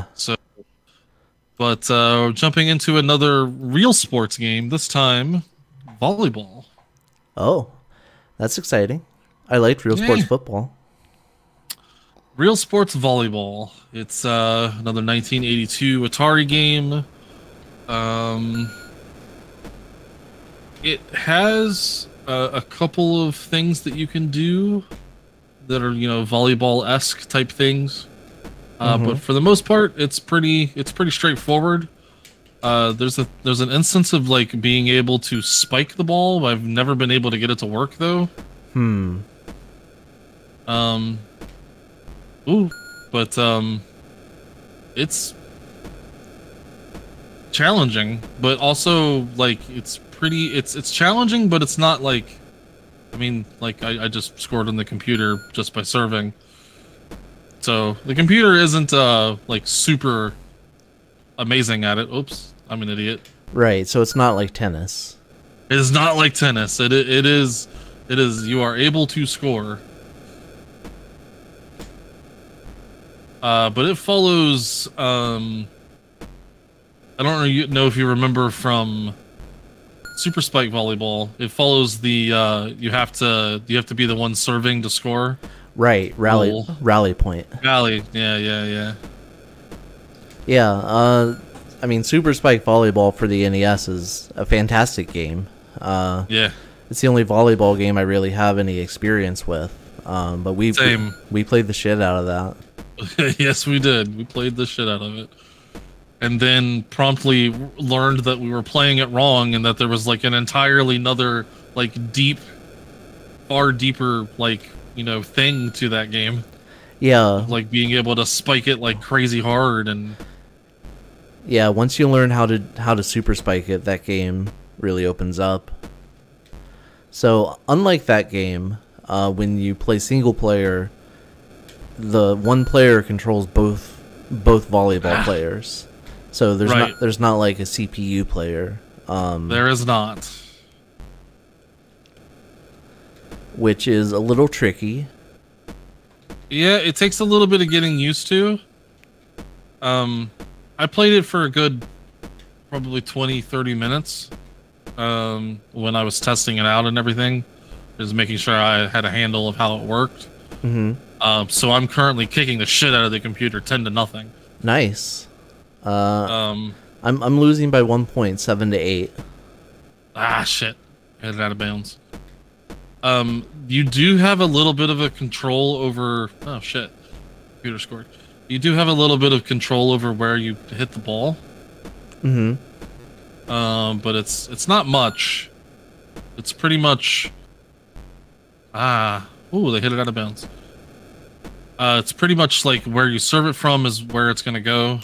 But jumping into another real sports game, this time volleyball. Oh, that's exciting. I liked Real Sports Football. RealSports Volleyball. It's another 1982 Atari game. It has a couple of things that you can do that are, volleyball-esque type things. But for the most part, it's pretty straightforward. There's an instance of like being able to spike the ball. I've never been able to get it to work though. It's challenging, but also like it's challenging, but it's not like, I just scored on the computer just by serving. So the computer isn't like super amazing at it. Oops, I'm an idiot. Right, so it's not like tennis. It is not like tennis. It is you are able to score. But it follows I don't know if you remember from Super Spike Volleyball. It follows the you have to be the one serving to score. Right, rally point. Rally, yeah. Yeah, Super Spike Volleyball for the NES is a fantastic game. Yeah. It's the only volleyball game I really have any experience with. But we played the shit out of that. Yes, we did. We played the shit out of it. And then promptly learned that we were playing it wrong and that there was like an entirely another like far deeper thing to that game. Yeah. Like being able to spike it like crazy hard and yeah, once you learn how to super spike it, that game really opens up. So, unlike that game, when you play single player, the one player controls both both volleyball players. So Right. there's not like a CPU player. There is not. Which is a little tricky. Yeah, it takes a little bit of getting used to. I played it for a good probably 20-30 minutes when I was testing it out and everything, just making sure I had a handle of how it worked. So I'm currently kicking the shit out of the computer 10-0. Nice. I'm losing by 1 point, 7-8. Ah, shit. Headed out of bounds. You do have a little bit of a control over... Oh, shit. Computer scored. You do have a little bit of control over where you hit the ball. But it's not much. It's pretty much... Ooh, they hit it out of bounds. It's pretty much like where you serve it from is where it's gonna go.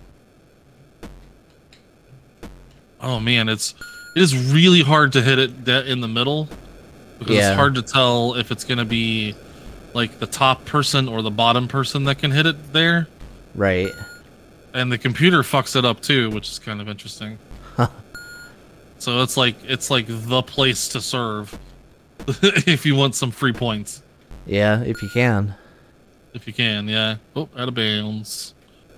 Oh man, it is really hard to hit it in the middle because it's hard to tell if it's gonna be like the top person or the bottom person that can hit it there. Right. And the computer fucks it up too, which is kind of interesting. So it's like the place to serve if you want some free points. Yeah, if you can. If you can, yeah. Oh, out of bounds.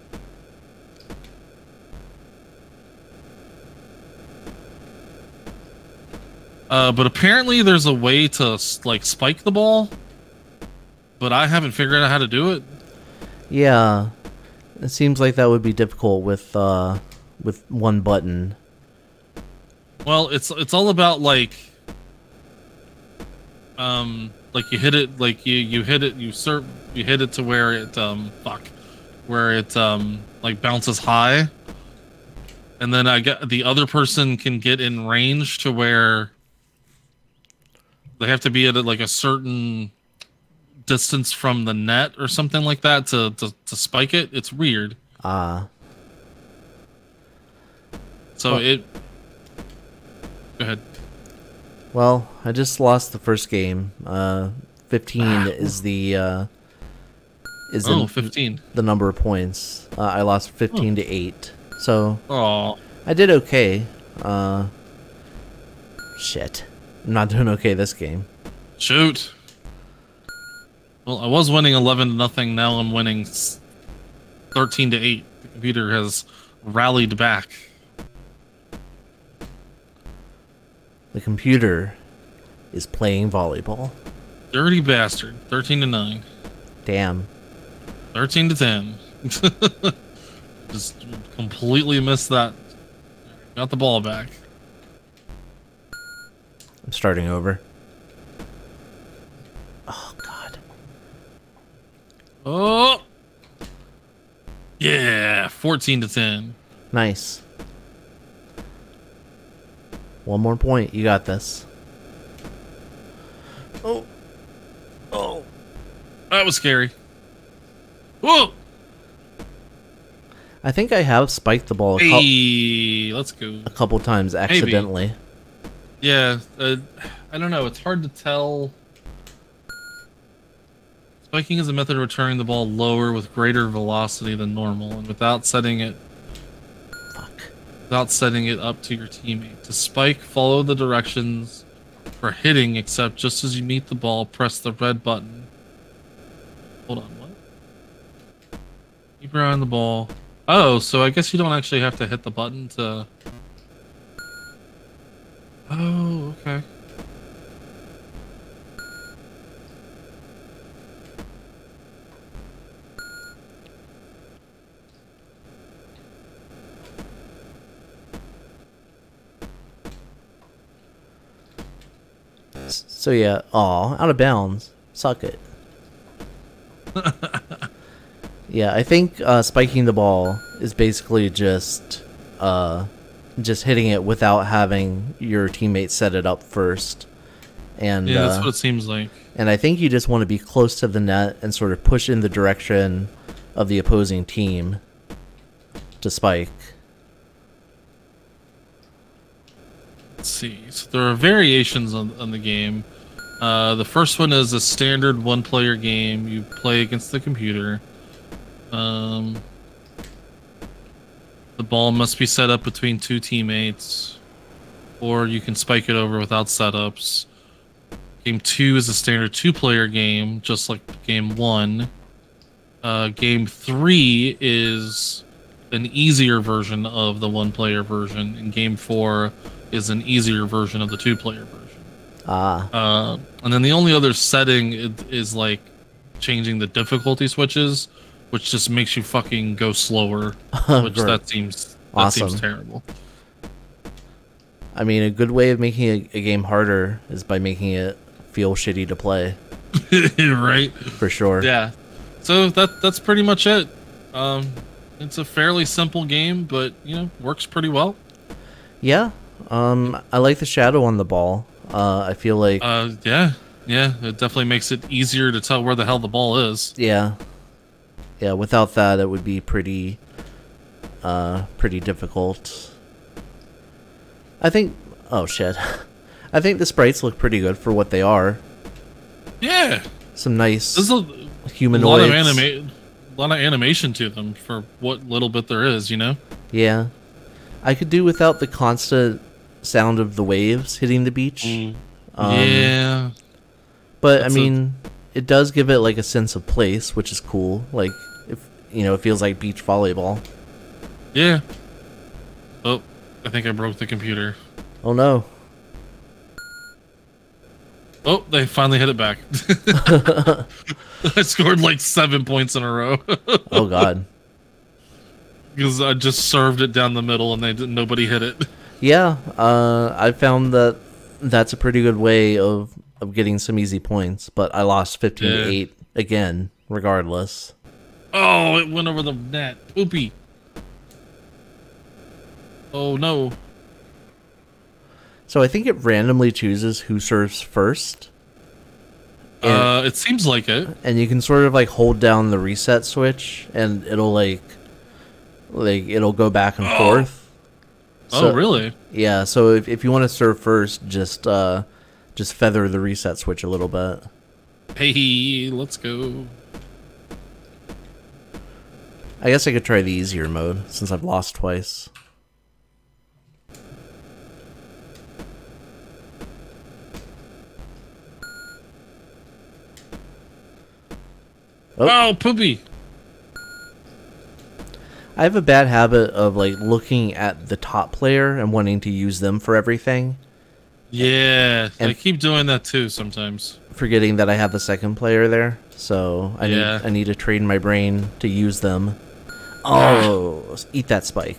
But apparently there's a way to like spike the ball, but I haven't figured out how to do it. Yeah, it seems like that would be difficult with one button. Well, it's all about like you hit it, like you hit it, you hit it to where it where it like bounces high, and then the other person can get in range to where they have to be at like a certain distance from the net or something like that to spike it. It's weird. So go ahead. Well, I just lost the first game. 15 is the 15. The number of points. I lost 15-8. So Oh, I did okay. Shit. I'm not doing okay this game. shoot. Well, I was winning 11-0. Now I'm winning 13-8. The computer has rallied back. The computer is playing volleyball. Dirty bastard. 13-9. Damn. 13-10. Just completely missed that. Got the ball back. I'm starting over. Oh, God. Oh! Yeah! 14-10. Nice. One more point. You got this. Oh. Oh. That was scary. Whoa! I think I have spiked the ball Let's go. a couple times accidentally. Maybe. Yeah, I don't know. It's hard to tell. Spiking is a method of returning the ball lower with greater velocity than normal, and without setting it up to your teammate. To spike, follow the directions for hitting, except just as you meet the ball, press the red button. Hold on, what? Keep your eye on the ball. Oh, so I guess you don't actually have to hit the button to... Oh, okay. So yeah, out of bounds. Suck it. Yeah, I think spiking the ball is basically just hitting it without having your teammate set it up first. And yeah, that's what it seems like. And I think you just want to be close to the net and sort of push in the direction of the opposing team to spike. Let's see. So there are variations on the game. The first one is a standard one-player game. You play against the computer. The ball must be set up between two teammates, or you can spike it over without setups. Game 2 is a standard 2-player game, just like Game 1. Game 3 is an easier version of the 1-player version, and Game 4 is an easier version of the 2-player version. And then the only other setting is like changing the difficulty switches, which just makes you fucking go slower. Which that seems terrible. I mean, a good way of making a game harder is by making it feel shitty to play. Right? For sure. Yeah. So that's pretty much it. It's a fairly simple game, but works pretty well. Yeah. I like the shadow on the ball. I feel like yeah, it definitely makes it easier to tell where the hell the ball is. Yeah. Yeah, without that it would be pretty difficult. I think oh shit. I think the sprites look pretty good for what they are. Yeah. Some nice humanoids. A lot of animation to them for what little bit there is, Yeah. I could do without the constant sound of the waves hitting the beach. Yeah. But I mean, it does give it like a sense of place, which is cool. Like, if it feels like beach volleyball. Yeah. Oh, I think I broke the computer. Oh no. Oh, they finally hit it back. I scored like 7 points in a row. Oh god. Because I just served it down the middle and nobody hit it. Yeah, I found that that's a pretty good way of getting some easy points, but I lost 15-8 again, regardless. Oh, it went over the net. Oopie. Oh no. So I think it randomly chooses who serves first. It seems like it. And you can sort of like hold down the reset switch and it'll like it'll go back and forth. So, oh, really? Yeah, so if you want to serve first, just feather the reset switch a little bit. Hey, let's go. I guess I could try the easier mode since I've lost twice. Oh, poopy. I have a bad habit of like looking at the top player and wanting to use them for everything. Yeah, I keep doing that too sometimes. Forgetting that I have the second player there, so I need to train my brain to use them. Oh, eat that spike.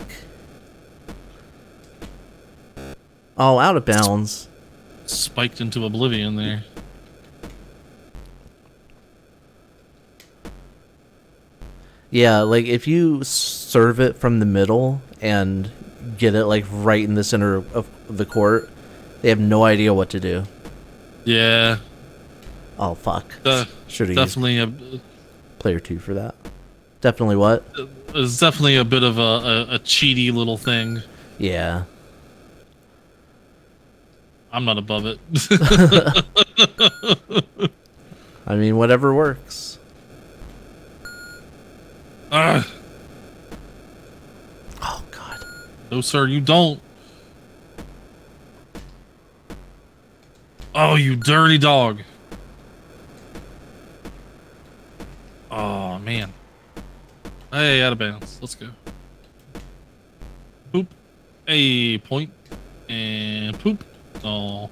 Oh, out of bounds. Spiked into oblivion there. Yeah, like if you serve it from the middle and get it like right in the center of the court, they have no idea what to do. Yeah. Oh fuck. Should have definitely used player 2 for that. Definitely what? It's definitely a bit of a cheaty little thing. Yeah. I'm not above it. I mean, whatever works. Oh god. No sir, you don't. Oh, you dirty dog. Oh man. Hey, out of bounds. Let's go. Poop. Hey, point. And poop. Oh.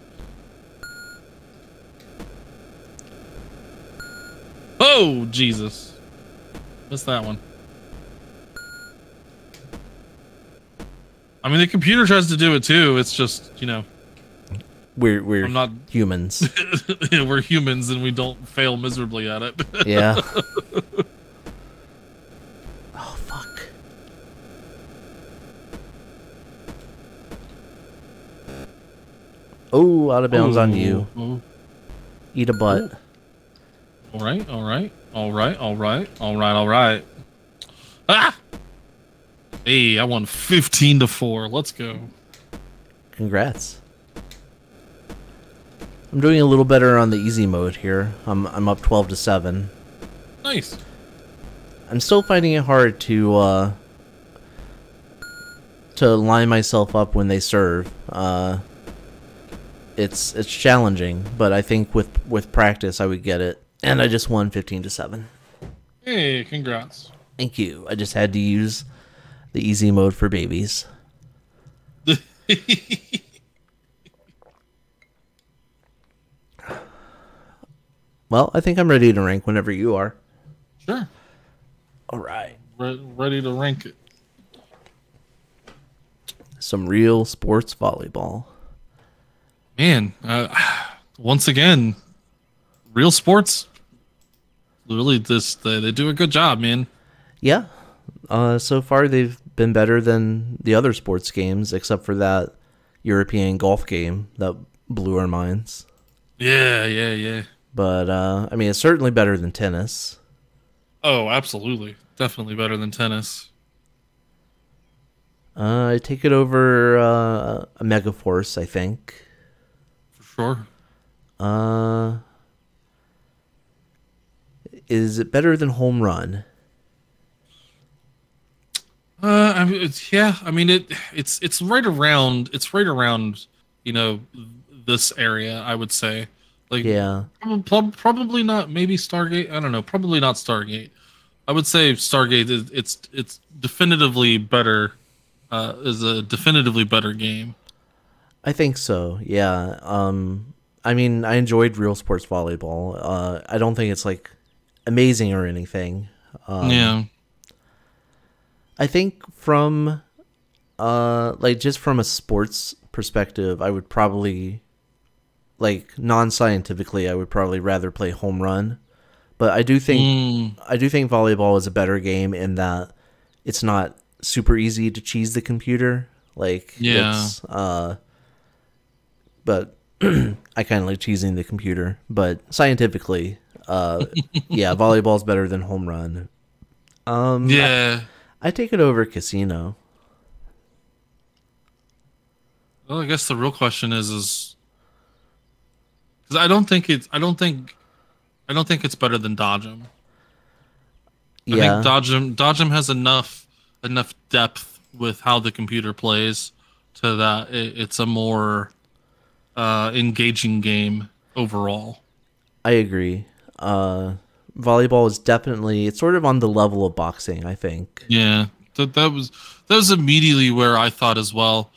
Oh, Jesus. Missed that one. I mean, the computer tries to do it too. It's just, we're I'm not humans. We're humans and we don't fail miserably at it. Yeah. Oh fuck. Oh, out of bounds on you. Ooh. Eat a butt. All right. Ah! Hey, I won 15-4. Let's go. Congrats. I'm doing a little better on the easy mode here. I'm up 12-7. Nice. I'm still finding it hard to to line myself up when they serve. It's challenging, but I think with practice I would get it. And I just won 15-7. Hey, congrats. Thank you. I just had to use the easy mode for babies. Well, I think I'm ready to rank whenever you are. Sure. All right. Ready to rank it. Some real sports volleyball. Man, once again, real sports. Really, they do a good job, man. Yeah. So far they've been better than the other sports games, except for that European golf game that blew our minds. Yeah. But I mean, it's certainly better than tennis. Oh, absolutely, definitely better than tennis. I take it over a Megaforce, I think. For sure. Is it better than Home Run? I mean, it's right around. It's right around. This area. I would say. Like, yeah. Probably not. Maybe Stargate. I don't know. Probably not Stargate. I would say Stargate. It's definitively better. Is a definitively better game. I think so. Yeah. I mean, I enjoyed Real Sports Volleyball. I don't think it's like amazing or anything. Yeah. I think from just from a sports perspective, I would probably, like, non-scientifically, I would probably rather play Home Run. But I do think volleyball is a better game in that it's not super easy to cheese the computer. Like, it's but I kind of like cheesing the computer. But scientifically, yeah, volleyball is better than Home Run. Yeah. I take it over Casino. Well, I guess the real question is because I don't think it's better than Dodgem. Yeah. I think Dodgem has enough depth with how the computer plays to that it's a more engaging game overall. I agree. Volleyball is definitely, it's sort of on the level of boxing, I think. Yeah, that was immediately where I thought as well.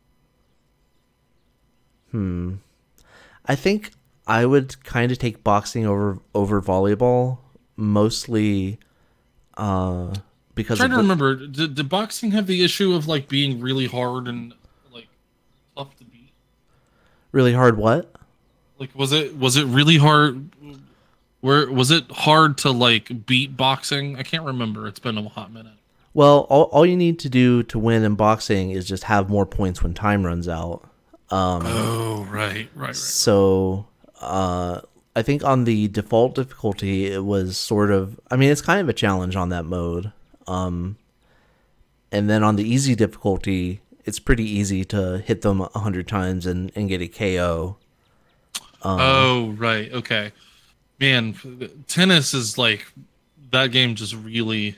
I think I would kind of take boxing over volleyball, mostly because I'm trying to remember, did boxing have the issue of like being really hard and like tough to beat? Really hard what? Like was it really hard? Where was it hard to like beat boxing? I can't remember. It's been a hot minute. Well, all you need to do to win in boxing is just have more points when time runs out. Right. So, I think on the default difficulty, it was sort of, I mean, it's kind of a challenge on that mode. And then on the easy difficulty, it's pretty easy to hit them 100 times and get a KO. Right. Okay. Man, tennis is like, that game just really,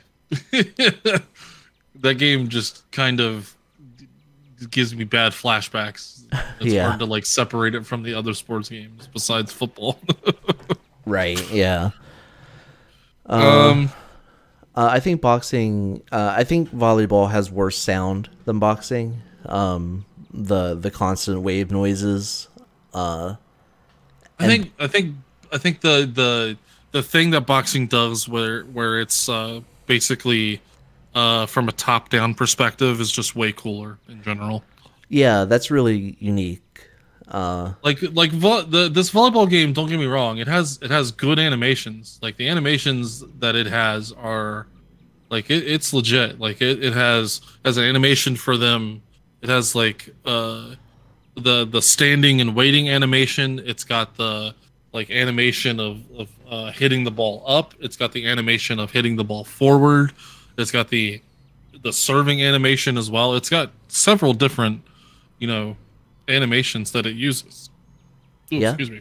that game just kind of gives me bad flashbacks. It's hard to like separate it from the other sports games besides football. Right. Yeah. I think boxing. I think volleyball has worse sound than boxing. The constant wave noises. I think the thing that boxing does, where it's basically from a top down perspective, is just way cooler in general. Yeah, that's really unique. This volleyball game, don't get me wrong, it has good animations. Like the animations that it has are like it's legit. Like it has an animation for them. It has like the standing and waiting animation. It's got the like animation of hitting the ball up. It's got the animation of hitting the ball forward. It's got the serving animation as well. It's got several different, animations that it uses. Ooh, yeah. Excuse me.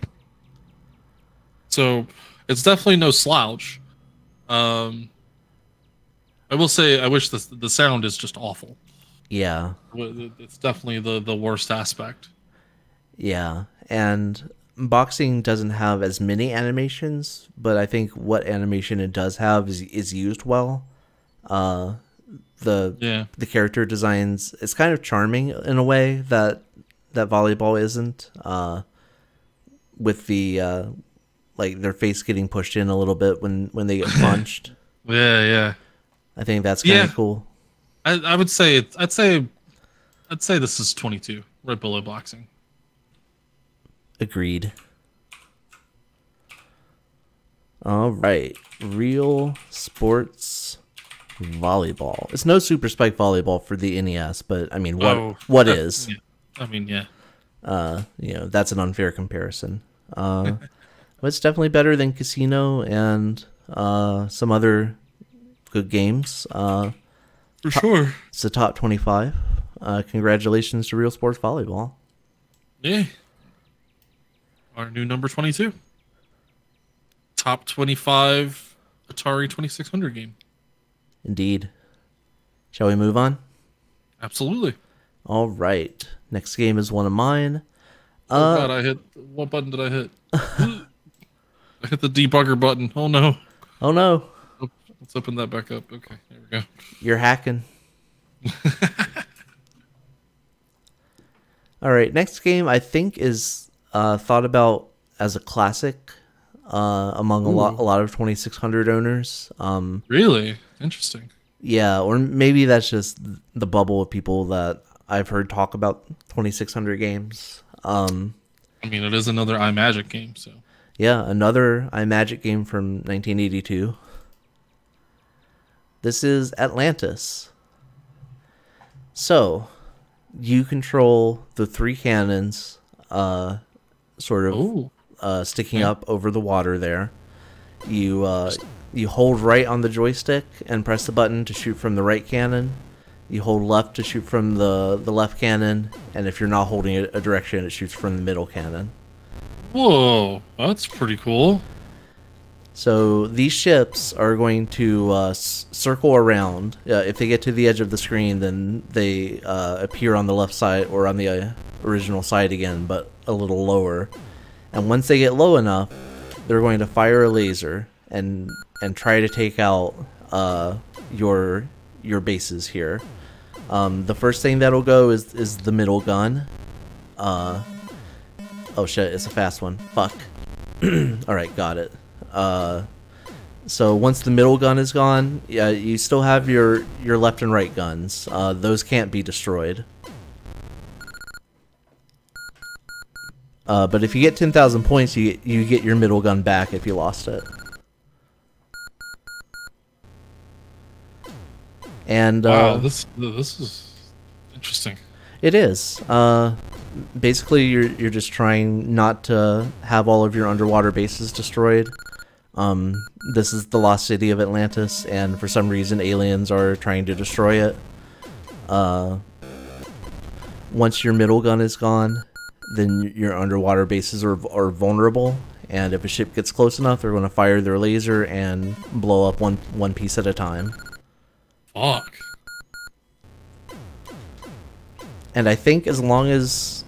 So it's definitely no slouch. I will say I wish the sound is just awful. Yeah. It's definitely the worst aspect. Yeah. And boxing doesn't have as many animations, but I think what animation it does have is used well. Uh, the Yeah. the character designs, it's kind of charming in a way that volleyball isn't. With the like their face getting pushed in a little bit when they get punched. Yeah, yeah. I think that's kind of cool. I would say I'd say this is 22 right below boxing. Agreed. All right, Real Sports Volleyball. It's no Super Spike Volleyball for the NES, but I mean, what is? Yeah. I mean, yeah. That's an unfair comparison. But it's definitely better than Casino and some other good games. For sure. It's the top 25. Congratulations to Real Sports Volleyball. Yeah. Our new number 22. Top 25 Atari 2600 game. Indeed. Shall we move on? Absolutely. All right. Next game is one of mine. Oh God, what button did I hit? I hit the debugger button. Oh no. Oh no. Oh, let's open that back up. Okay, there we go. You're hacking. All right. Next game I think is thought about as a classic among a lot of 2600 owners. Really? Interesting. Yeah, or maybe that's just the bubble of people that I've heard talk about 2600 games. I mean, it is another iMagic game, so. Yeah, another iMagic game from 1982. This is Atlantis. So, you control the three cannons, sort of sticking up over the water there. You hold right on the joystick and press the button to shoot from the right cannon. You hold left to shoot from the left cannon, and if you're not holding a direction, it shoots from the middle cannon. Whoa, that's pretty cool. So these ships are going to circle around. If they get to the edge of the screen, then they appear on the left side or on the original side again, but a little lower. And once they get low enough, they're going to fire a laser and try to take out your bases here. The first thing that'll go is the middle gun. Oh shit, it's a fast one. Fuck. Alright, got it. So once the middle gun is gone, yeah, you still have your left and right guns. Those can't be destroyed. But if you get 10,000 points, you get your middle gun back if you lost it. And wow, this is interesting. It is. Basically, you're just trying not to have all of your underwater bases destroyed. This is the lost city of Atlantis, and for some reason, aliens are trying to destroy it. Once your middle gun is gone, then your underwater bases are vulnerable, and if a ship gets close enough, they're going to fire their laser and blow up one piece at a time. Fuck. And I think as long as...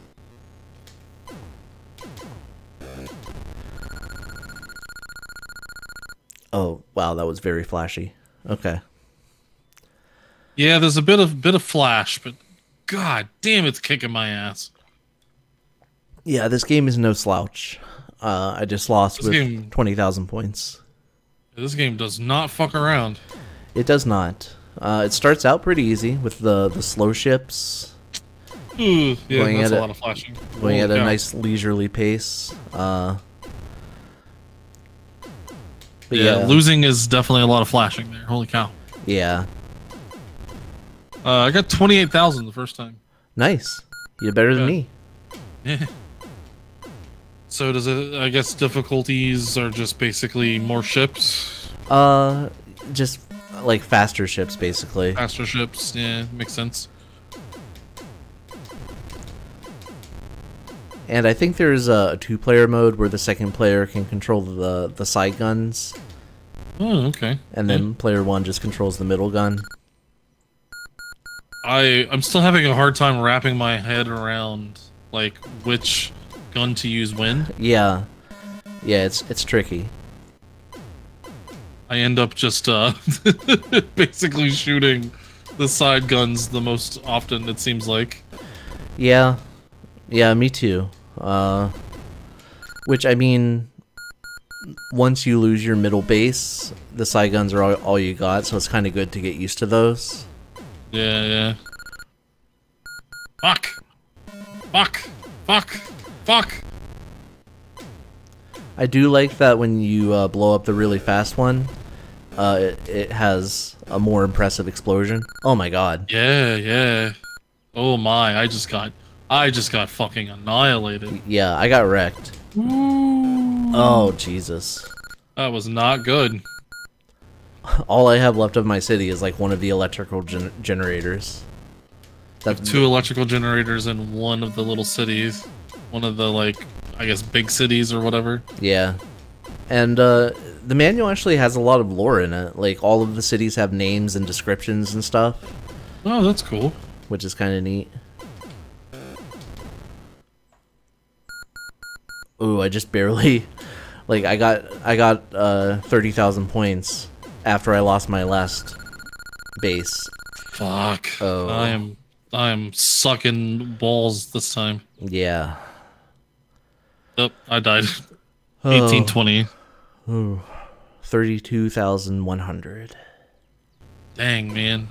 Oh, wow, that was very flashy. Okay. Yeah, there's a bit of flash, but god damn, it's kicking my ass. Yeah, this game is no slouch. I just lost with 20,000 points. This game does not fuck around. It does not. It starts out pretty easy with the slow ships. Ooh, yeah, that's a lot of flashing. Going at a nice leisurely pace. But yeah, losing is definitely a lot of flashing there. Holy cow. Yeah. I got 28,000 the first time. Nice. You're better than me. Yeah. So does it, I guess difficulties are just basically more ships? Just like faster ships, basically. Faster ships, yeah, makes sense. And I think there's a two-player mode where the second player can control the side guns. Oh, okay. And then player one just controls the middle gun. I'm still having a hard time wrapping my head around like which gun to use when. Yeah. Yeah, it's tricky. I end up just basically shooting the side guns the most often, it seems like. Yeah. Yeah, me too. Which, I mean, once you lose your middle base, the side guns are all you got, so it's kind of good to get used to those. Yeah, yeah. Fuck! Fuck! Fuck! Fuck! I do like that when you blow up the really fast one, it has a more impressive explosion. Oh my god. Yeah, yeah. Oh my, I just got fucking annihilated. Yeah, I got wrecked. Ooh. Oh, Jesus. That was not good. All I have left of my city is like one of the electrical generators. That's 2 electrical generators in one of the little cities. One of the, like, I guess big cities or whatever. Yeah. And the manual actually has a lot of lore in it. Like, all of the cities have names and descriptions and stuff. Oh, that's cool. Which is kind of neat. Ooh, I just barely... Like, I got 30,000 points after I lost my last base. Fuck. Oh. I am sucking balls this time. Yeah. Oh, I died. 1820. Ooh. 32,100. Dang, man.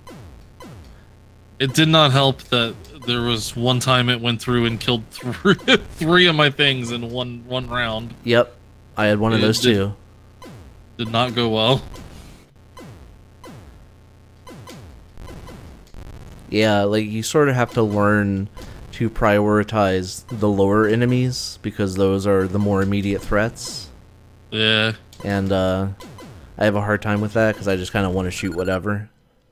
It did not help that there was one time it went through and killed three of my things in one round. Yep. I had one of those too. Did not go well. Yeah, like you sort of have to learn to prioritize the lower enemies because those are the more immediate threats. Yeah. And I have a hard time with that because I just kind of want to shoot whatever.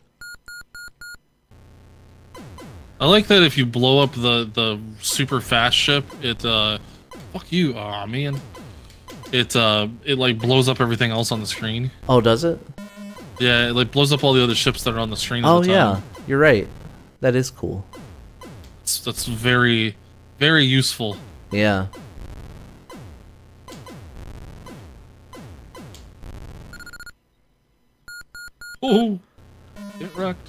I like that if you blow up the super fast ship, it fuck you, aw man. It like blows up everything else on the screen. Oh, does it? Yeah, it like blows up all the other ships that are on the screen. Oh at the time. yeah, you're right. That is cool. That's very, very useful. Yeah. Oh, get wrecked.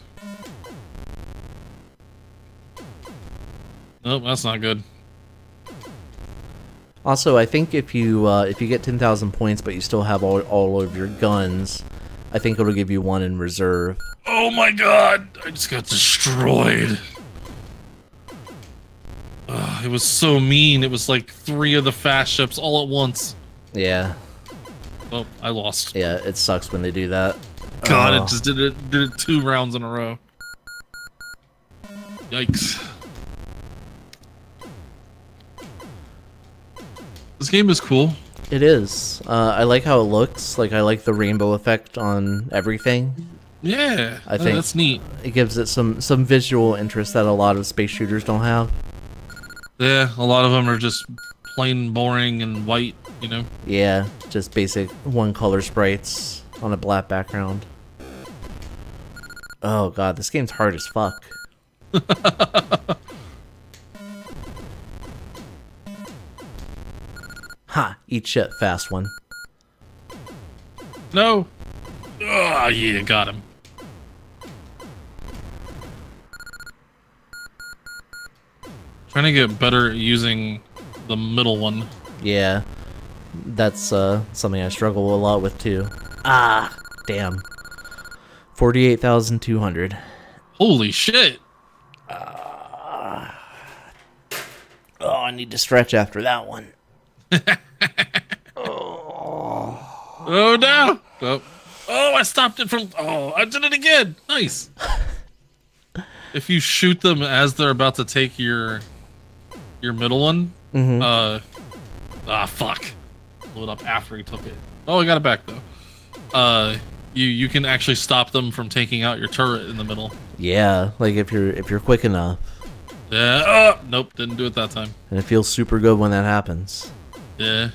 Nope, that's not good. Also, I think if you get 10,000 points but you still have all of your guns, I think it'll give you one in reserve. Oh my god! I just got destroyed. It was so mean. It was like 3 of the fast ships all at once. Yeah. Oh, I lost. Yeah, it sucks when they do that. God, Oh. it just did it 2 rounds in a row. Yikes. This game is cool. It is. I like how it looks. Like, I like the rainbow effect on everything. Yeah, I think that's neat. It gives it some visual interest that a lot of space shooters don't have. Yeah, a lot of them are just plain boring and white, you know? Yeah, just basic one-color sprites on a black background. Oh god, this game's hard as fuck. Ha! Eat shit, fast one. No! Oh, yeah, got him. Trying to get better at using the middle one. Yeah, that's something I struggle a lot with too. Ah, damn. 48,200. Holy shit! Oh, I need to stretch after that one. Oh no! Oh, I stopped it from. Oh, I did it again. Nice. If you shoot them as they're about to take your middle one, fuck. Blew it up after he took it. Oh, I got it back though. You can actually stop them from taking out your turret in the middle. Yeah, like if you're quick enough. Yeah. Nope, didn't do it that time. And it feels super good when that happens. Yeah.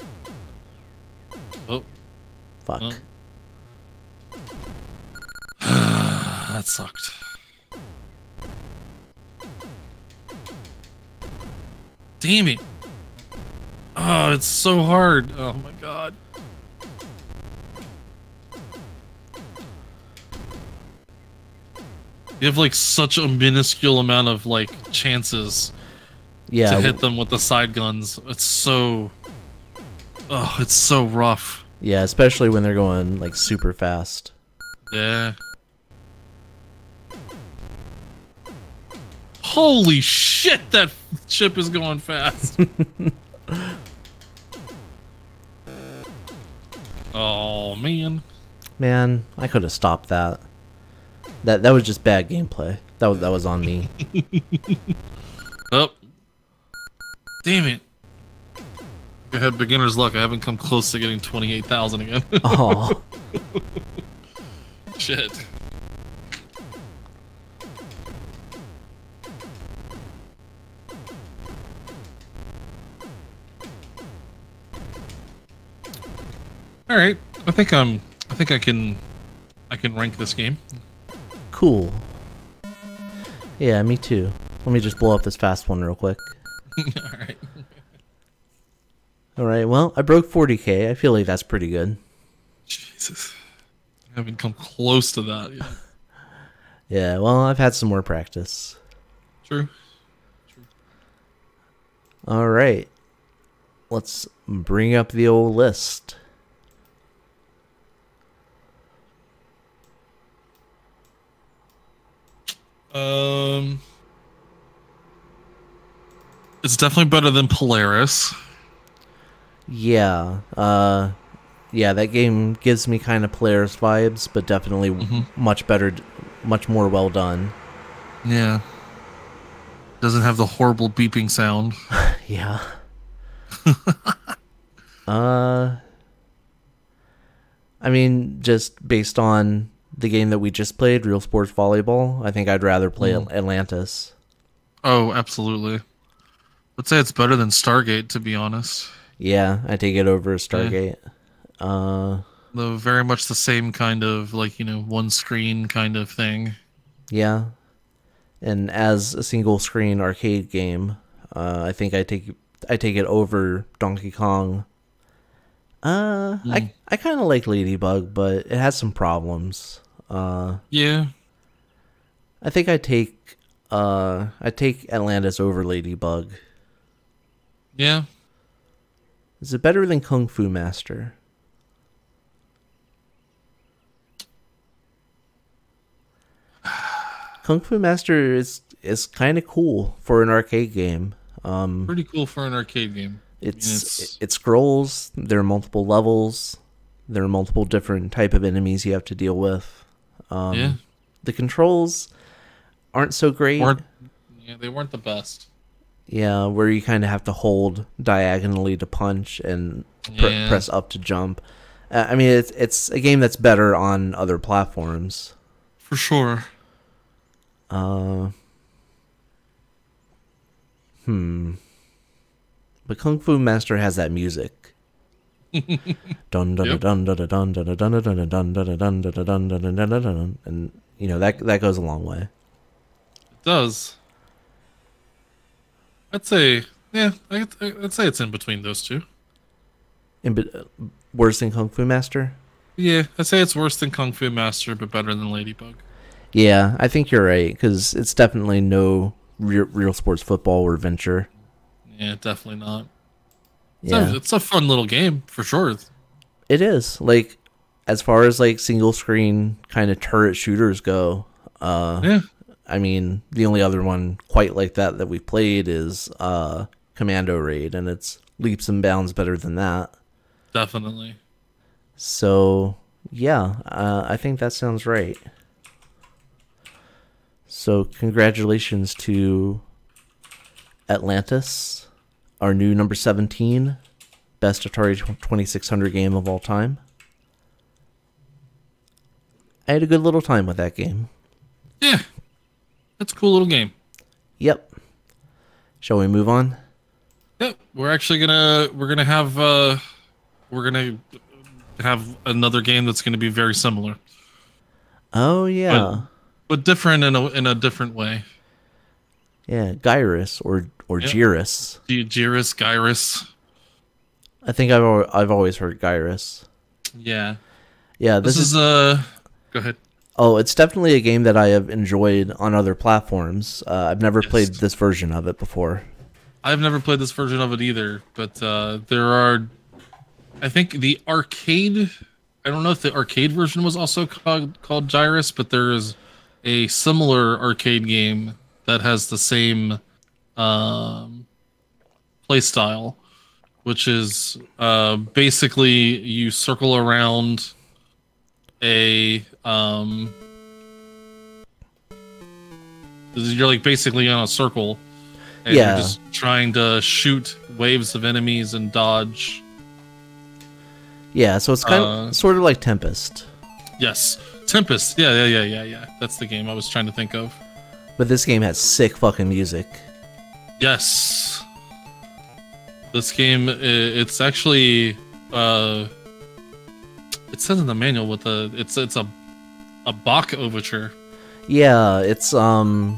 Oh. Fuck. Oh. That sucked. Damn it. Oh, it's so hard. Oh my god. You have like such a minuscule amount of like chances to hit them with the side guns. It's so... Oh, it's so rough. Yeah, especially when they're going like super fast. Yeah. Holy shit, that ship is going fast. Oh, man. Man, I could have stopped that. That was just bad gameplay. That was on me. Oh. Damn it. I had beginner's luck. I haven't come close to getting 28,000 again. Oh. Shit. All right. I think I can rank this game. Cool. Yeah, me too. Let me just blow up this fast one real quick. All right. All right. Well, I broke 40K. I feel like that's pretty good. Jesus. I haven't come close to that yet. Yeah, well, I've had some more practice. True. All right. Let's bring up the old list. It's definitely better than Polaris. Yeah. Yeah, that game gives me kind of Polaris vibes, but definitely much better, much more well done. Yeah. Doesn't have the horrible beeping sound. Yeah. I mean, just based on the game that we just played, RealSports Volleyball, I think I'd rather play Atlantis. Oh, absolutely. Let's say it's better than Stargate, to be honest. Yeah, I take it over Stargate. Yeah. Though very much the same kind of, like, you know, one screen kind of thing. Yeah. And as a single screen arcade game, I think I take it over Donkey Kong. I kind of like Ladybug, but it has some problems. Yeah. I think I take Atlantis over Ladybug. Yeah. Is it better than Kung Fu Master? Kung Fu Master is kind of cool for an arcade game. Pretty cool for an arcade game. It scrolls. There are multiple levels. There are multiple different type of enemies you have to deal with. Yeah. The controls aren't so great. They weren't the best. Yeah, where you kind of have to hold diagonally to punch and press up to jump. I mean, it's a game that's better on other platforms. For sure. But Kung Fu Master has that music. Dun dun dun dun dun dun dun dun dun dun dun dun dun dun, and you know that goes a long way. It does. I'd say, yeah, I'd say it's in between those two. Worse than Kung Fu Master? Yeah, I'd say it's worse than Kung Fu Master, but better than Ladybug. Yeah, I think you're right, because it's definitely no real sports football or venture. Yeah, definitely not. It's a fun little game, for sure. It is. Like, as far as, like, single-screen kind of turret shooters go, yeah. I mean, the only other one quite like that we've played is Commando Raid, and it's leaps and bounds better than that. Definitely. So, yeah, I think that sounds right. So, congratulations to Atlantis, our new number 17, best Atari 2600 game of all time. I had a good little time with that game. Yeah. That's a cool little game. Yep. Shall we move on? Yep. We're actually gonna have another game that's gonna be very similar. Oh yeah. But different in a different way. Yeah, Gyruss or Yep. Gyruss. Gyruss. I think I've always heard Gyruss. Yeah. Yeah, This is go ahead. Oh, it's definitely a game that I have enjoyed on other platforms. I've never played this version of it before. I've never played this version of it either, but there are, I think the arcade, I don't know if the arcade version was also called Gyruss, but there is a similar arcade game that has the same play style, which is basically you circle around a you're like basically on a circle, and you're just trying to shoot waves of enemies and dodge. Yeah, so it's kind of sort of like Tempest. Yes, Tempest. Yeah. That's the game I was trying to think of. But this game has sick fucking music. Yes. This game, it's actually it says in the manual with it's a Bach overture. Yeah, it's I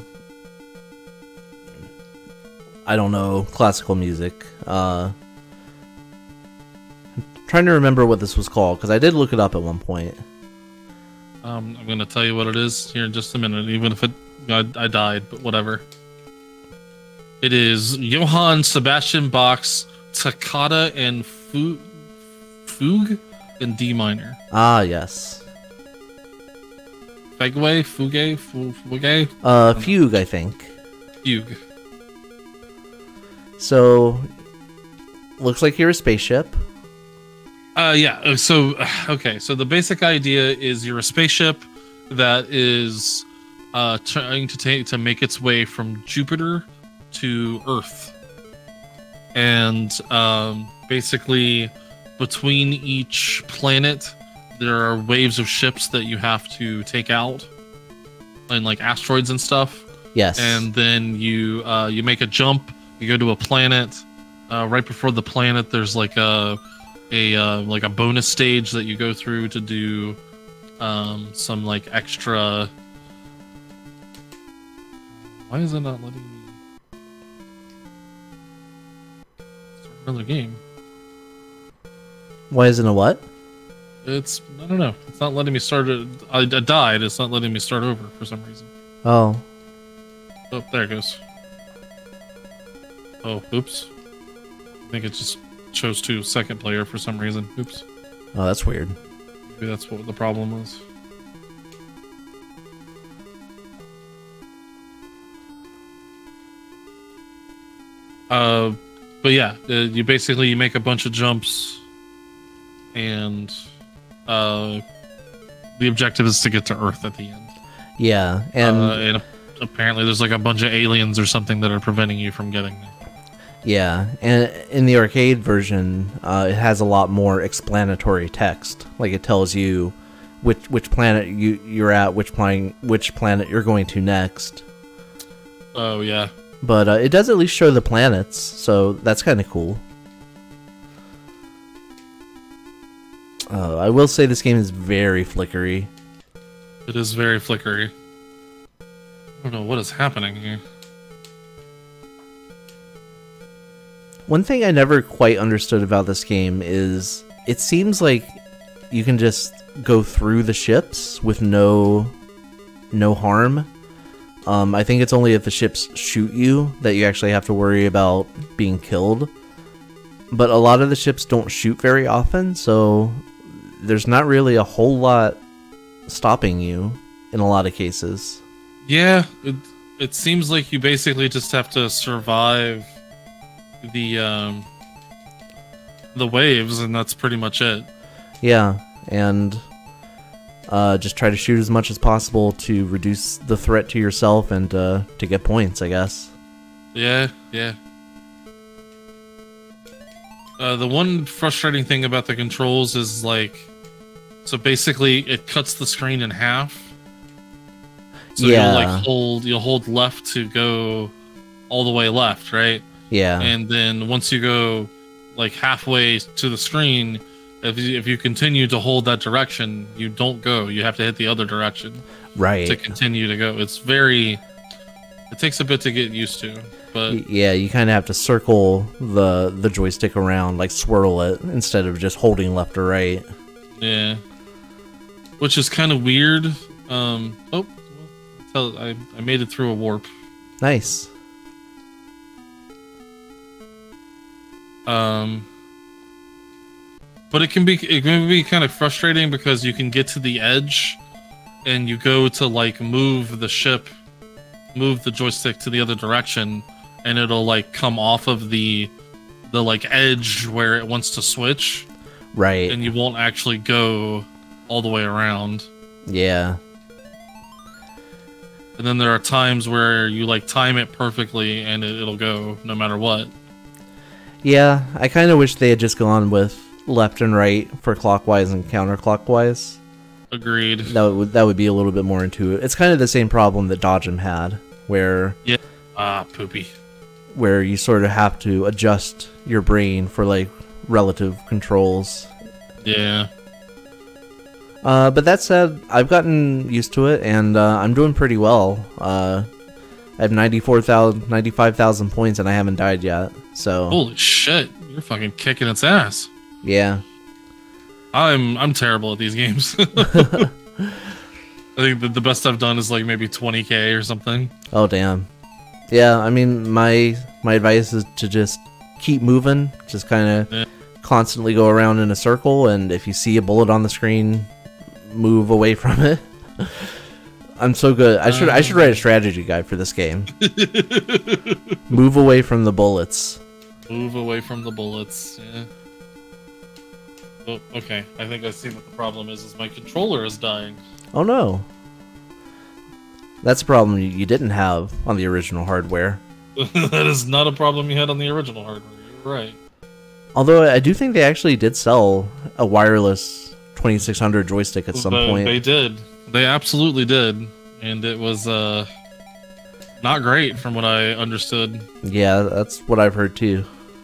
don't know, classical music. I'm trying to remember what this was called because I did look it up at one point. I'm gonna tell you what it is here in just a minute, even if I died, but whatever. It is Johann Sebastian Bach's Toccata and Fugue in D minor. Ah, yes. Fugue? Fugue, I think. Fugue. So, looks like you're a spaceship. Yeah. So, okay. So the basic idea is you're a spaceship that is trying to make its way from Jupiter to Earth, and basically between each planet there are waves of ships that you have to take out, and like asteroids and stuff. Yes. And then you make a jump. You go to a planet. Right before the planet, there's like a bonus stage that you go through to do some like extra. Why is it not letting me start another game? Why isn't it what? I don't know. It's not letting me start it. I died. It's not letting me start over for some reason. Oh. Oh, there it goes. Oh, oops. I think it just chose to second player for some reason. Oops. Oh, that's weird. Maybe that's what the problem was. But yeah, you basically make a bunch of jumps, and the objective is to get to Earth at the end. Yeah, and apparently there's like a bunch of aliens or something that are preventing you from getting there. Yeah, and in the arcade version, it has a lot more explanatory text. Like it tells you which planet you're at, which planet you're going to next. Oh yeah. But it does at least show the planets, so that's kind of cool. I will say this game is very flickery. It is very flickery. I don't know what is happening here. One thing I never quite understood about this game is it seems like you can just go through the ships with no harm. I think it's only if the ships shoot you that you actually have to worry about being killed. But a lot of the ships don't shoot very often, so there's not really a whole lot stopping you in a lot of cases. Yeah, it seems like you basically just have to survive the waves, and that's pretty much it. Yeah, and just try to shoot as much as possible to reduce the threat to yourself and to get points, I guess. Yeah. The one frustrating thing about the controls is like, so basically it cuts the screen in half. So yeah. you'll hold left to go all the way left, right? Yeah. And then once you go like halfway to the screen, if you continue to hold that direction, you don't go. You have to hit the other direction, right, to continue to go. It's very It takes a bit to get used to, but Yeah, you kind of have to circle the joystick around, like swirl it, instead of just holding left or right. yeah, which is kind of weird. Oh, I made it through a warp. Nice. But it can be kind of frustrating because you can get to the edge, and you go to like move the joystick to the other direction, and it'll like come off of the like edge where it wants to switch, Right. and you won't actually go all the way around. Yeah. And then there are times where you like time it perfectly and it'll go no matter what. Yeah, I kind of wish they had just gone with left and right for clockwise and counterclockwise. Agreed. That would be a little bit more intuitive. It's kind of the same problem that Dodgem had, where poopy. Where you sort of have to adjust your brain for like relative controls. Yeah. But that said, I've gotten used to it, and I'm doing pretty well. I have 95,000 points, and I haven't died yet. So holy shit, you're fucking kicking its ass. Yeah. I'm terrible at these games. I think the best I've done is like maybe 20k or something. Oh damn. Yeah, I mean my advice is to just keep moving, just kind of constantly go around in a circle, and if you see a bullet on the screen, move away from it. I'm so good. I should write a strategy guide for this game. Move away from the bullets. Move away from the bullets. Yeah. Oh, okay. I think I see what the problem is my controller is dying. Oh no. That's a problem you didn't have on the original hardware. That is not a problem you had on the original hardware. You're right. Although I do think they actually did sell a wireless 2600 joystick at some point. They did. They absolutely did. And it was not great from what I understood. Yeah, that's what I've heard too.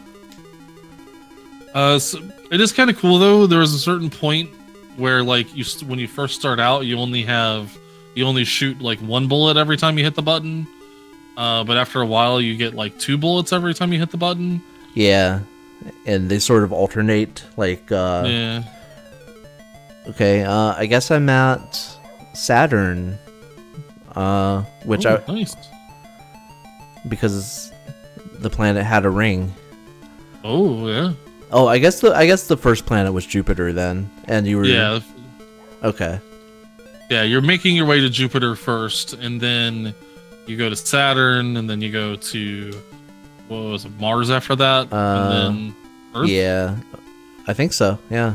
So it is kind of cool though. There was a certain point where like when you first start out, you only shoot like one bullet every time you hit the button. But after a while, you get like 2 bullets every time you hit the button. Yeah, and they sort of alternate. Like, yeah. Okay, I guess I'm at Saturn, which nice. Because the planet had a ring. Oh yeah. Oh, I guess the first planet was Jupiter then, and you were Okay. Yeah, you're making your way to Jupiter first, and then you go to Saturn, and then you go to what was it, Mars after that, and then Earth. Yeah, I think so. Yeah.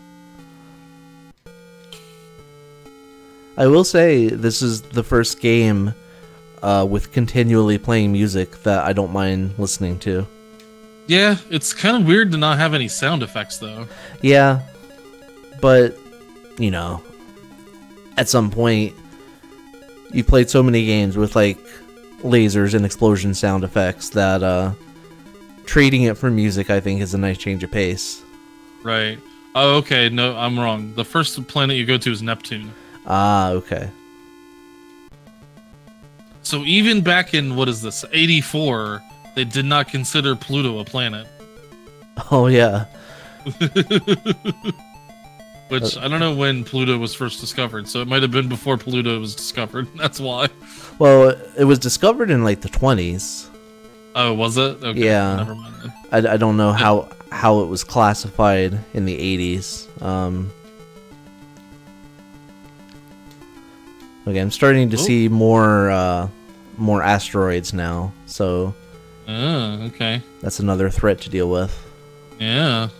I will say this is the first game with continually playing music that I don't mind listening to. Yeah, it's kind of weird to not have any sound effects, though. Yeah, but, you know, at some point, you've played so many games with, like, lasers and explosion sound effects that trading it for music, I think, is a nice change of pace. Right. Oh, okay, no, I'm wrong. The first planet you go to is Neptune. Ah, okay. So even back in, what is this, 84... they did not consider Pluto a planet. Oh, yeah. Which, I don't know when Pluto was first discovered, so it might have been before Pluto was discovered. That's why. Well, it was discovered in, like, the 20s. Oh, was it? Okay, yeah. Never mind then. I don't know how it was classified in the 80s. Okay, I'm starting to see more asteroids now, so... Oh, okay. That's another threat to deal with. Yeah.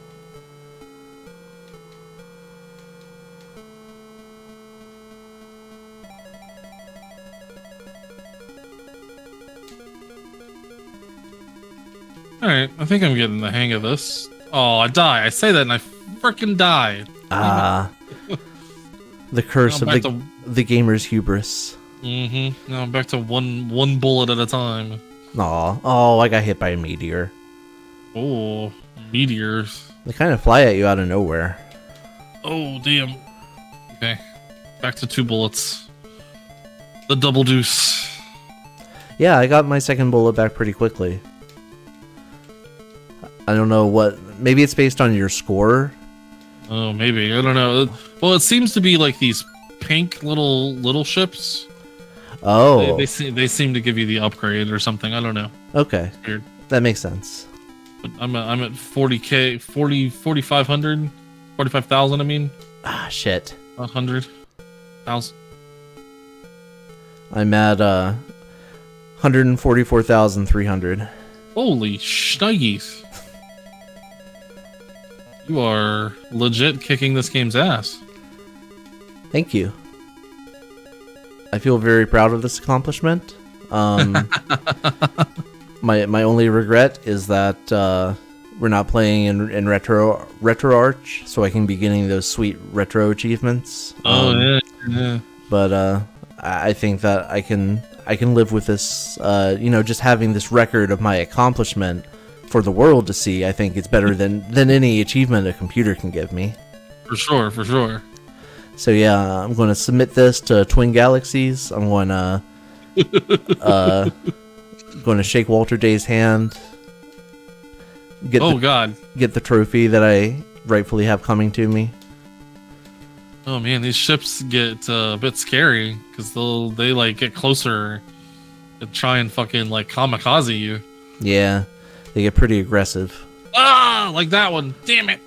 Alright, I think I'm getting the hang of this. Oh, I die. I say that and I freaking die. Ah. The curse of the gamer's hubris. Mm-hmm. Now I'm back to one bullet at a time. Aw. Oh, I got hit by a meteor. Oh, meteors. They kind of fly at you out of nowhere. Oh, damn. Okay. Back to 2 bullets. The double deuce. Yeah, I got my second bullet back pretty quickly. I don't know what... Maybe it's based on your score? Oh, maybe. I don't know. Well, it seems to be like these pink little ships. Oh. They seem to give you the upgrade or something. I don't know. Okay. It's weird. That makes sense. But I'm at 40k, 4,500, 45,000. I mean. Ah, shit. 100,000. I'm at 144,300. Holy shnikes. You are legit kicking this game's ass. Thank you. I feel very proud of this accomplishment. My only regret is that we're not playing in RetroArch, so I can be getting those sweet retro achievements. Yeah. But I think that I can live with this. Just having this record of my accomplishment for the world to see. I think it's better than any achievement a computer can give me. For sure. So yeah, I'm going to submit this to Twin Galaxies. I'm going to shake Walter Day's hand. Get the trophy that I rightfully have coming to me. Oh man, these ships get a bit scary because they like get closer and try and fucking like kamikaze you. Yeah, they get pretty aggressive. Ah, like that one. Damn it.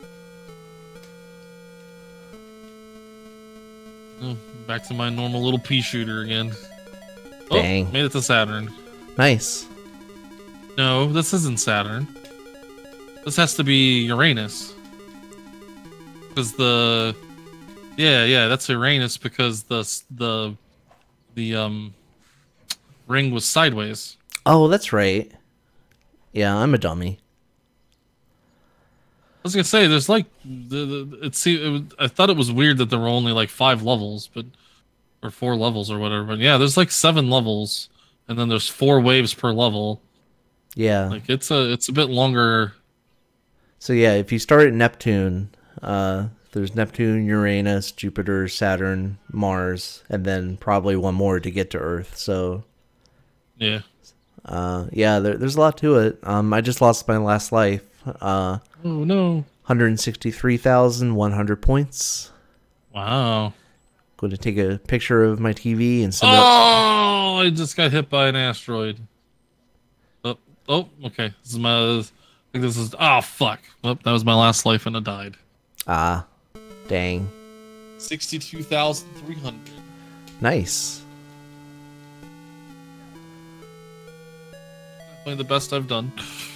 Oh, back to my normal little pea shooter again. Dang. Oh, made it to Saturn. Nice. No, this isn't Saturn. This has to be Uranus. Because yeah, that's Uranus because the ring was sideways. Oh, that's right. Yeah, I'm a dummy. I was gonna say there's like I thought it was weird that there were only like 5 levels, or 4 levels or whatever. But yeah, there's like 7 levels, and then there's 4 waves per level. Yeah, like it's a bit longer. So yeah, if you start at Neptune, there's Neptune, Uranus, Jupiter, Saturn, Mars, and then probably one more to get to Earth. So yeah, there's a lot to it. I just lost my last life. Oh no, 163,100 points. Wow. Going to take a picture of my TV and send Oh, I just got hit by an asteroid. Oh, okay. I think this is. Oh, fuck. Oh, that was my last life and I died. Ah, dang. 62,300. Nice. Definitely the best I've done.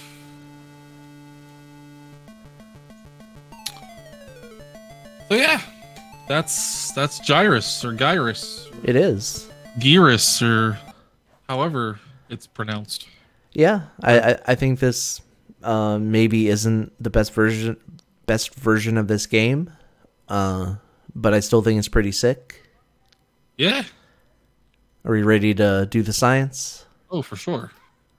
So yeah, that's Gyruss or Gyruss. It is. Gyruss or however it's pronounced. Yeah, I think this maybe isn't the best version of this game, but I still think it's pretty sick. Yeah. Are we ready to do the science? Oh, for sure.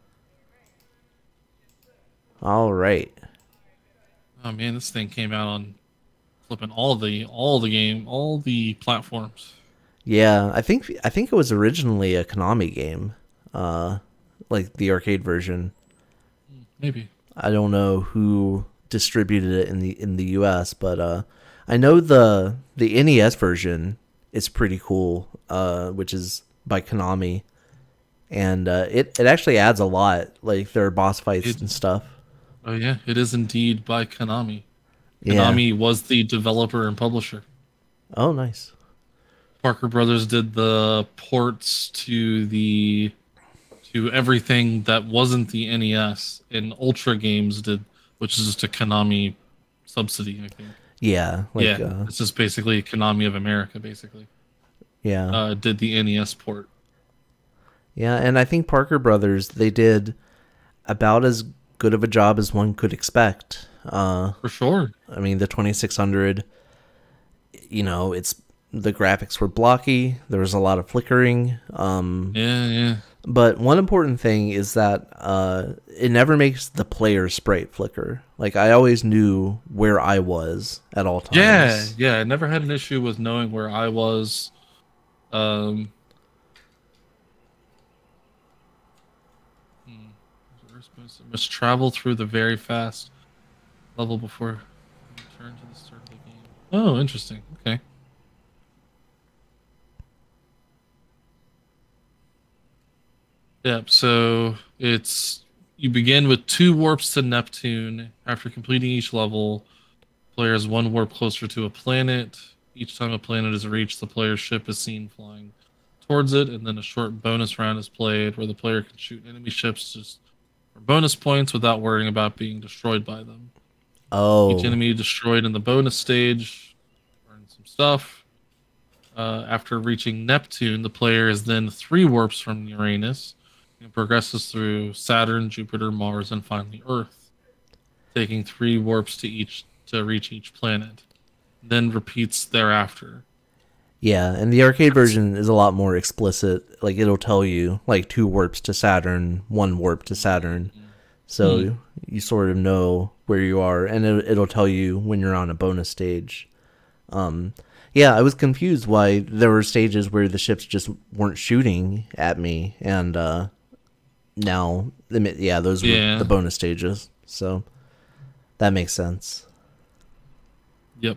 All right. Oh man, this thing came out on flipping all the platforms. Yeah, I think it was originally a Konami game, like the arcade version. Maybe. I don't know who distributed it in the US, but I know the NES version is pretty cool, which is by Konami, and it actually adds a lot. Like there are boss fights and stuff. Oh yeah, it is indeed by Konami. Yeah. Konami was the developer and publisher. Oh, nice. Parker Brothers did the ports to everything that wasn't the NES, and Ultra Games did, which is just a Konami subsidy, I think. Yeah, it's just basically Konami of America, basically. Yeah, did the NES port. Yeah, and I think Parker Brothers, they did about as good of a job as one could expect. For sure. I mean, the 2600, the graphics were blocky. There was a lot of flickering. Yeah. But one important thing is that it never makes the player sprite flicker. Like, I always knew where I was at all times. Yeah. I never had an issue with knowing where I was. Must travel through the very fast level before you return to the start of the game. Oh, interesting. Okay. Yep. So you begin with 2 warps to Neptune. After completing each level, player has 1 warp closer to a planet. Each time a planet is reached, the player's ship is seen flying towards it, and then a short bonus round is played where the player can shoot enemy ships just for bonus points without worrying about being destroyed by them. Oh. Each enemy destroyed in the bonus stage earns some stuff. After reaching Neptune, the player is then 3 warps from Uranus and progresses through Saturn, Jupiter, Mars, and finally Earth, taking 3 warps to reach each planet. Then repeats thereafter. Yeah, and the arcade version is a lot more explicit. Like, it'll tell you, like, 2 warps to Saturn, 1 warp to Saturn. So you sort of know where you are, and it'll tell you when you're on a bonus stage. Yeah, I was confused why there were stages where the ships just weren't shooting at me, and now, yeah, those were the bonus stages. So that makes sense. Yep.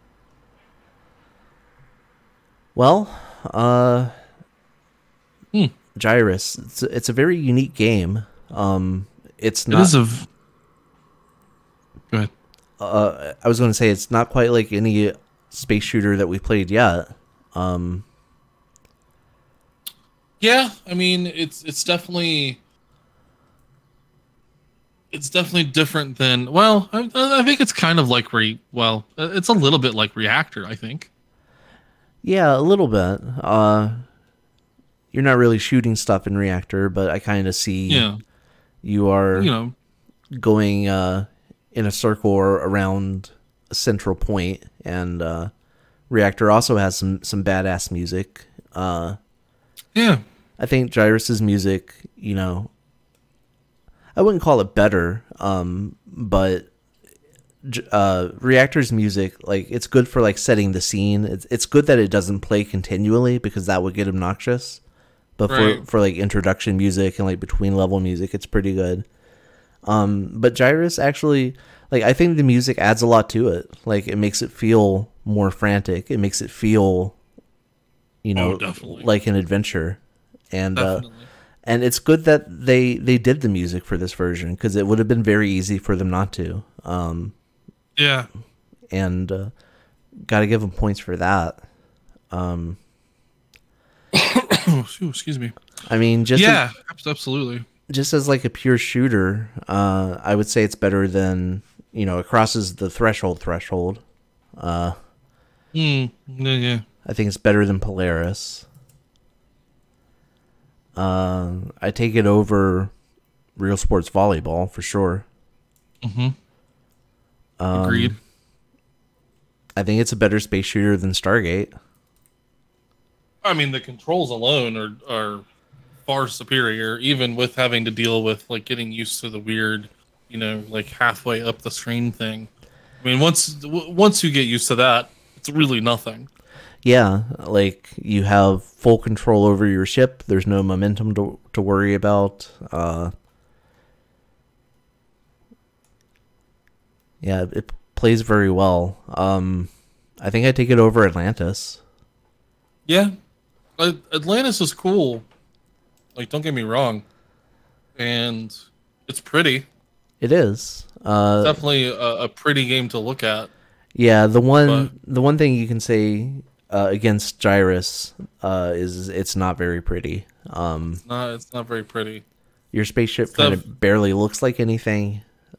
Well, Gyruss, it's a very unique game. It's not. It is Go ahead. I was going to say it's not quite like any space shooter that we played yet. Yeah, I mean it's definitely different than, well, I think it's kind of like it's a little bit like Reactor, I think. Yeah, a little bit. You're not really shooting stuff in Reactor, but I kind of see you are going in a circle around a central point, and Reactor also has some badass music. Yeah. I think Gyruss's music, I wouldn't call it better, but Reactor's music, like, it's good for like setting the scene. It's good that it doesn't play continually because that would get obnoxious. But for like introduction music and like between level music, it's pretty good. But Gyruss actually, like, I think the music adds a lot to it. Like, it makes it feel more frantic. It makes it feel, like an adventure. And and it's good that they did the music for this version, because it would have been very easy for them not to. Yeah. And got to give them points for that. Excuse me. I mean, absolutely. Just as like a pure shooter, I would say it's better than, it crosses the threshold. Yeah. I think it's better than Polaris. I take it over RealSports Volleyball for sure. Agreed. I think it's a better space shooter than Stargate. I mean, the controls alone are far superior, even with having to deal with like getting used to the weird, like halfway up the screen thing. I mean, once you get used to that, it's really nothing. Yeah, like, you have full control over your ship. There's no momentum to worry about. Yeah, it plays very well. I think I take it over Atlantis. Yeah, Atlantis is cool. Like, don't get me wrong, and it's pretty. It is. It's definitely a pretty game to look at. Yeah, the one thing you can say against Gyruss is it's not very pretty. It's not very pretty. Your spaceship kind of barely looks like anything.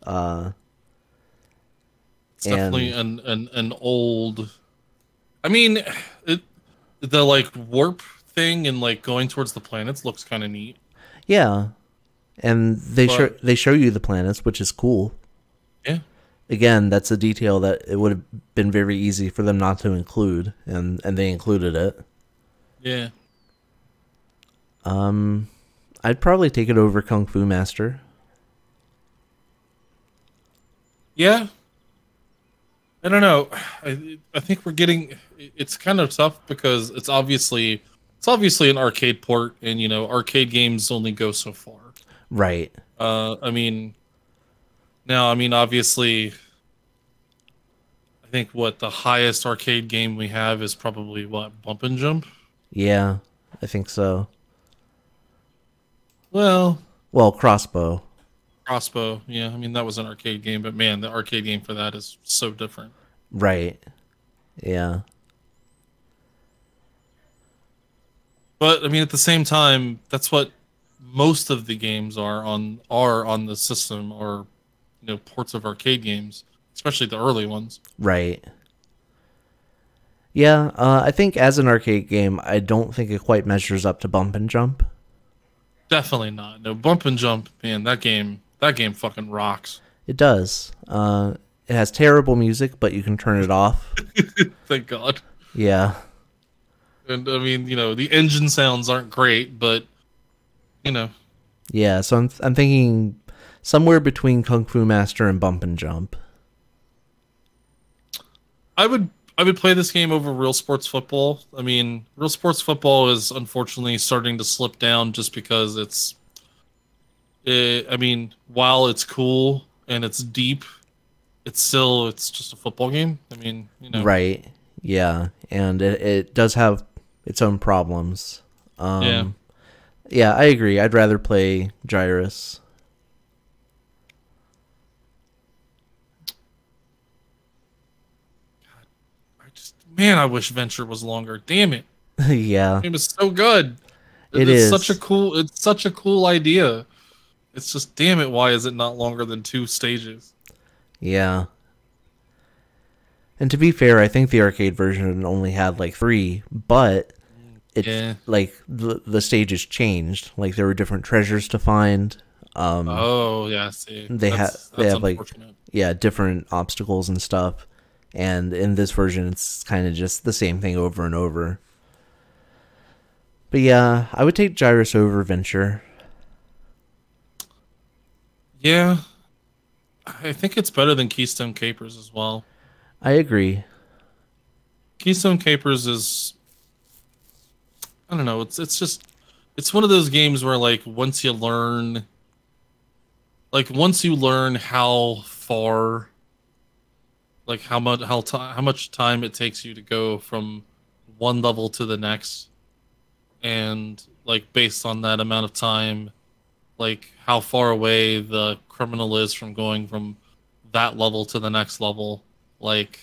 It's definitely an old. I mean, the like warp thing and like going towards the planets looks kind of neat. Yeah, and they show you the planets, which is cool. Yeah. Again, that's a detail that it would have been very easy for them not to include, and they included it. Yeah. I'd probably take it over Kung Fu Master. Yeah. I don't know. I think we're getting. It's kind of tough because it's obviously an arcade port, and arcade games only go so far. Right. I mean, now, I mean, obviously, I think what the highest arcade game we have is probably what, Bump and Jump? Yeah, I think so. Well, Well, Crossbow. Crossbow, yeah, I mean, that was an arcade game, but man, the arcade game for that is so different. Right. Yeah. But I mean, at the same time, that's what most of the games are on the system, or ports of arcade games, especially the early ones. Right. Yeah, I think as an arcade game, I don't think it quite measures up to Bump and Jump. Definitely not. No, Bump and Jump, man, that game fucking rocks. It does. It has terrible music, but you can turn it off. Thank God. Yeah. And I mean, the engine sounds aren't great, but you know, Yeah, so I'm thinking somewhere between Kung Fu Master and Bump and Jump. I would play this game over Real Sports Football. I mean, Real Sports Football is unfortunately starting to slip down just because I mean, while it's cool and it's deep, it's just a football game. I mean, Right. Yeah, and it does have its own problems. Yeah. Yeah, I agree. I'd rather play Gyruss. Man, I wish Venture was longer. Damn it. Yeah, Game is so good. it It's is. such a cool idea. It's just, damn it, why is it not longer than 2 stages? Yeah. And to be fair, I think the arcade version only had like 3, but it Yeah. like the stages changed. Like there were different treasures to find. Oh, yeah, see. They That's have like unfortunate. different obstacles and stuff. And in this version, it's kind of just the same thing over and over. But yeah, I would take Gyruss over Venture. Yeah. I think it's better than Keystone Capers as well. I agree. Keystone Capers is, I don't know, it's one of those games where once you learn how far, how much time it takes you to go from one level to the next, and based on that amount of time, how far away the criminal is from going from that level to the next level, like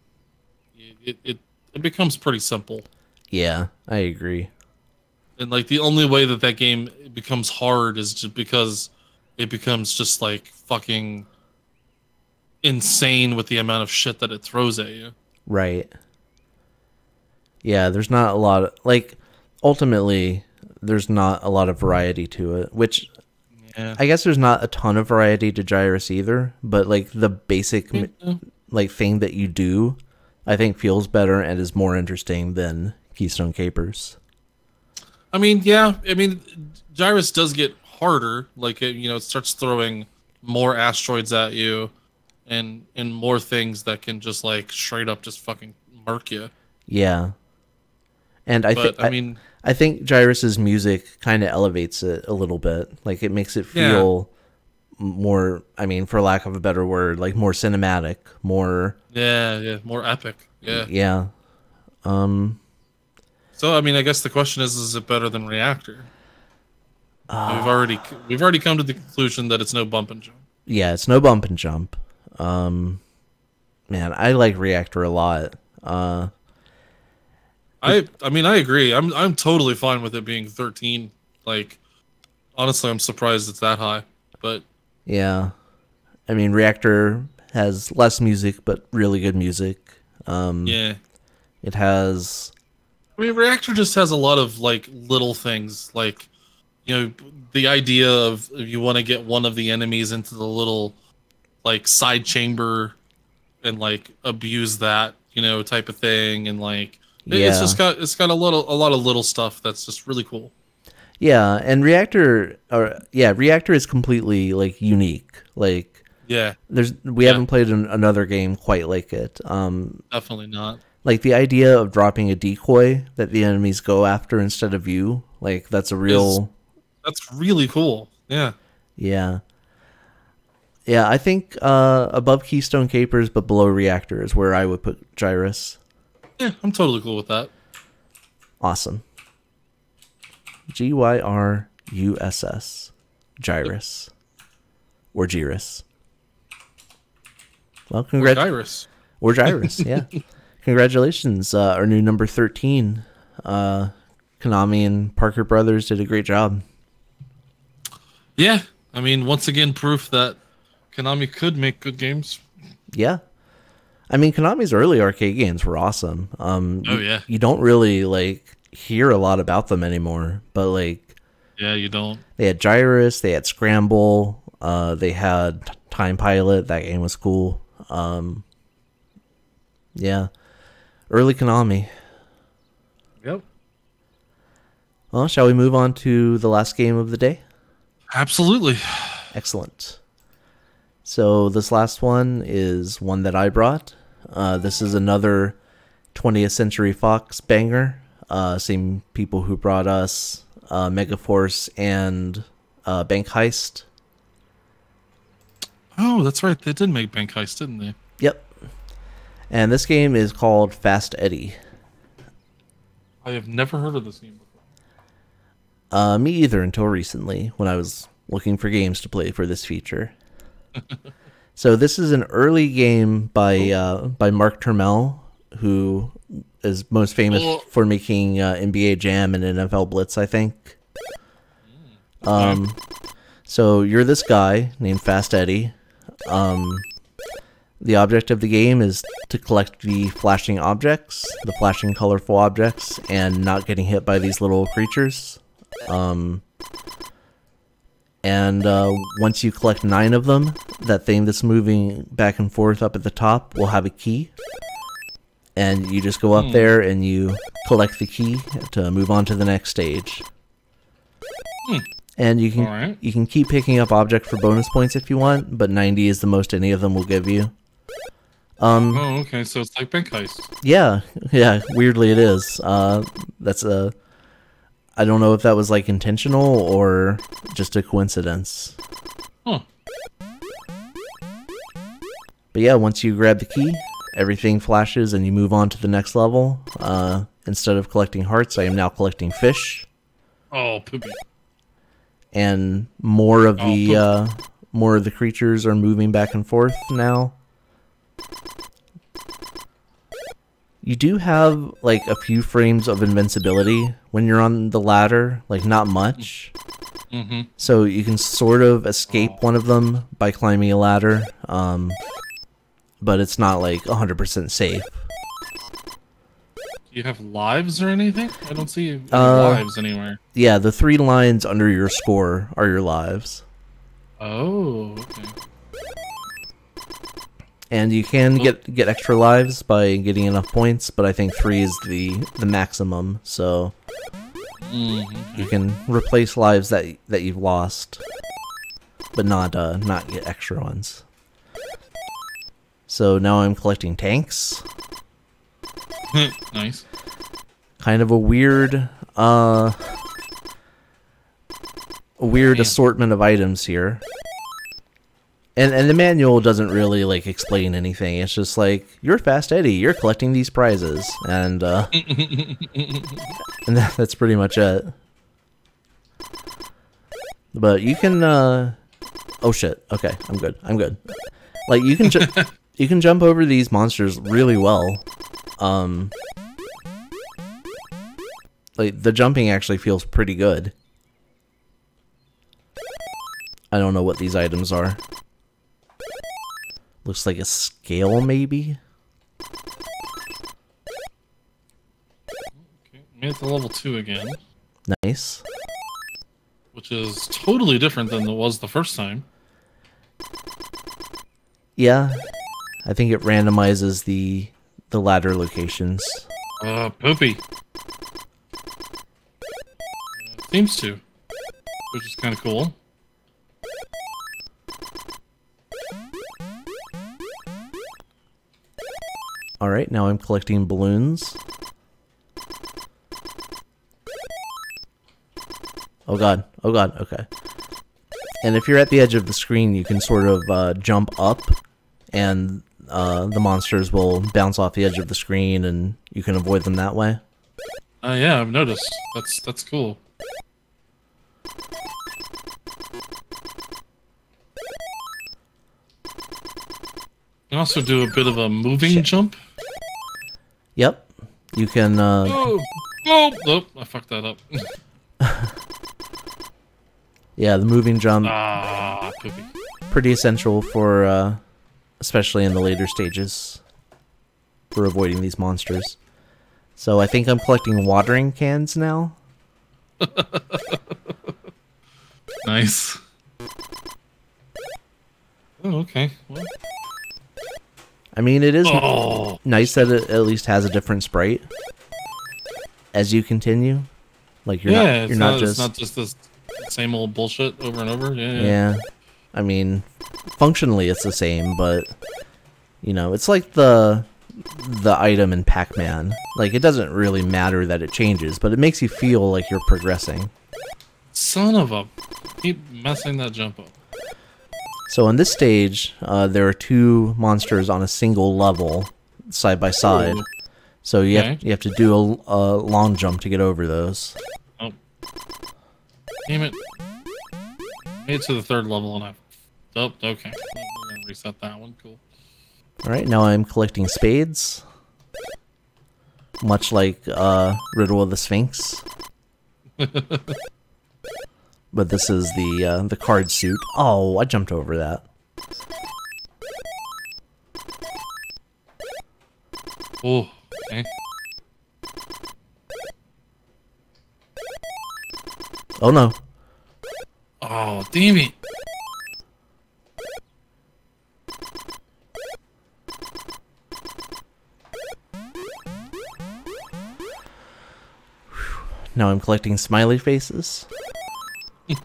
it becomes pretty simple. Yeah, I agree. And the only way that game becomes hard is just because it becomes just fucking insane with the amount of shit that it throws at you. Right. Yeah, there's not a lot of, ultimately, there's not a lot of variety to it, which Yeah. I guess there's not a ton of variety to Gyruss either, but the basic thing that you do, I think feels better and is more interesting than Keystone Capers. I mean, yeah. I mean, Gyruss does get harder. It starts throwing more asteroids at you, and more things that can just straight up just fucking murk you. Yeah. And I think But I mean, I think Gyruss's music kind of elevates it a little bit. It makes it feel more, I mean, for lack of a better word, more cinematic, more yeah, more epic. Yeah. yeah. So I mean, I guess the question is it better than Reactor? We've already come to the conclusion that it's no bump and jump. Yeah, it's no bump and jump. Man, I like Reactor a lot. I mean, I agree. I'm totally fine with it being 13. Honestly, I'm surprised it's that high. But Yeah. I mean, Reactor has less music, but really good music. yeah. It has... I mean, Reactor just has a lot of little things, the idea of if you want to get one of the enemies into the little side chamber and abuse that, type of thing, and it's got a lot of little stuff that's just really cool. Yeah, and Reactor is completely unique. Yeah, we haven't played another game quite like it. definitely not. The idea of dropping a decoy that the enemies go after instead of you, that's a real... That's really cool. Yeah. Yeah. Yeah, I think above Keystone Capers but below Reactor is where I would put Gyruss. Yeah, I'm totally cool with that. Awesome. Gyruss. Gyruss. Or Gyruss. Well, congrats. Gyruss. Or Gyruss, yeah. Congratulations, our new number 13. Konami and Parker Brothers did a great job. Yeah, I mean, once again, proof that Konami could make good games. Yeah. I mean, Konami's early arcade games were awesome. Yeah. You don't really, like, hear a lot about them anymore, but, like... Yeah, you don't. They had Gyruss, they had Scramble, they had Time Pilot. That game was cool. Yeah. Early Konami. Yep. Well, shall we move on to the last game of the day? Absolutely. Excellent. So this last one is one that I brought. This is another 20th Century Fox banger. Same people who brought us Megaforce and Bank Heist. Oh, that's right. They did make Bank Heist, didn't they? Yep. And this game is called Fast Eddie. I have never heard of this game before. Me either until recently when I was looking for games to play for this feature. So this is an early game by Mark Turmel, who is most famous for making NBA Jam and NFL Blitz, I think. So you're this guy named Fast Eddie. The object of the game is to collect the flashing objects, the flashing colorful objects, and not getting hit by these little creatures. And once you collect 9 of them, that thing that's moving back and forth up at the top will have a key. And you just go up there and you collect the key to move on to the next stage. And you can keep picking up objects for bonus points if you want, but 90 is the most any of them will give you. Oh, okay, so it's like Bank Heist. Yeah, weirdly it is. That's a... I don't know if that was like intentional or just a coincidence. Huh. But yeah, once you grab the key, everything flashes and you move on to the next level. Instead of collecting hearts, I am now collecting fish. Oh, poopy. And more of the creatures are moving back and forth now. You do have like a few frames of invincibility when you're on the ladder, like not much. So you can sort of escape one of them by climbing a ladder, but it's not like 100% safe. Do you have lives or anything? I don't see any lives anywhere. Yeah, the 3 lines under your score are your lives. Oh, okay. And you can get extra lives by getting enough points, but I think 3 is the maximum, so you can replace lives that you've lost, but not get extra ones. So now I'm collecting tanks. Nice. Kind of a weird assortment of items here. And the manual doesn't really like explain anything. It's just like, you're Fast Eddie, you're collecting these prizes, and that's pretty much it. But you can oh shit. Okay, I'm good. Like you can you can jump over these monsters really well. Like the jumping actually feels pretty good. I don't know what these items are. Looks like a scale, maybe? Okay, made it to level 2 again. Nice. Which is totally different than it was the first time. Yeah. I think it randomizes the ladder locations. Poopy. Seems to. Which is kind of cool. Alright, now I'm collecting balloons. Oh god, okay. And if you're at the edge of the screen, you can sort of jump up, and the monsters will bounce off the edge of the screen, and you can avoid them that way. Yeah, I've noticed. That's cool. You also do a bit of a moving jump. Yep. You can... Oh, I fucked that up. Yeah, the moving jump. Poopy. Pretty essential for, especially in the later stages, for avoiding these monsters. So I think I'm collecting watering cans now. Nice. Oh, okay. Well. I mean, it is nice that it at least has a different sprite as you continue. Like you're not just this same old bullshit over and over. Yeah. I mean, functionally it's the same, but you know, it's like the item in Pac-Man. Like, it doesn't really matter that it changes, but it makes you feel like you're progressing. Son of a... Keep messing that jump up. So on this stage, there are two monsters on a single level, side by side. Ooh. So you have to do a long jump to get over those. Oh. Damn it. Made it to the third level and I... Oh, okay. We're gonna reset that one. Cool. Alright, now I'm collecting spades. Much like Riddle of the Sphinx. But this is the card suit. Oh, I jumped over that. Oh, okay. Oh no. Oh, damn it. Now I'm collecting smiley faces. A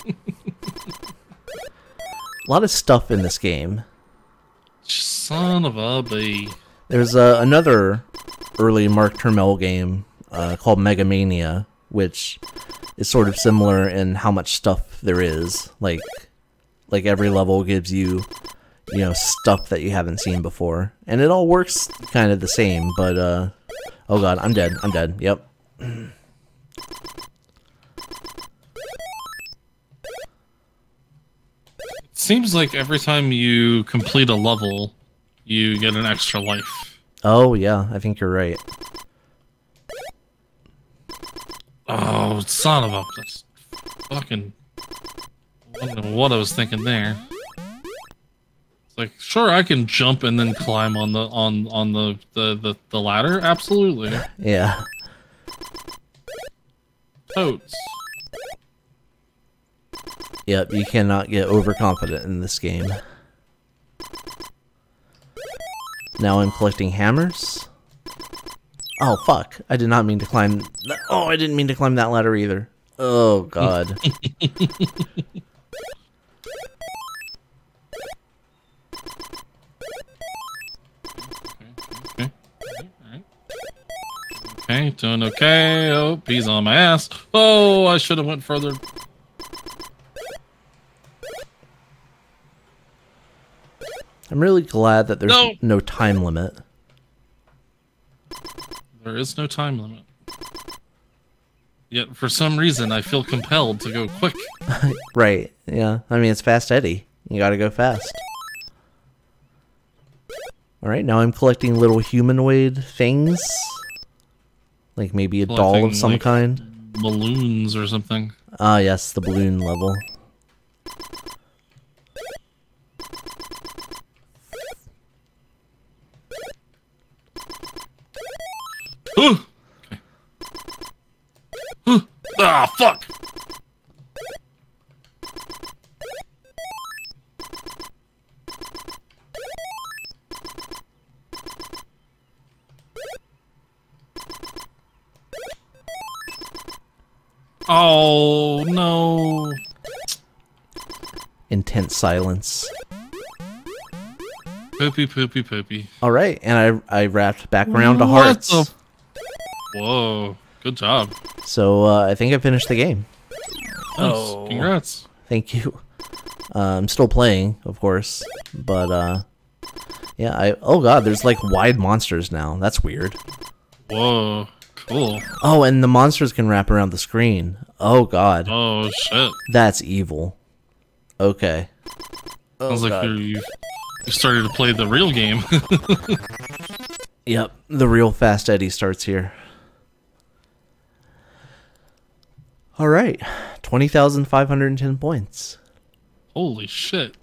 lot of stuff in this game. Son of a bee. There's another early Mark Turmel game called Mega Mania, which is sort of similar in how much stuff there is. Like every level gives you, you know, stuff that you haven't seen before, and it all works kind of the same. But oh god, I'm dead. I'm dead. Yep. Seems like every time you complete a level, you get an extra life. Oh, yeah, I think you're right. Oh, son of a... That's fucking... I don't know what I was thinking there. It's like, sure, I can jump and then climb on the ladder. Absolutely. Yeah. Totes. Yep, you cannot get overconfident in this game. Now I'm collecting hammers. Oh, fuck. I did not mean to climb... Oh, I didn't mean to climb that ladder either. Oh, god. Okay, doing okay. Oh, he's on my ass. Oh, I should have went further. I'm really glad that there's no time limit. There is no time limit. Yet, for some reason, I feel compelled to go quick. Right, yeah. I mean, it's Fast Eddie. You gotta go fast. Alright, now I'm collecting little humanoid things. Like maybe a doll of some kind. Balloons or something. Ah, yes, the balloon level. Okay. Ah, fuck! Oh, no. Intense silence. Poopy, poopy, poopy. Alright, and I wrapped back around to hearts. Whoa, good job. So, I think I finished the game. Nice. Congrats. Thank you. I'm still playing, of course, but yeah. Oh god, there's like wide monsters now. That's weird. Whoa, cool. Oh, and the monsters can wrap around the screen. Oh god. Oh shit. That's evil. Okay. Sounds like you started to play the real game. Yep, the real Fast Eddie starts here. All right, 20,510 points. Holy shit.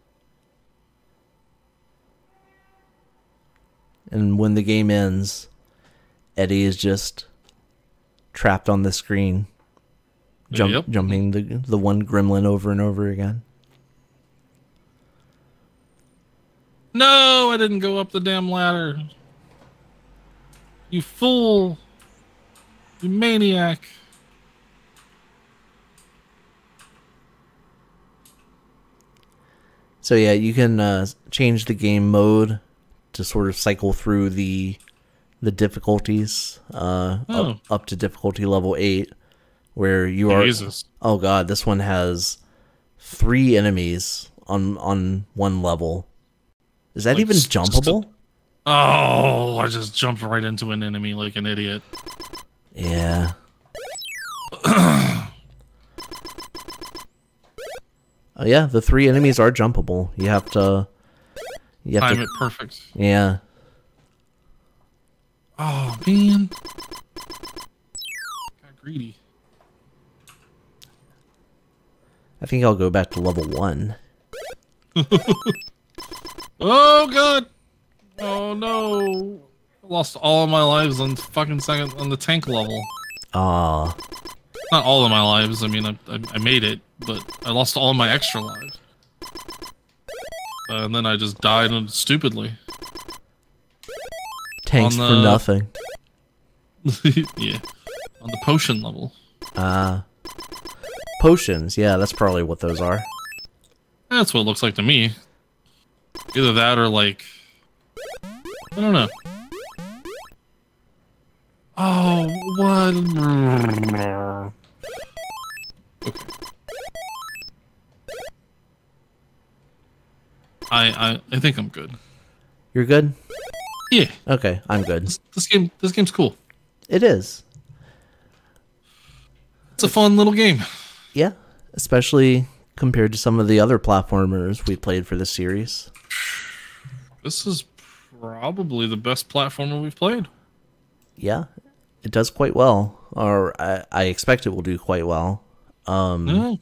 And when the game ends, Eddie is just trapped on the screen, jumping the one gremlin over and over again. No, I didn't go up the damn ladder. You fool. You maniac. So yeah, you can change the game mode to sort of cycle through the difficulties up to difficulty level 8, where you are. Jesus. Oh god, this one has 3 enemies on one level. Is that Like, even jumpable? Oh, I just jumped right into an enemy like an idiot. Yeah. Oh yeah, the 3 enemies are jumpable. You have to Time it perfect. Yeah. Oh man. Got greedy. I think I'll go back to level 1. Oh god. Oh no. I lost all of my lives on the tank level. Ah. Not all of my lives. I mean, I made it, but I lost all of my extra lives. And then I just died stupidly. Tanks for nothing. Yeah. On the potion level. Potions. Yeah, that's probably what those are. That's what it looks like to me. Either that or like... I don't know. Oh, what? Okay. I think I'm good. You're good? Yeah. Okay, I'm good. This game's cool. It is. It's a fun little game. Yeah, especially compared to some of the other platformers we played for this series. This is probably the best platformer we've played. Yeah, it does quite well, or I expect it will do quite well. Yeah.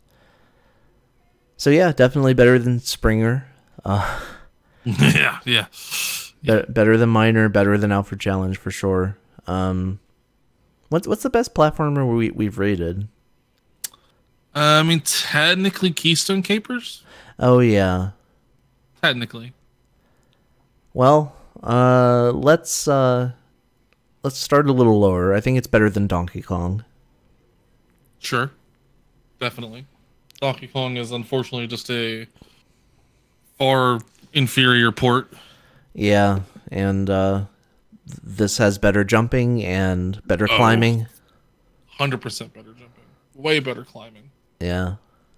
So yeah, definitely better than Springer. Yeah. Better than Miner, better than Alfred Challenge for sure. What's the best platformer we've rated? I mean, technically Keystone Capers. Oh yeah. Technically. Well, let's start a little lower. I think it's better than Donkey Kong. Sure. Definitely. Donkey Kong is unfortunately just a far inferior port. Yeah, and this has better jumping and better climbing. 100% better jumping. Way better climbing. Yeah.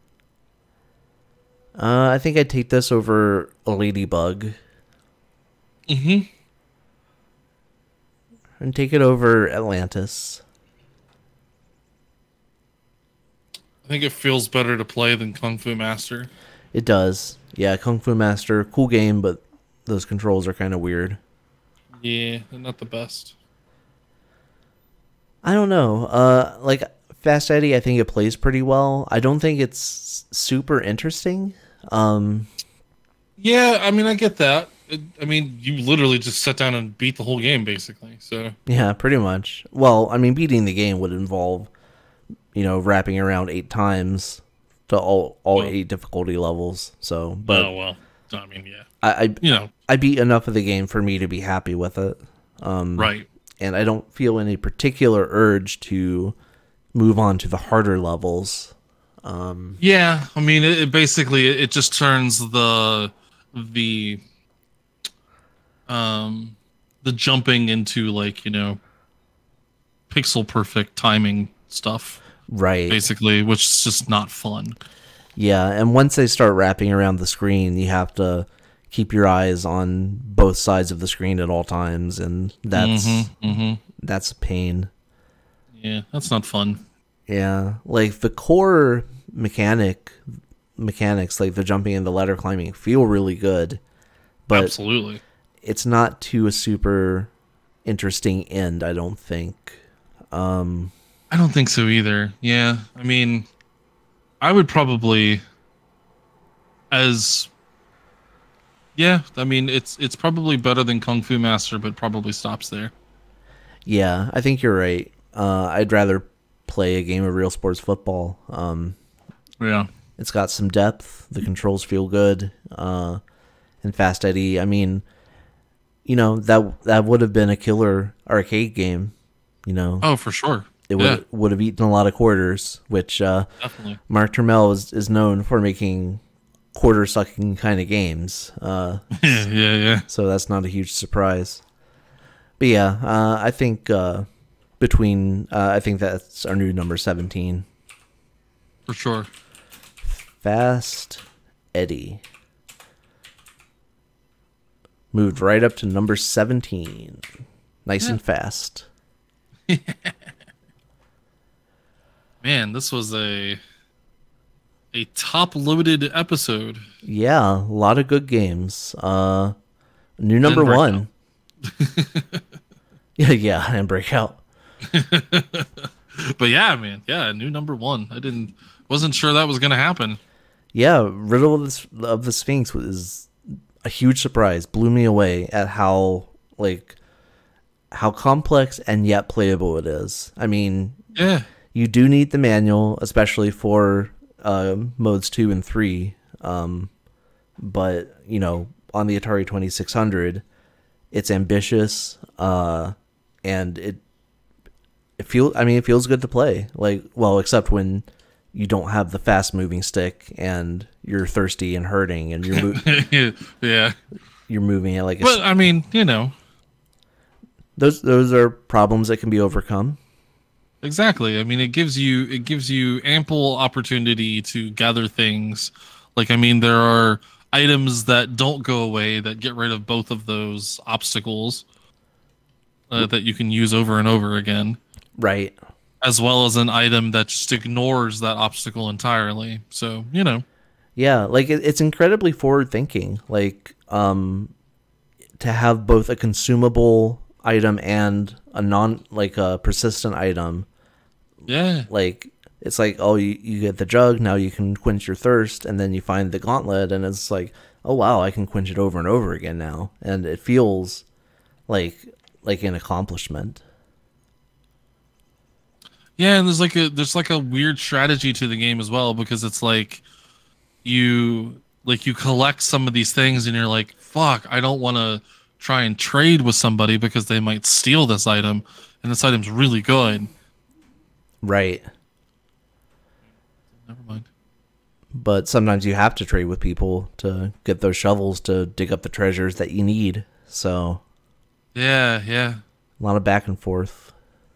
I think I'd take this over a Ladybug. Mm-hmm. And take it over Atlantis. I think it feels better to play than Kung Fu Master. It does. Yeah, Kung Fu Master, cool game, but those controls are kind of weird. Yeah, they're not the best. I don't know. Like Fast Eddie, I think it plays pretty well. I don't think it's super interesting. Yeah, I mean, I get that. I mean, you literally just sat down and beat the whole game, basically. So Yeah, pretty much. Well, I mean, beating the game would involve, wrapping around 8 times to all 8 difficulty levels. So, but well, I mean, yeah. I beat enough of the game for me to be happy with it. Right. And I don't feel any particular urge to move on to the harder levels. Yeah, I mean, it basically it just turns the jumping into like pixel perfect timing stuff, Right. basically, which is just not fun. Yeah, and once they start wrapping around the screen, you have to keep your eyes on both sides of the screen at all times, and that's a pain. Yeah, that's not fun. Yeah, like the core mechanics, like the jumping and the ladder climbing, feel really good, but Absolutely. it's not to a super interesting end, I don't think. I don't think so either. Yeah, I mean, I would probably as yeah, I mean it's probably better than Kung Fu Master, but probably stops there. Yeah, I think you're right. I'd rather play a game of Real Sports Football. Yeah. It's got some depth. The controls feel good. And Fast Eddie, I mean, that would have been a killer arcade game. Oh, for sure. It would have eaten a lot of quarters, which Definitely. Mark Turmel is known for making quarter sucking kind of games. Yeah. So that's not a huge surprise. But yeah, I think I think that's our new number 17. For sure. Fast Eddie moved right up to number 17. Nice and fast. Man, this was a top-loaded episode. Yeah, a lot of good games. New number 1. yeah, and Breakout. But yeah, man, new number 1. Wasn't sure that was gonna happen. Yeah, Riddle of the Sphinx was a huge surprise. Blew me away at how complex and yet playable it is. I mean, yeah, you do need the manual, especially for modes 2 and 3. But on the Atari 2600, it's ambitious, and it feels good to play. Except when you don't have the fast moving stick and you're thirsty and hurting and you're yeah, you're moving it like. But I mean, those are problems that can be overcome. Exactly. I mean, it gives you ample opportunity to gather things. There are items that don't go away that get rid of both of those obstacles that you can use over and over again. Right. As well as an item that just ignores that obstacle entirely. So, Yeah, it's incredibly forward thinking. To have both a consumable item and a persistent item. Yeah. It's you get the jug, now you can quench your thirst, and then you find the gauntlet, and it's like, oh wow, I can quench it over and over again now. And it feels like an accomplishment. Yeah, and there's a weird strategy to the game as well, because it's you collect some of these things and you're like, fuck, I don't want to try and trade with somebody because they might steal this item, and this item's really good. Right. Never mind. But sometimes you have to trade with people to get those shovels to dig up the treasures that you need. So yeah. A lot of back and forth.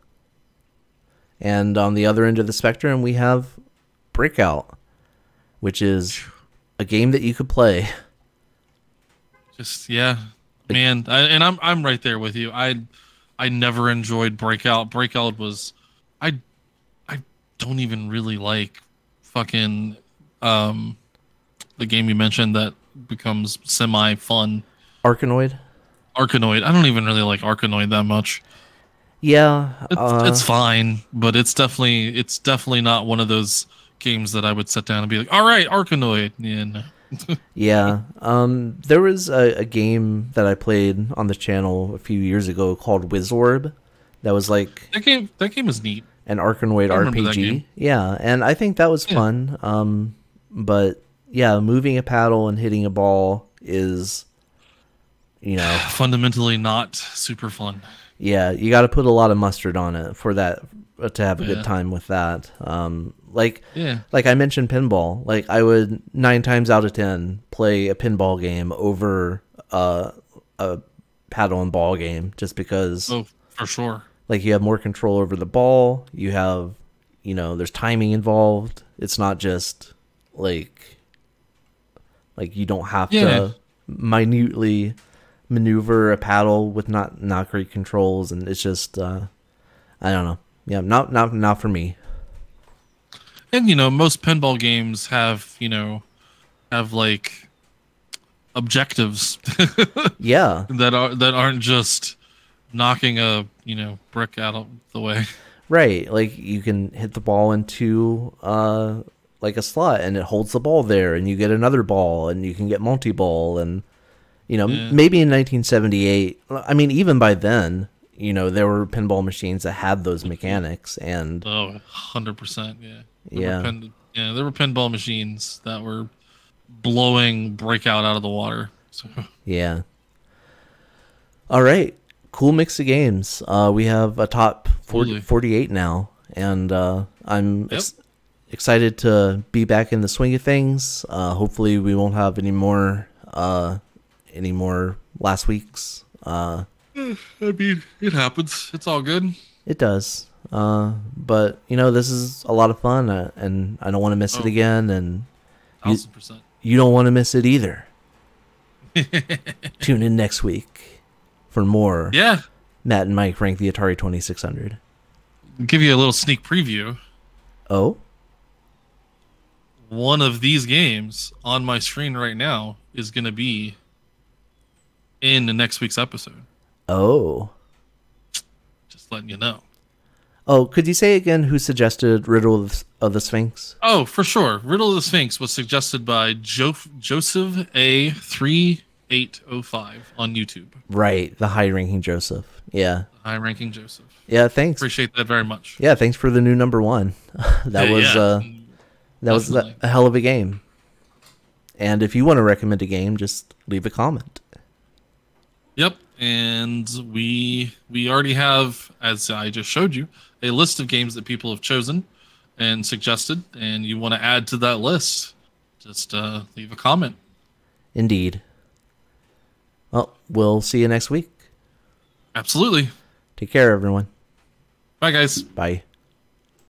And on the other end of the spectrum, we have Breakout, which is a game that you could play. Just man, I'm right there with you. I never enjoyed Breakout. Breakout was I don't even really like fucking the game you mentioned that becomes semi fun. Arkanoid. I don't even really like Arkanoid that much. Yeah, it's fine, but it's definitely not one of those games that I would sit down and be like, all right, Arkanoid. Yeah, no. Yeah. There was a game that I played on the channel a few years ago called Wizorb. That was like that game was neat. An Arkanoid RPG. Yeah, and I think that was fun. But yeah, moving a paddle and hitting a ball is, fundamentally not super fun. Yeah, you got to put a lot of mustard on it for that to have a good time with that. Like I mentioned pinball. I would 9 times out of 10 play a pinball game over a paddle and ball game, just because. Oh, for sure. You have more control over the ball. You have, there's timing involved. It's not just like you don't have Yeah. to minutely maneuver a paddle with not great controls, and it's just I don't know. Yeah, not for me. And most pinball games have like objectives Yeah, that aren't just knocking a brick out of the way. right. Like you can hit the ball into like a slot, and it holds the ball there, and you get another ball, and you can get multi-ball, and Yeah. maybe in 1978. I mean, even by then, there were pinball machines that had those mechanics, and Oh, 100%. Yeah. Yeah. There were pinball machines that were blowing Breakout out of the water. So yeah. All right, cool mix of games. We have a top 48 now, and I'm Yep. excited to be back in the swing of things. Hopefully, we won't have any more last week's. I mean, it happens. It's all good. It does. But this is a lot of fun, and I don't want to miss it again, and 1000%. you don't want to miss it either. Tune in next week for more. Yeah. Matt and Mike rank the Atari 2600. Give you a little sneak preview. Oh, One of these games on my screen right now is going to be in the next week's episode. oh, Just letting you know. oh! Could you say again who suggested Riddle of the Sphinx? Oh, for sure. Riddle of the Sphinx was suggested by Joseph A3805 on YouTube. Right, the high-ranking Joseph. Yeah, High-ranking Joseph. yeah. Thanks. Appreciate that very much. Yeah, thanks for the new number one. That was Definitely. a hell of a game. And if you want to recommend a game, just leave a comment. Yep, and we already have, as I just showed you, a list of games that people have chosen and suggested, and you want to add to that list, just leave a comment. Indeed. Well, we'll see you next week. Absolutely. Take care, everyone. Bye, guys. Bye.